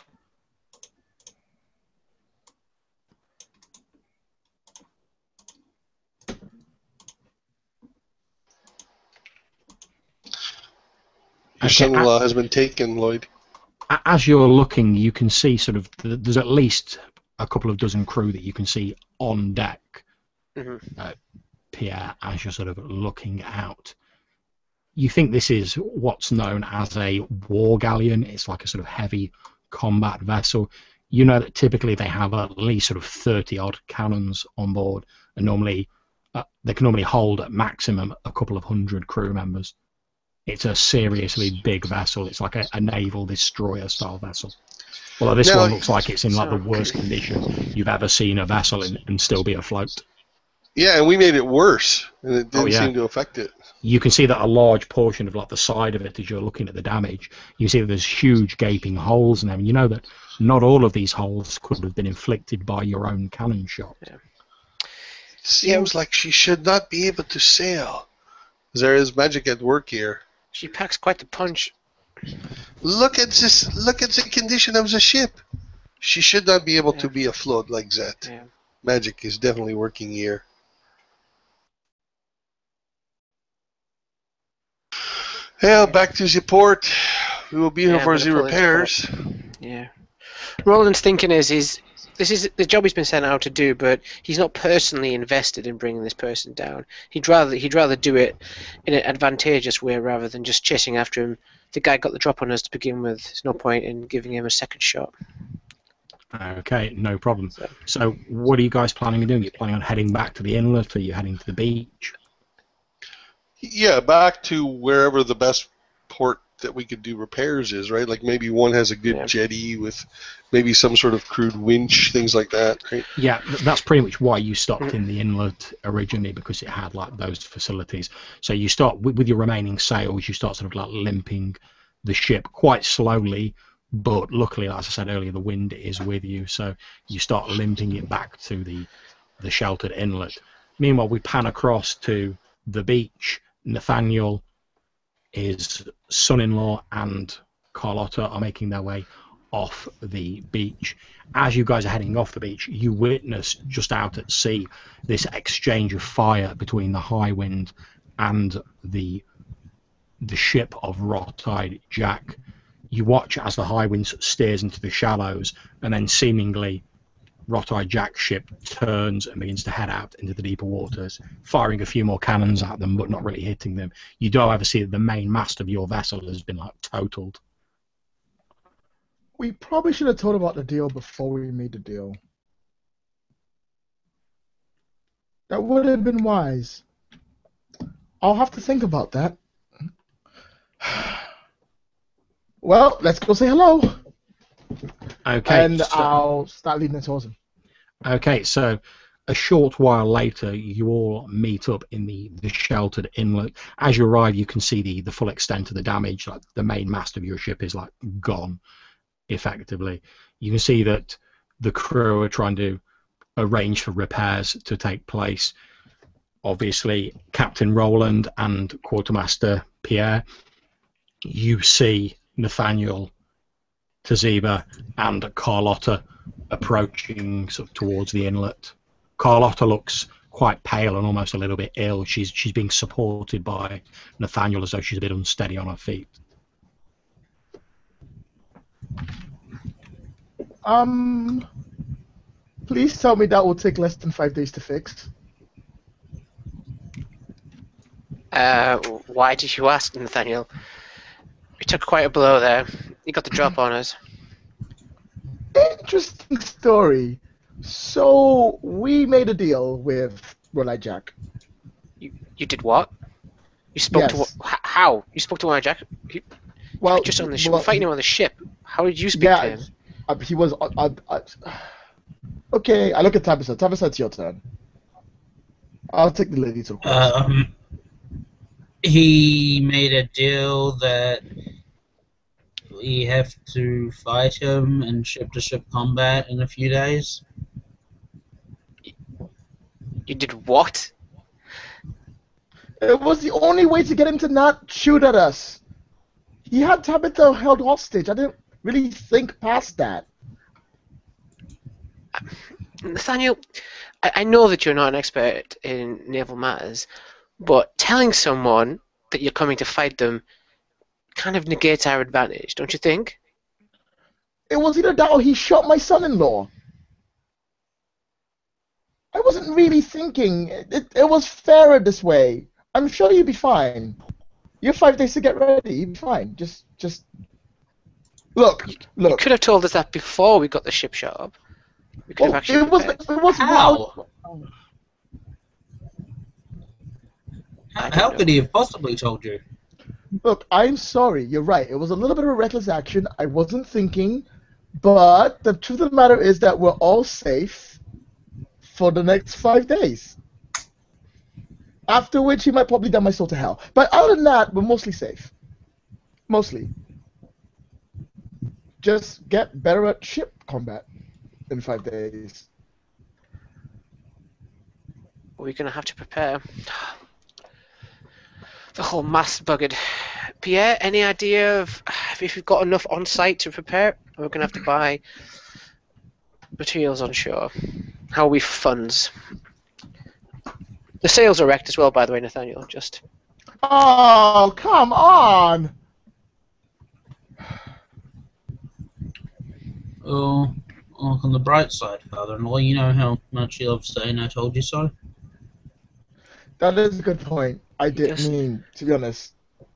Your son-in-law has been taken, Lloyd. As you're looking, you can see sort of there's at least a couple of dozen crew that you can see on deck. Pierre, as you're sort of looking out, you think this is what's known as a war galleon. It's like a sort of heavy combat vessel. You know that typically they have at least sort of 30-odd cannons on board, and normally they can normally hold at maximum a couple of hundred crew members. It's a seriously big vessel. It's like a naval destroyer-style vessel. Although this one looks like it's in like the worst condition you've ever seen a vessel in and still be afloat. Yeah, and we made it worse, and it didn't seem to affect it. You can see that a large portion of like the side of it, as you're looking at the damage, you see that there's huge gaping holes in them. You know that not all of these holes could have been inflicted by your own cannon shot. Yeah. Seems like she should not be able to sail. There is magic at work here. She packs quite the punch. Look at this! Look at the condition of the ship. She should not be able to be afloat like that. Yeah. Magic is definitely working here. Well, back to the port. We will be here for the repairs. Yeah. Roland's thinking is this is the job he's been sent out to do, but he's not personally invested in bringing this person down. He'd rather do it in an advantageous way rather than just chasing after him. The guy got the drop on us to begin with. There's no point in giving him a second shot. Okay, no problem. So what are you guys planning on doing? Are you planning on heading back to the inlet, or are you heading to the beach? Yeah, back to wherever the best port that we could do repairs is, right? Like maybe one has a good jetty with maybe some sort of crude winch, things like that, right? Yeah, that's pretty much why you stopped in the inlet originally, because it had like those facilities. So you start with your remaining sails, you start sort of like limping the ship quite slowly, but luckily, as I said earlier, the wind is with you, so you start limping it back to the sheltered inlet. Meanwhile, we pan across to the beach. Nathaniel, his son-in-law, and Carlotta are making their way off the beach. As you guys are heading off the beach, you witness just out at sea this exchange of fire between the Highwind and the ship of Rot-eyed Jack. You watch as the Highwind steers into the shallows, and then seemingly Rot-eyed Jack's ship turns and begins to head out into the deeper waters, firing a few more cannons at them, but not really hitting them. You do, however, see that the main mast of your vessel has been like totaled. We probably should have told about the deal before we made the deal. That would have been wise. I'll have to think about that. Well, let's go say hello. Okay. And I'll start leading it towards him. Okay, so a short while later, you all meet up in the sheltered inlet. As you arrive, you can see the full extent of the damage. Like the main mast of your ship is like gone, effectively. You can see that the crew are trying to arrange for repairs to take place. Obviously, Captain Roland and Quartermaster Pierre. You see Nathaniel, Taziba, and Carlotta approaching sort of towards the inlet. Carlotta looks quite pale and almost a little bit ill. She's being supported by Nathaniel as though she's a bit unsteady on her feet. Please tell me that will take less than 5 days to fix. Why did you ask, Nathaniel? We took quite a blow there. You got the drop on us. Interesting story. So we made a deal with Rot-eyed Jack. You did what? You spoke to how? You spoke to Rot-eyed Jack? Well, just on the ship, fighting him on the ship. How did you speak to him? He was. Okay, I look at Tabitha. Tabitha, it's your turn. I'll take the lady to the He made a deal that we have to fight him in ship-to-ship combat in a few days. You did what? It was the only way to get him to not shoot at us. He had Tabitha held hostage. I didn't really think past that. Nathaniel, I know that you're not an expert in naval matters, but telling someone that you're coming to fight them kind of negates our advantage, don't you think? It was either that or he shot my son-in-law. I wasn't really thinking. It was fairer this way. I'm sure you'll be fine. You have 5 days to get ready. You'll be fine. Just look. You could have told us that before we got the ship shot up. We could have actually it was How? well. How could he have possibly told you? Look, I'm sorry. You're right. It was a little bit of a reckless action. I wasn't thinking, but the truth of the matter is that we're all safe for the next 5 days. After which he might probably damn my soul to hell. But other than that, we're mostly safe. Mostly. Just get better at ship combat in 5 days. We're going to have to prepare. The whole mass buggered. Pierre, any idea of if we've got enough on site to prepare? Or we're going to have to buy materials on shore. How are we for funds? The sails are wrecked as well, by the way, Nathaniel. Just. Oh, come on! Oh, look on the bright side, father-in-law. You know how much you love saying "I told you so." That is a good point. I didn't mean, to be honest.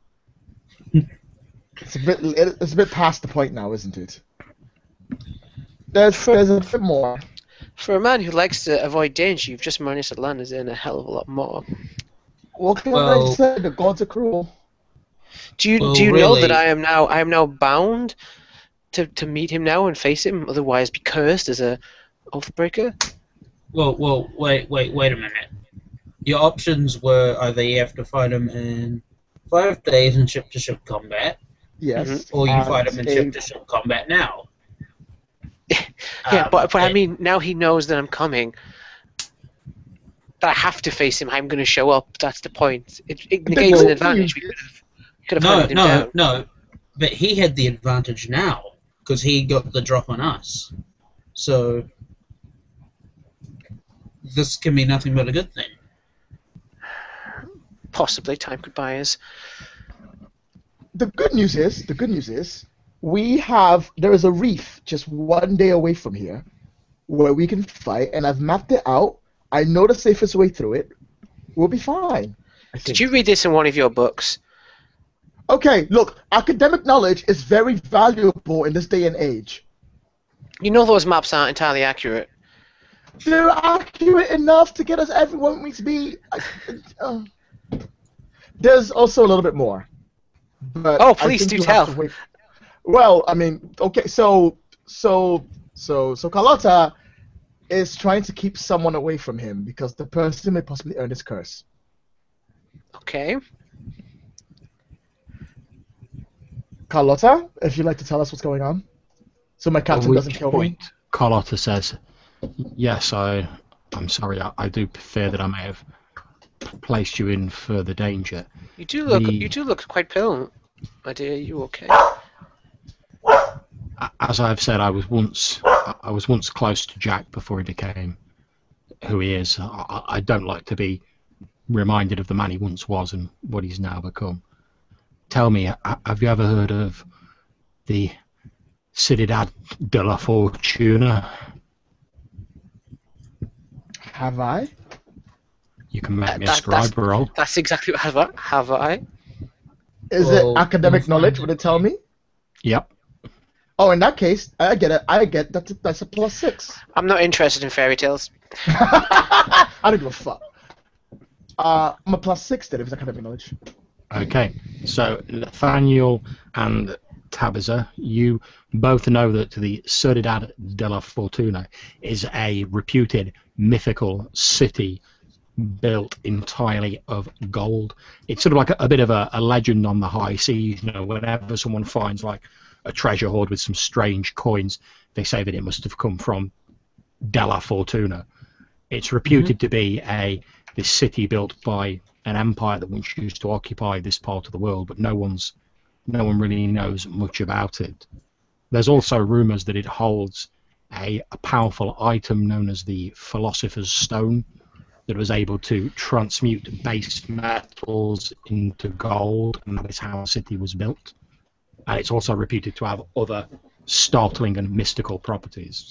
It's a bit past the point now, isn't it? There's a bit more. For a man who likes to avoid danger, you've just managed to land us in a hell of a lot more. What can I say? The gods are cruel. Do you know that I am now bound to meet him now and face him, otherwise be cursed as a oathbreaker? Well, wait a minute. Your options were either you have to fight him in 5 days in ship-to-ship combat, yes, or you fight him in ship-to-ship combat now. Yeah, but I mean, now he knows that I'm coming. That I have to face him. I'm going to show up. That's the point. It negates an advantage. We could have hunted him down. No. But he had the advantage now because he got the drop on us. So this can be nothing but a good thing. Possibly, time could buy us. The good news is, there is a reef just 1 day away from here where we can fight, and I've mapped it out. I know the safest way through it. We'll be fine. Did you read this in one of your books? Okay, look, academic knowledge is very valuable in this day and age. You know those maps aren't entirely accurate. They're accurate enough to get us everyone we need to be. There's also a little bit more. But oh, please do tell. Well, I mean, okay, so Carlotta is trying to keep someone away from him because the person may possibly earn his curse. Okay. Carlotta, if you'd like to tell us what's going on, so my captain doesn't kill me. Carlotta says, "Yes, I'm sorry. I do fear that I may have placed you in further danger." You do look quite pale, my dear. Are you okay? As I've said, I was once close to Jack before he became who he is. I don't like to be reminded of the man he once was and what he's now become. Tell me, have you ever heard of the Ciudad de la Fortuna? Have I? You can make me a scribe roll. That's exactly what have I. Is it academic knowledge? Would it tell me? Yep. Oh, in that case, I get it. That's a +6. I'm not interested in fairy tales. I don't give a fuck. I'm a +6 then if it's academic knowledge. Okay, so Nathaniel and Tabitha, you both know that the Ciudad de la Fortuna is a reputed mythical city built entirely of gold. It's sort of like a bit of a legend on the high seas. You know, whenever someone finds like a treasure hoard with some strange coins. They say that it must have come from Della Fortuna. It's reputed to be this city built by an empire that once used to occupy this part of the world, but no one really knows much about it. There's also rumours that it holds a powerful item known as the Philosopher's Stone that was able to transmute base metals into gold, and that is how the city was built. And it's also reputed to have other startling and mystical properties.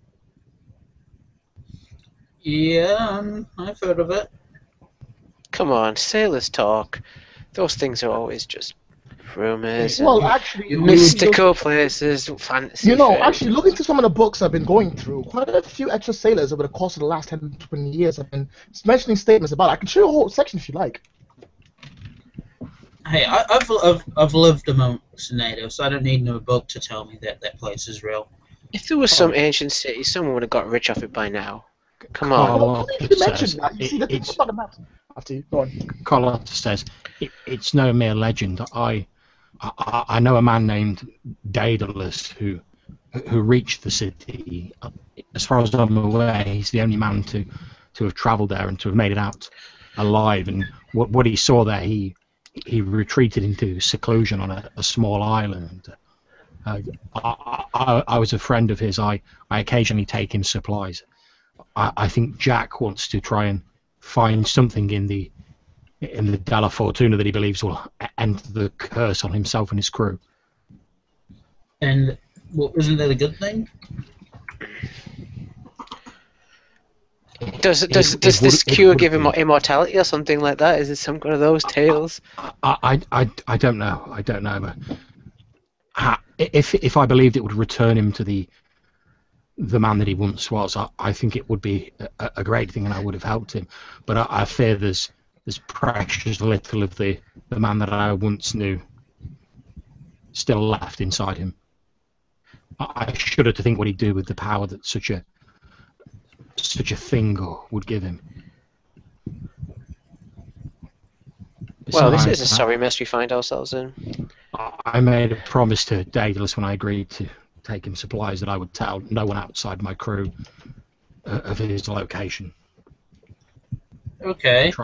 Yeah, I've heard of it. Come on, sailors talk. Those things are always just rumours. Well, actually, Mystical places, fantasy. You know, fairs. actually, looking through some of the books I've been going through, quite a few extra sailors over the course of the last 10 to 20 years have been mentioning statements about it. I can show you a whole section if you like. Hey, I've lived amongst natives. I don't need no book to tell me that that place is real. If there was some ancient city, someone would have got rich off it by now. Come on. Carlotta You mentioned says, that. You see, the thing about the maps. After you, go on. Carlotta says it's no mere legend. I know a man named Daedalus who reached the city. As far as I'm aware, he's the only man to have travelled there and to have made it out alive. And what he saw there, he retreated into seclusion on a small island. I was a friend of his. I occasionally take him supplies. I think Jack wants to try and find something in the Della Fortuna that he believes will end the curse on himself and his crew. And well, isn't that a good thing? Does this cure give him immortality or something like that? Is it some one of those tales? I don't know. I don't know. But if I believed it would return him to the man that he once was, I think it would be a great thing, and I would have helped him. But I fear there's precious little of the man that I once knew still left inside him. I shudder to think what he'd do with the power that such a thing would give him. Well, this is a sorry mess we find ourselves in. I made a promise to Daedalus when I agreed to take him supplies that I would tell no one outside my crew of his location. Okay.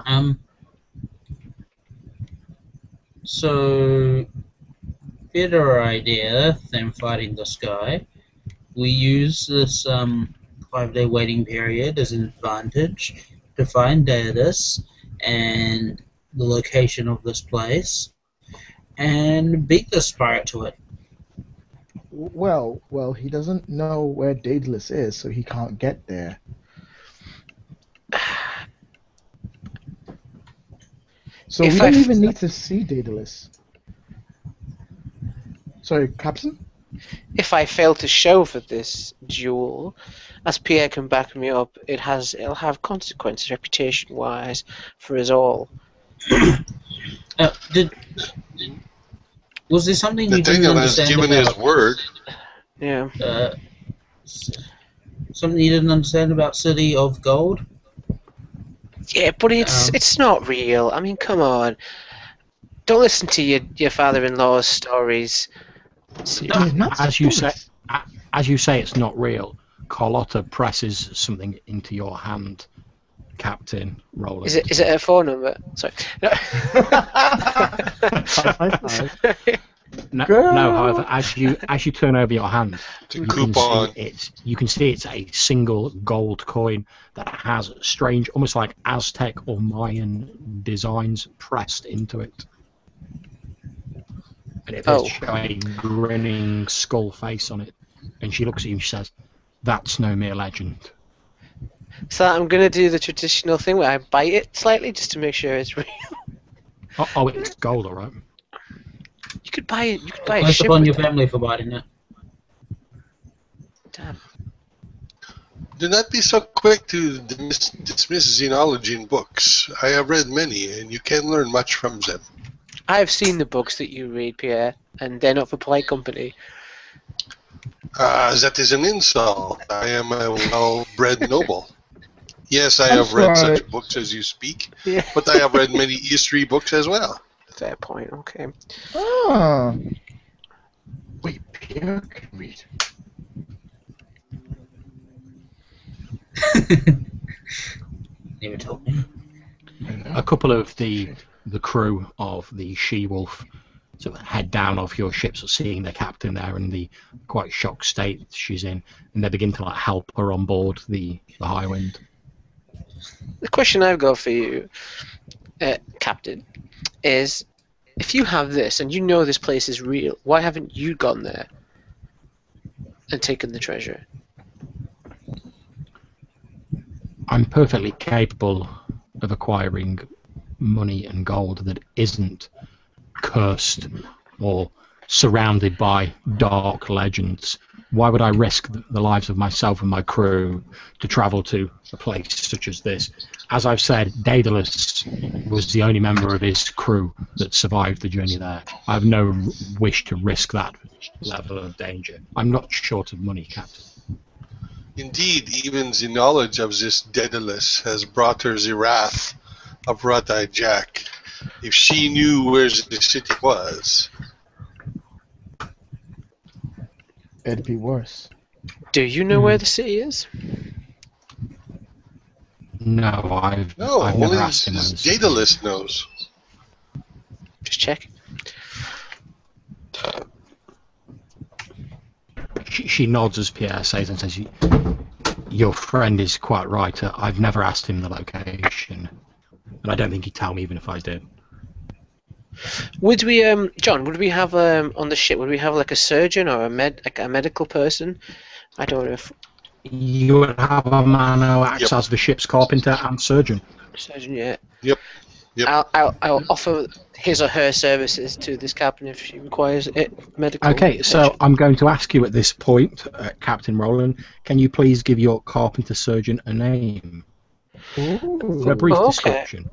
So, better idea than fighting this guy. We use this 5-day waiting period as an advantage to find Daedalus and the location of this place and beat this pirate to it. Well, he doesn't know where Daedalus is, so he can't get there. So we don't even need to see Daedalus. Sorry, Captain? If I fail to show for this duel, as Pierre can back me up, it'll have consequences reputation-wise for us all. Was there something you didn't Nathaniel has understand given about? his word. Yeah. Something you didn't understand about City of Gold? Yeah, but it's not real. I mean, come on. Don't listen to your father-in-law's stories. As you say, it's not real. Carlotta presses something into your hand, Captain Roland. Is it a phone number? Sorry. No. No, however, as you turn over your hand, To coupon. you can see it's a single gold coin that has strange, almost like Aztec or Mayan designs pressed into it. And it has a grinning skull face on it. And she looks at you and she says, "That's no mere legend." So I'm going to do the traditional thing where I bite it slightly just to make sure it's real. Oh, it's gold, all right. You could buy it. You could buy a Place ship upon with your that. family for biting it. Damn. Do not be so quick to dismiss xenology in books. I have read many, and you can learn much from them. I've seen the books that you read, Pierre, and they're not for polite company. That is an insult. I am a well-bred noble. Yes, I have read such books as you speak, Yeah. but I have read many history books as well. Fair point. Okay. Ah. Wait, Here can read. Never told me. A couple of the crew of the She-Wolf sort of head down off your ship, sort of seeing their captain there in the quite shocked state she's in, and they begin to like help her on board the Highwind. The question I've got for you, Captain, is if you have this and you know this place is real, why haven't you gone there and taken the treasure? I'm perfectly capable of acquiring money and gold that isn't cursed or surrounded by dark legends. Why would I risk the lives of myself and my crew to travel to a place such as this? As I've said, Daedalus was the only member of his crew that survived the journey there. I have no wish to risk that level of danger. I'm not short of money, Captain. Indeed, even the knowledge of this Daedalus has brought her the wrath of Rat-Eye Jack. If she knew where the city was... It'd be worse. Do you know where the city is? No, I've never only asked him. this Daedalus knows. Just check. She nods as Pierre says and says, "Your friend is quite right. I've never asked him the location, and I don't think he'd tell me even if I did." Would we, John? Would we have on the ship? Would we have like a surgeon or a medical person? I don't know if You would have a man who acts as the ship's carpenter and surgeon. surgeon. Yeah. Yep. I'll offer his or her services to this captain if she requires it. Medical. Okay, so I'm going to ask you at this point, Captain Roland, can you please give your carpenter surgeon a name? For a brief description.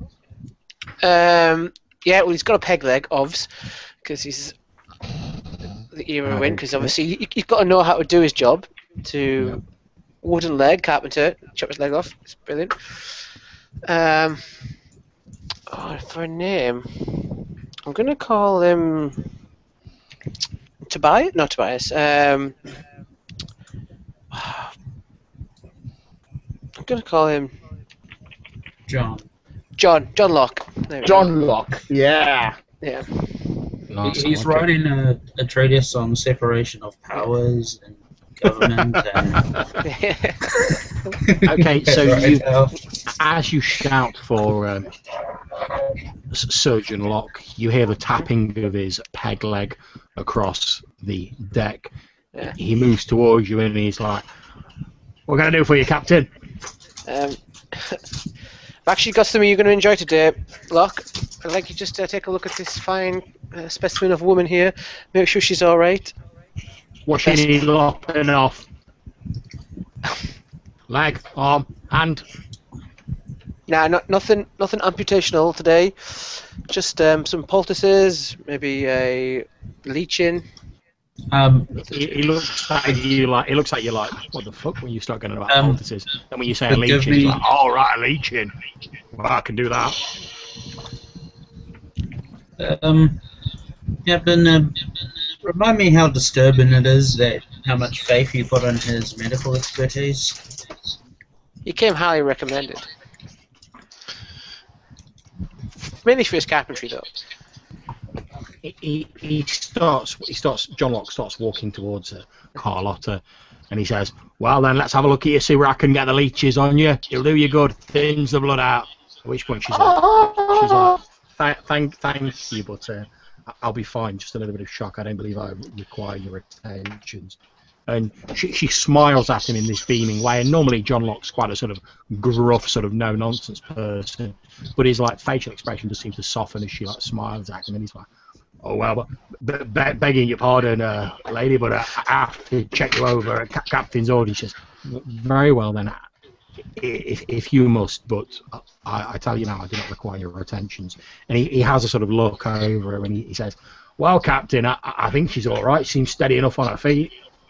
Yeah, well, he's got a peg leg, obvs, because he's the era win. Because obviously you've got to know how to do his job. To wooden leg carpenter, chop his leg off. It's brilliant. For a name, I'm gonna call him Tobias. Not Tobias. I'm gonna call him John. John Locke. John Locke. Yeah. Yeah. Nice, He's I like writing a treatise on separation of powers and government and... Okay, so as you shout for Surgeon Locke, you hear the tapping of his peg leg across the deck. Yeah. He moves towards you and he's like, "What can I do for you, Captain?" I've actually got something you're going to enjoy today, Locke. I'd like you just to take a look at this fine specimen of woman here. Make sure she's all right. What she need lopping off? Leg, arm, hand. Nah, nothing amputational today. Just some poultices, maybe a leeching. He looks at you like what the fuck when you start going about poultices, and when you say a forgive leeching, me. he's like, "All right, a leeching. Well, I can do that." Captain, remind me how disturbing it is that how much faith you put in his medical expertise. He came highly recommended. Mainly for his carpentry, though. John Locke starts walking towards Carlotta, and he says, "Well then, let's have a look at you, see where I can get the leeches on you. It'll do you good, thins the blood out." At which point she's like, thank you, but I'll be fine. Just a little bit of shock. I don't believe I require your attentions. And she smiles at him in this beaming way. And normally John Locke's quite a sort of gruff, sort of no-nonsense person, but his like facial expression just seems to soften as she like smiles at him, and he's like, "Oh well, but begging your pardon, lady, but I have to check you over at Captain's orders." She says, "Very well then, if you must, but I tell you now, I do not require your attentions." And he has a sort of look over her, and he says, "Well, Captain, I think she's all right. Seems steady enough on her feet."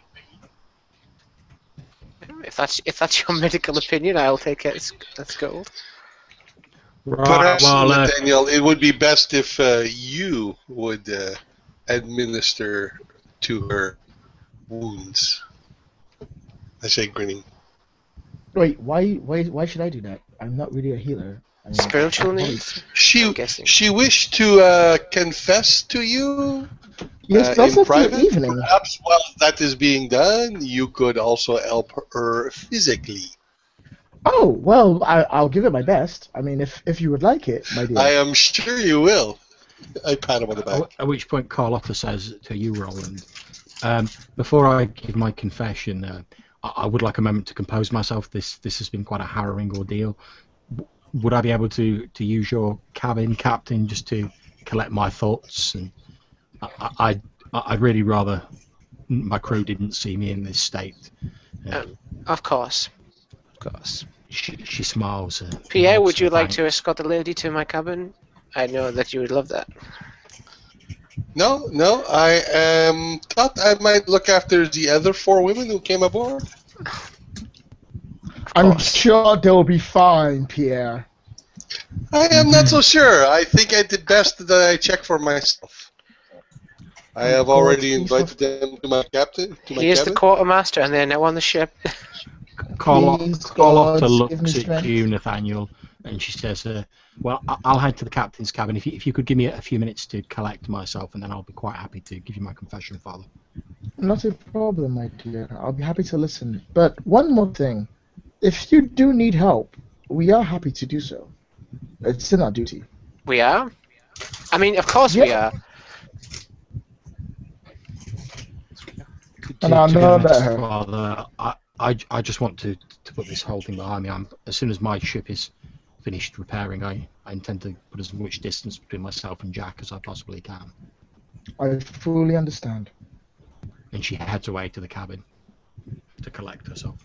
If that's your medical opinion, I'll take it. That's gold. Right, Perhaps, well, Nathaniel, it would be best if you would administer to her wounds. I say, grinning. Wait, why should I do that? I'm not really a healer. I mean, Spiritual I'm needs? She I'm guessing. she wished to confess to you Yes, but also in for the private. evening. Perhaps while that is being done, you could also help her physically. Oh, well, I'll give it my best. I mean, if you would like it, my dear. I am sure you will. I pat him on the back. At which point Carlotta says to you, Roland, before I give my confession, I would like a moment to compose myself. This has been quite a harrowing ordeal. Would I be able to use your cabin, Captain, just to collect my thoughts? And I'd really rather my crew didn't see me in this state. Of course. Of course. She smiles. Pierre, would nods you her like thanks. to escort the lady to my cabin? I know that you would love that. No. I thought I might look after the other 4 women who came aboard. I'm sure they'll be fine, Pierre. I am not so sure. I think I did best that I check for myself. I have already invited them to my captain. He is the quartermaster, and they're now on the ship. Please, Carlotta God, give me looks at strength. you, Nathaniel, and she says, well, I'll head to the captain's cabin. If you could give me a few minutes to collect myself, and then I'll be quite happy to give you my confession, Father. Not a problem, my dear. I'll be happy to listen. But one more thing. If you do need help, we are happy to do so. It's in our duty. We are? I mean, of course we Yeah. are. And I To be know honest, that her. Father, I just want to put this whole thing behind me. As soon as my ship is finished repairing, I intend to put as much distance between myself and Jack as I possibly can. I fully understand. And she heads away to the cabin to collect herself.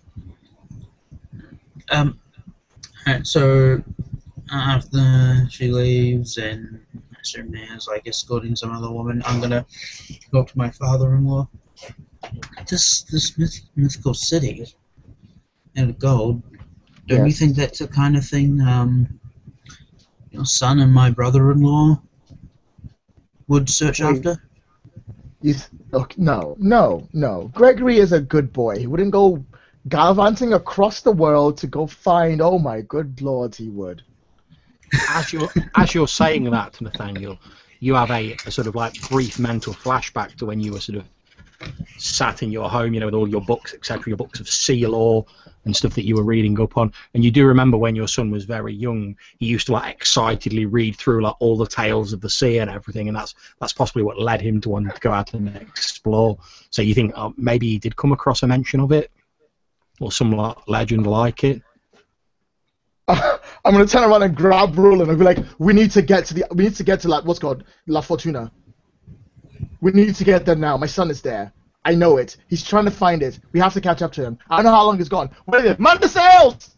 Alright, so after she leaves and I assume Nan's like escorting some other woman, I'm gonna go up to my father-in-law. This mythical city and gold. Don't you Yes. think that's the kind of thing your son and my brother-in-law would search Wait. after? Look, no. Gregory is a good boy. He wouldn't go gallivanting across the world to go find. Oh my good lord, he would. As you're saying that, Nathaniel, you have a sort of like brief mental flashback to when you were sort of sat in your home, with all your books, etc., your books of sea law and stuff that you were reading up on, and you do remember when your son was very young, he used to like excitedly read through like all the tales of the sea and everything, and that's possibly what led him to want to go out and explore. So you think maybe he did come across a mention of it, or some legend like it? I'm gonna turn around and grab Roland and be like, we need to get to like what's called La Fortuna. We need to get there now. My son is there. I know it. He's trying to find it. We have to catch up to him. I don't know how long he's gone. Wait a minute. Man the sails!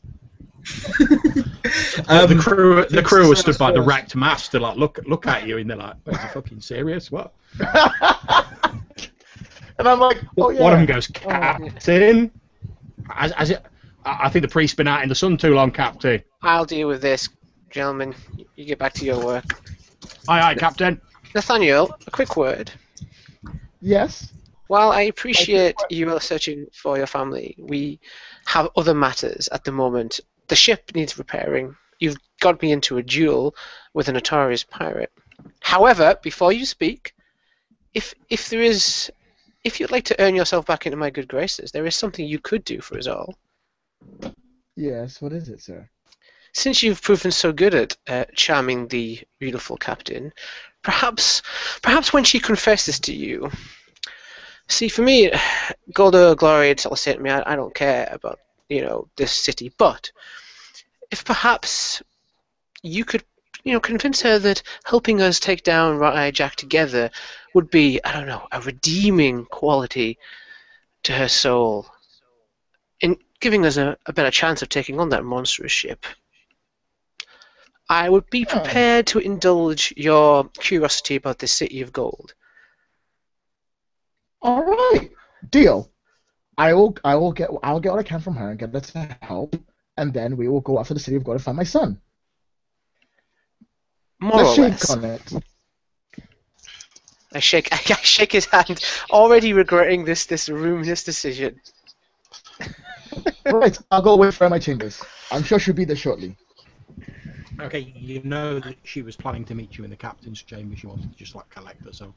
The crew was stood by the wrecked mast. They're like, look at you, and they're like, "Is he fucking serious? What?" And I'm like, oh yeah. One of them goes, "Captain." I think the priest's been out in the sun too long, Captain. I'll deal with this, gentlemen. You get back to your work. Aye, Captain. Nathaniel, a quick word. Yes. While I appreciate you are searching for your family, we have other matters at the moment. The ship needs repairing. You've got me into a duel with a notorious pirate. However, before you speak, if you'd like to earn yourself back into my good graces, there is something you could do for us all. Yes. What is it, sir? Since you've proven so good at charming the beautiful captain, perhaps when she confesses to you. See, for me, gold or glory, it's all the same to me. I don't care about, this city. But if perhaps you could, convince her that helping us take down Eye Jack together would be, I don't know, a redeeming quality to her soul, in giving us a better chance of taking on that monstrous ship. I would be prepared to indulge your curiosity about the city of gold. All right. Deal. I'll get what I can from her and get her to help, and then we will go after the city of gold and find my son. More Let's or shake less. on it. I shake his hand, already regretting this ruinous decision. Right, I'll go wait for her in my chambers. I'm sure she'll be there shortly. Okay, you know that she was planning to meet you in the captain's chamber. She wanted to just like collect herself.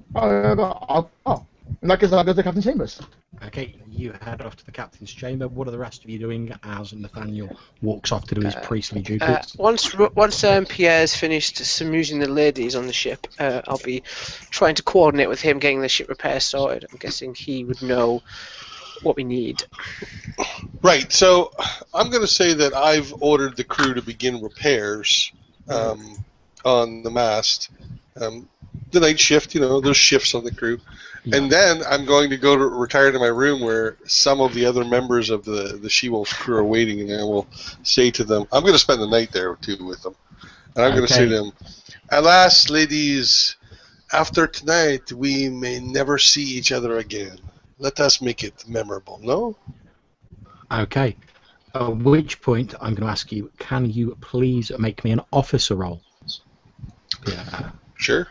In that case, I'll go to the captain's chambers. Okay, you head off to the captain's chamber. What are the rest of you doing as Nathaniel walks off to do his priestly duties? Once Pierre's finished smoozing the ladies on the ship, I'll be trying to coordinate with him getting the ship repair sorted. I'm guessing he would know what we need. Right, so I'm going to say that I've ordered the crew to begin repairs on the mast. The night shift, there's shifts on the crew. Yeah. And then I'm going to go to retire to my room where some of the other members of the She-Wolf's crew are waiting, and I will say to them, I'm going to spend the night there too with them. And I'm going to say to them, alas, ladies, after tonight we may never see each other again. Let us make it memorable, no? Okay. At which point I'm going to ask you, can you please make me an officer roll? Yeah. Sure.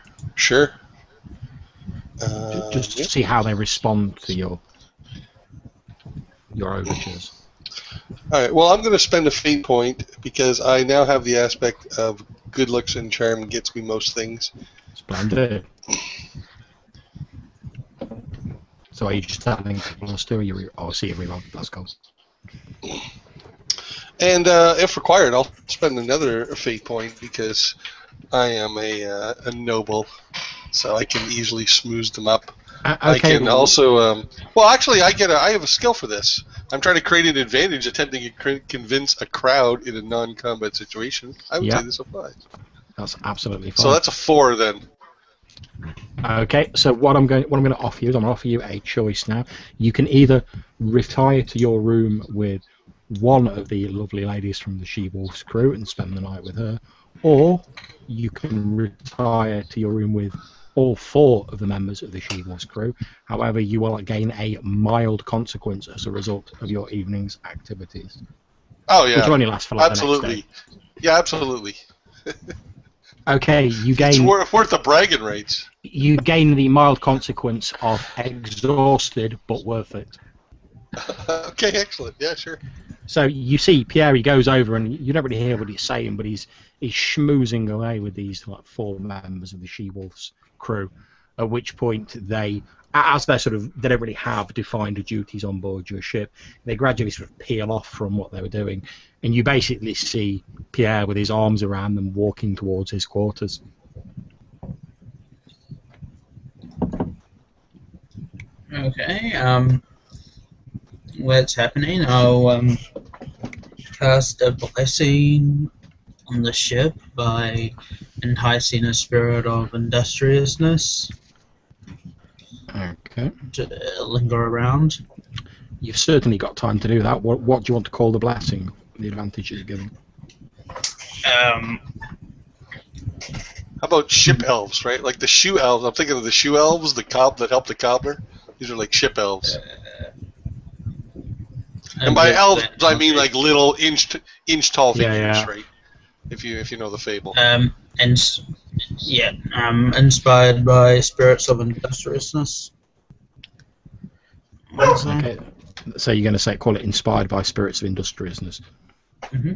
Just to see how they respond to your overtures. All right. Well, I'm going to spend a fate point because I now have the aspect of good looks and charm gets me most things. Splendid. So are you just having plus 2 or you see you reroll? That's cool. And if required, I'll spend another fate point because I am a noble, so I can easily smooth them up. Okay. I can also, I have a skill for this. I'm trying to create an advantage, attempting to convince a crowd in a non-combat situation. I would say this applies. That's absolutely fine. So that's a 4 then. Okay, so what I'm going to offer you is I'm going to offer you a choice now. You can either retire to your room with one of the lovely ladies from the She-Wolf's crew and spend the night with her, or you can retire to your room with all 4 of the members of the She-Wolf's crew. However, you will gain a mild consequence as a result of your evening's activities. Oh yeah, which will only last for like absolutely. The next day. Yeah, absolutely. Okay, you gain. It's worth the bragging rights. You gain the mild consequence of exhausted, but worth it. Okay, excellent. Yeah, sure. So you see, Pierre, he goes over, and you don't really hear what he's saying, but he's schmoozing away with these 4 members of the She-Wolf's crew. At which point they don't really have defined duties on board your ship. They gradually sort of peel off from what they were doing, and you basically see Pierre with his arms around them walking towards his quarters. Okay. What's happening? I'll cast a blessing on the ship by enticing a spirit of industriousness. Okay. To linger around. You've certainly got time to do that. What do you want to call the blessing? The advantage you're giving? How about ship elves, right? Like the shoe elves. I'm thinking of the shoe elves, that help the cobbler. These are like ship elves. And by elves, I mean like little inch tall figures, right? If you know the fable. Inspired by spirits of industriousness. Okay. So you're going to call it inspired by spirits of industriousness. Mm-hmm.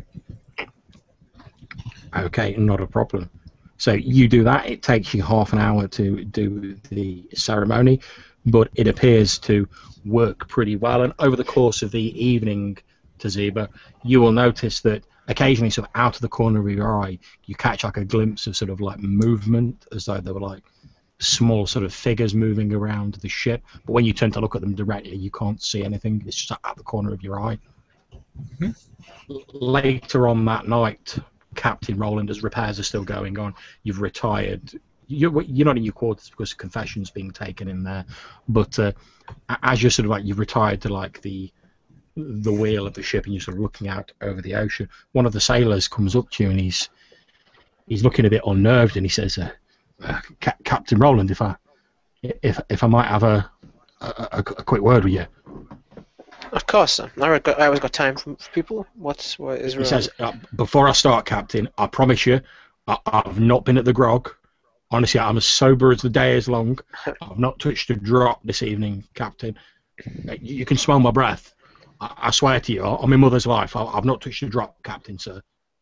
Okay, not a problem. So you do that. It takes you half an hour to do the ceremony, but it appears to work pretty well. And over the course of the evening, Taziba, you will notice that occasionally, sort of out of the corner of your eye, you catch like a glimpse of sort of like movement, as though there were like small sort of figures moving around the ship. But when you turn to look at them directly, you can't see anything. It's just at the corner of your eye. Mm-hmm. Later on that night, Captain Roland, as repairs are still going on, you've retired. You're not in your quarters because confession's being taken in there, but as you're sort of like, you've retired to like the wheel of the ship and you're sort of looking out over the ocean. One of the sailors comes up to you and he's looking a bit unnerved, and he says, Captain Roland, if I might have a quick word with you. Of course, I always got time for people. What is wrong? He says, before I start, Captain, I promise you, I've not been at the grog. Honestly, I'm as sober as the day is long. I've not touched a drop this evening, Captain. You can smell my breath. I swear to you, on my mother's life, I've not touched a drop, Captain, sir.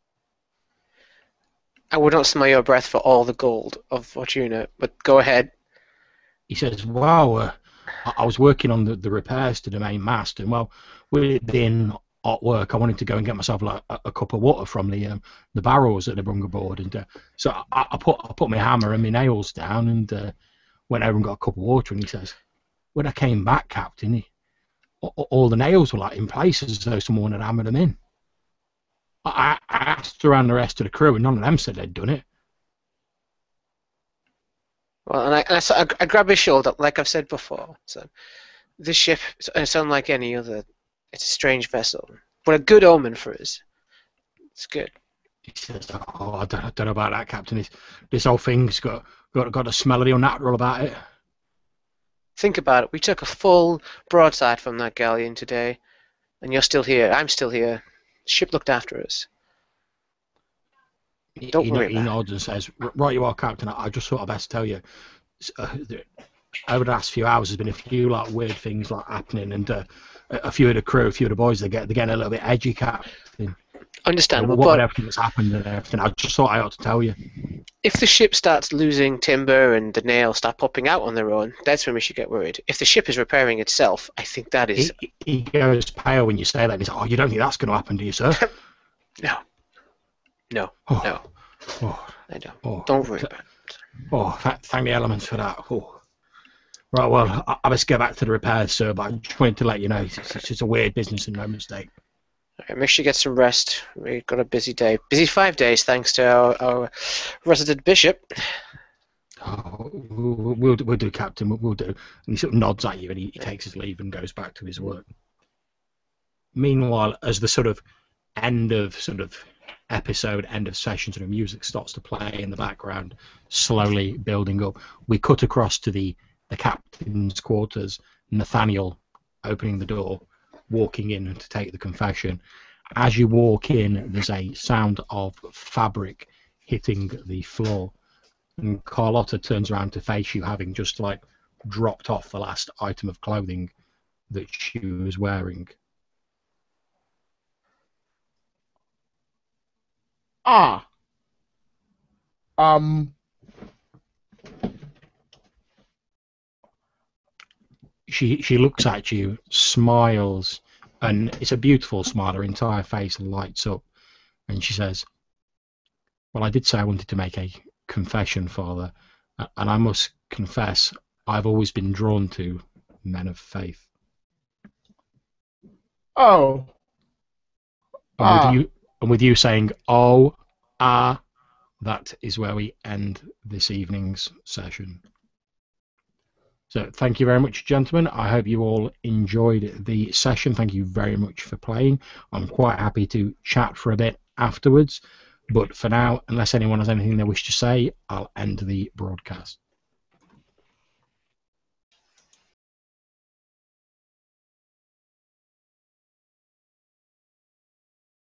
I would not smell your breath for all the gold of Fortuna, but go ahead. He says, well, I was working on the repairs to the main mast, and, well, within at work, I wanted to go and get myself like a cup of water from the barrels that they brought aboard, and so I put my hammer and my nails down and went over and got a cup of water, and he says, when I came back, Captain, all the nails were like in place as though someone had hammered them in. I asked around the rest of the crew, and none of them said they'd done it. Well, and I grab his shoulder, like I've said before. So, this ship is unlike any other. It's a strange vessel, but a good omen for us. It's good. He says, "Oh, I don't know about that, Captain. This whole thing's got a smell of the unnatural about it." Think about it. We took a full broadside from that galleon today, and you're still here. I'm still here. The ship looked after us. Don't worry He nods and says, "Right, you are, Captain. I just thought I'd best tell you. Over the last few hours, there's been a few like weird things like happening, and a few of the crew, a few of the boys, they're getting a little bit edgy, Captain. Understandable, What but everything that's happened and everything. I just thought I ought to tell you. if the ship starts losing timber and the nails start popping out on their own, that's when we should get worried. If the ship is repairing itself, I think that is... He goes pale when you say that, and he's like, "Oh, you don't think that's going to happen, do you, sir?" No. No. Oh. No. Oh. I don't. Oh. Don't worry about it. Oh, thank the elements for that. Oh. Right, well, I must get back to the repairs, sir, but I just wanted to let you know it's just a weird business and no mistake. Alright, make sure you get some rest. We've got a busy day. Busy 5 days, thanks to our resident bishop. Oh, we'll do, Captain, we'll do. And he sort of nods at you and he takes his leave and goes back to his work. Meanwhile, as the sort of end of episode, end of session, sort of music starts to play in the background, slowly building up, we cut across to the captain's quarters, Nathaniel opening the door, walking in to take the confession. As you walk in, there's a sound of fabric hitting the floor, and Carlotta turns around to face you, having just like dropped off the last item of clothing that she was wearing. She looks at you, smiles, and it's a beautiful smile. Her entire face lights up, and she says, "Well, I did say I wanted to make a confession, Father, and I must confess I've always been drawn to men of faith." Oh. And with you saying, "Oh, that is where we end this evening's session." So thank you very much, gentlemen. I hope you all enjoyed the session. Thank you very much for playing. I'm quite happy to chat for a bit afterwards. But for now, unless anyone has anything they wish to say, I'll end the broadcast.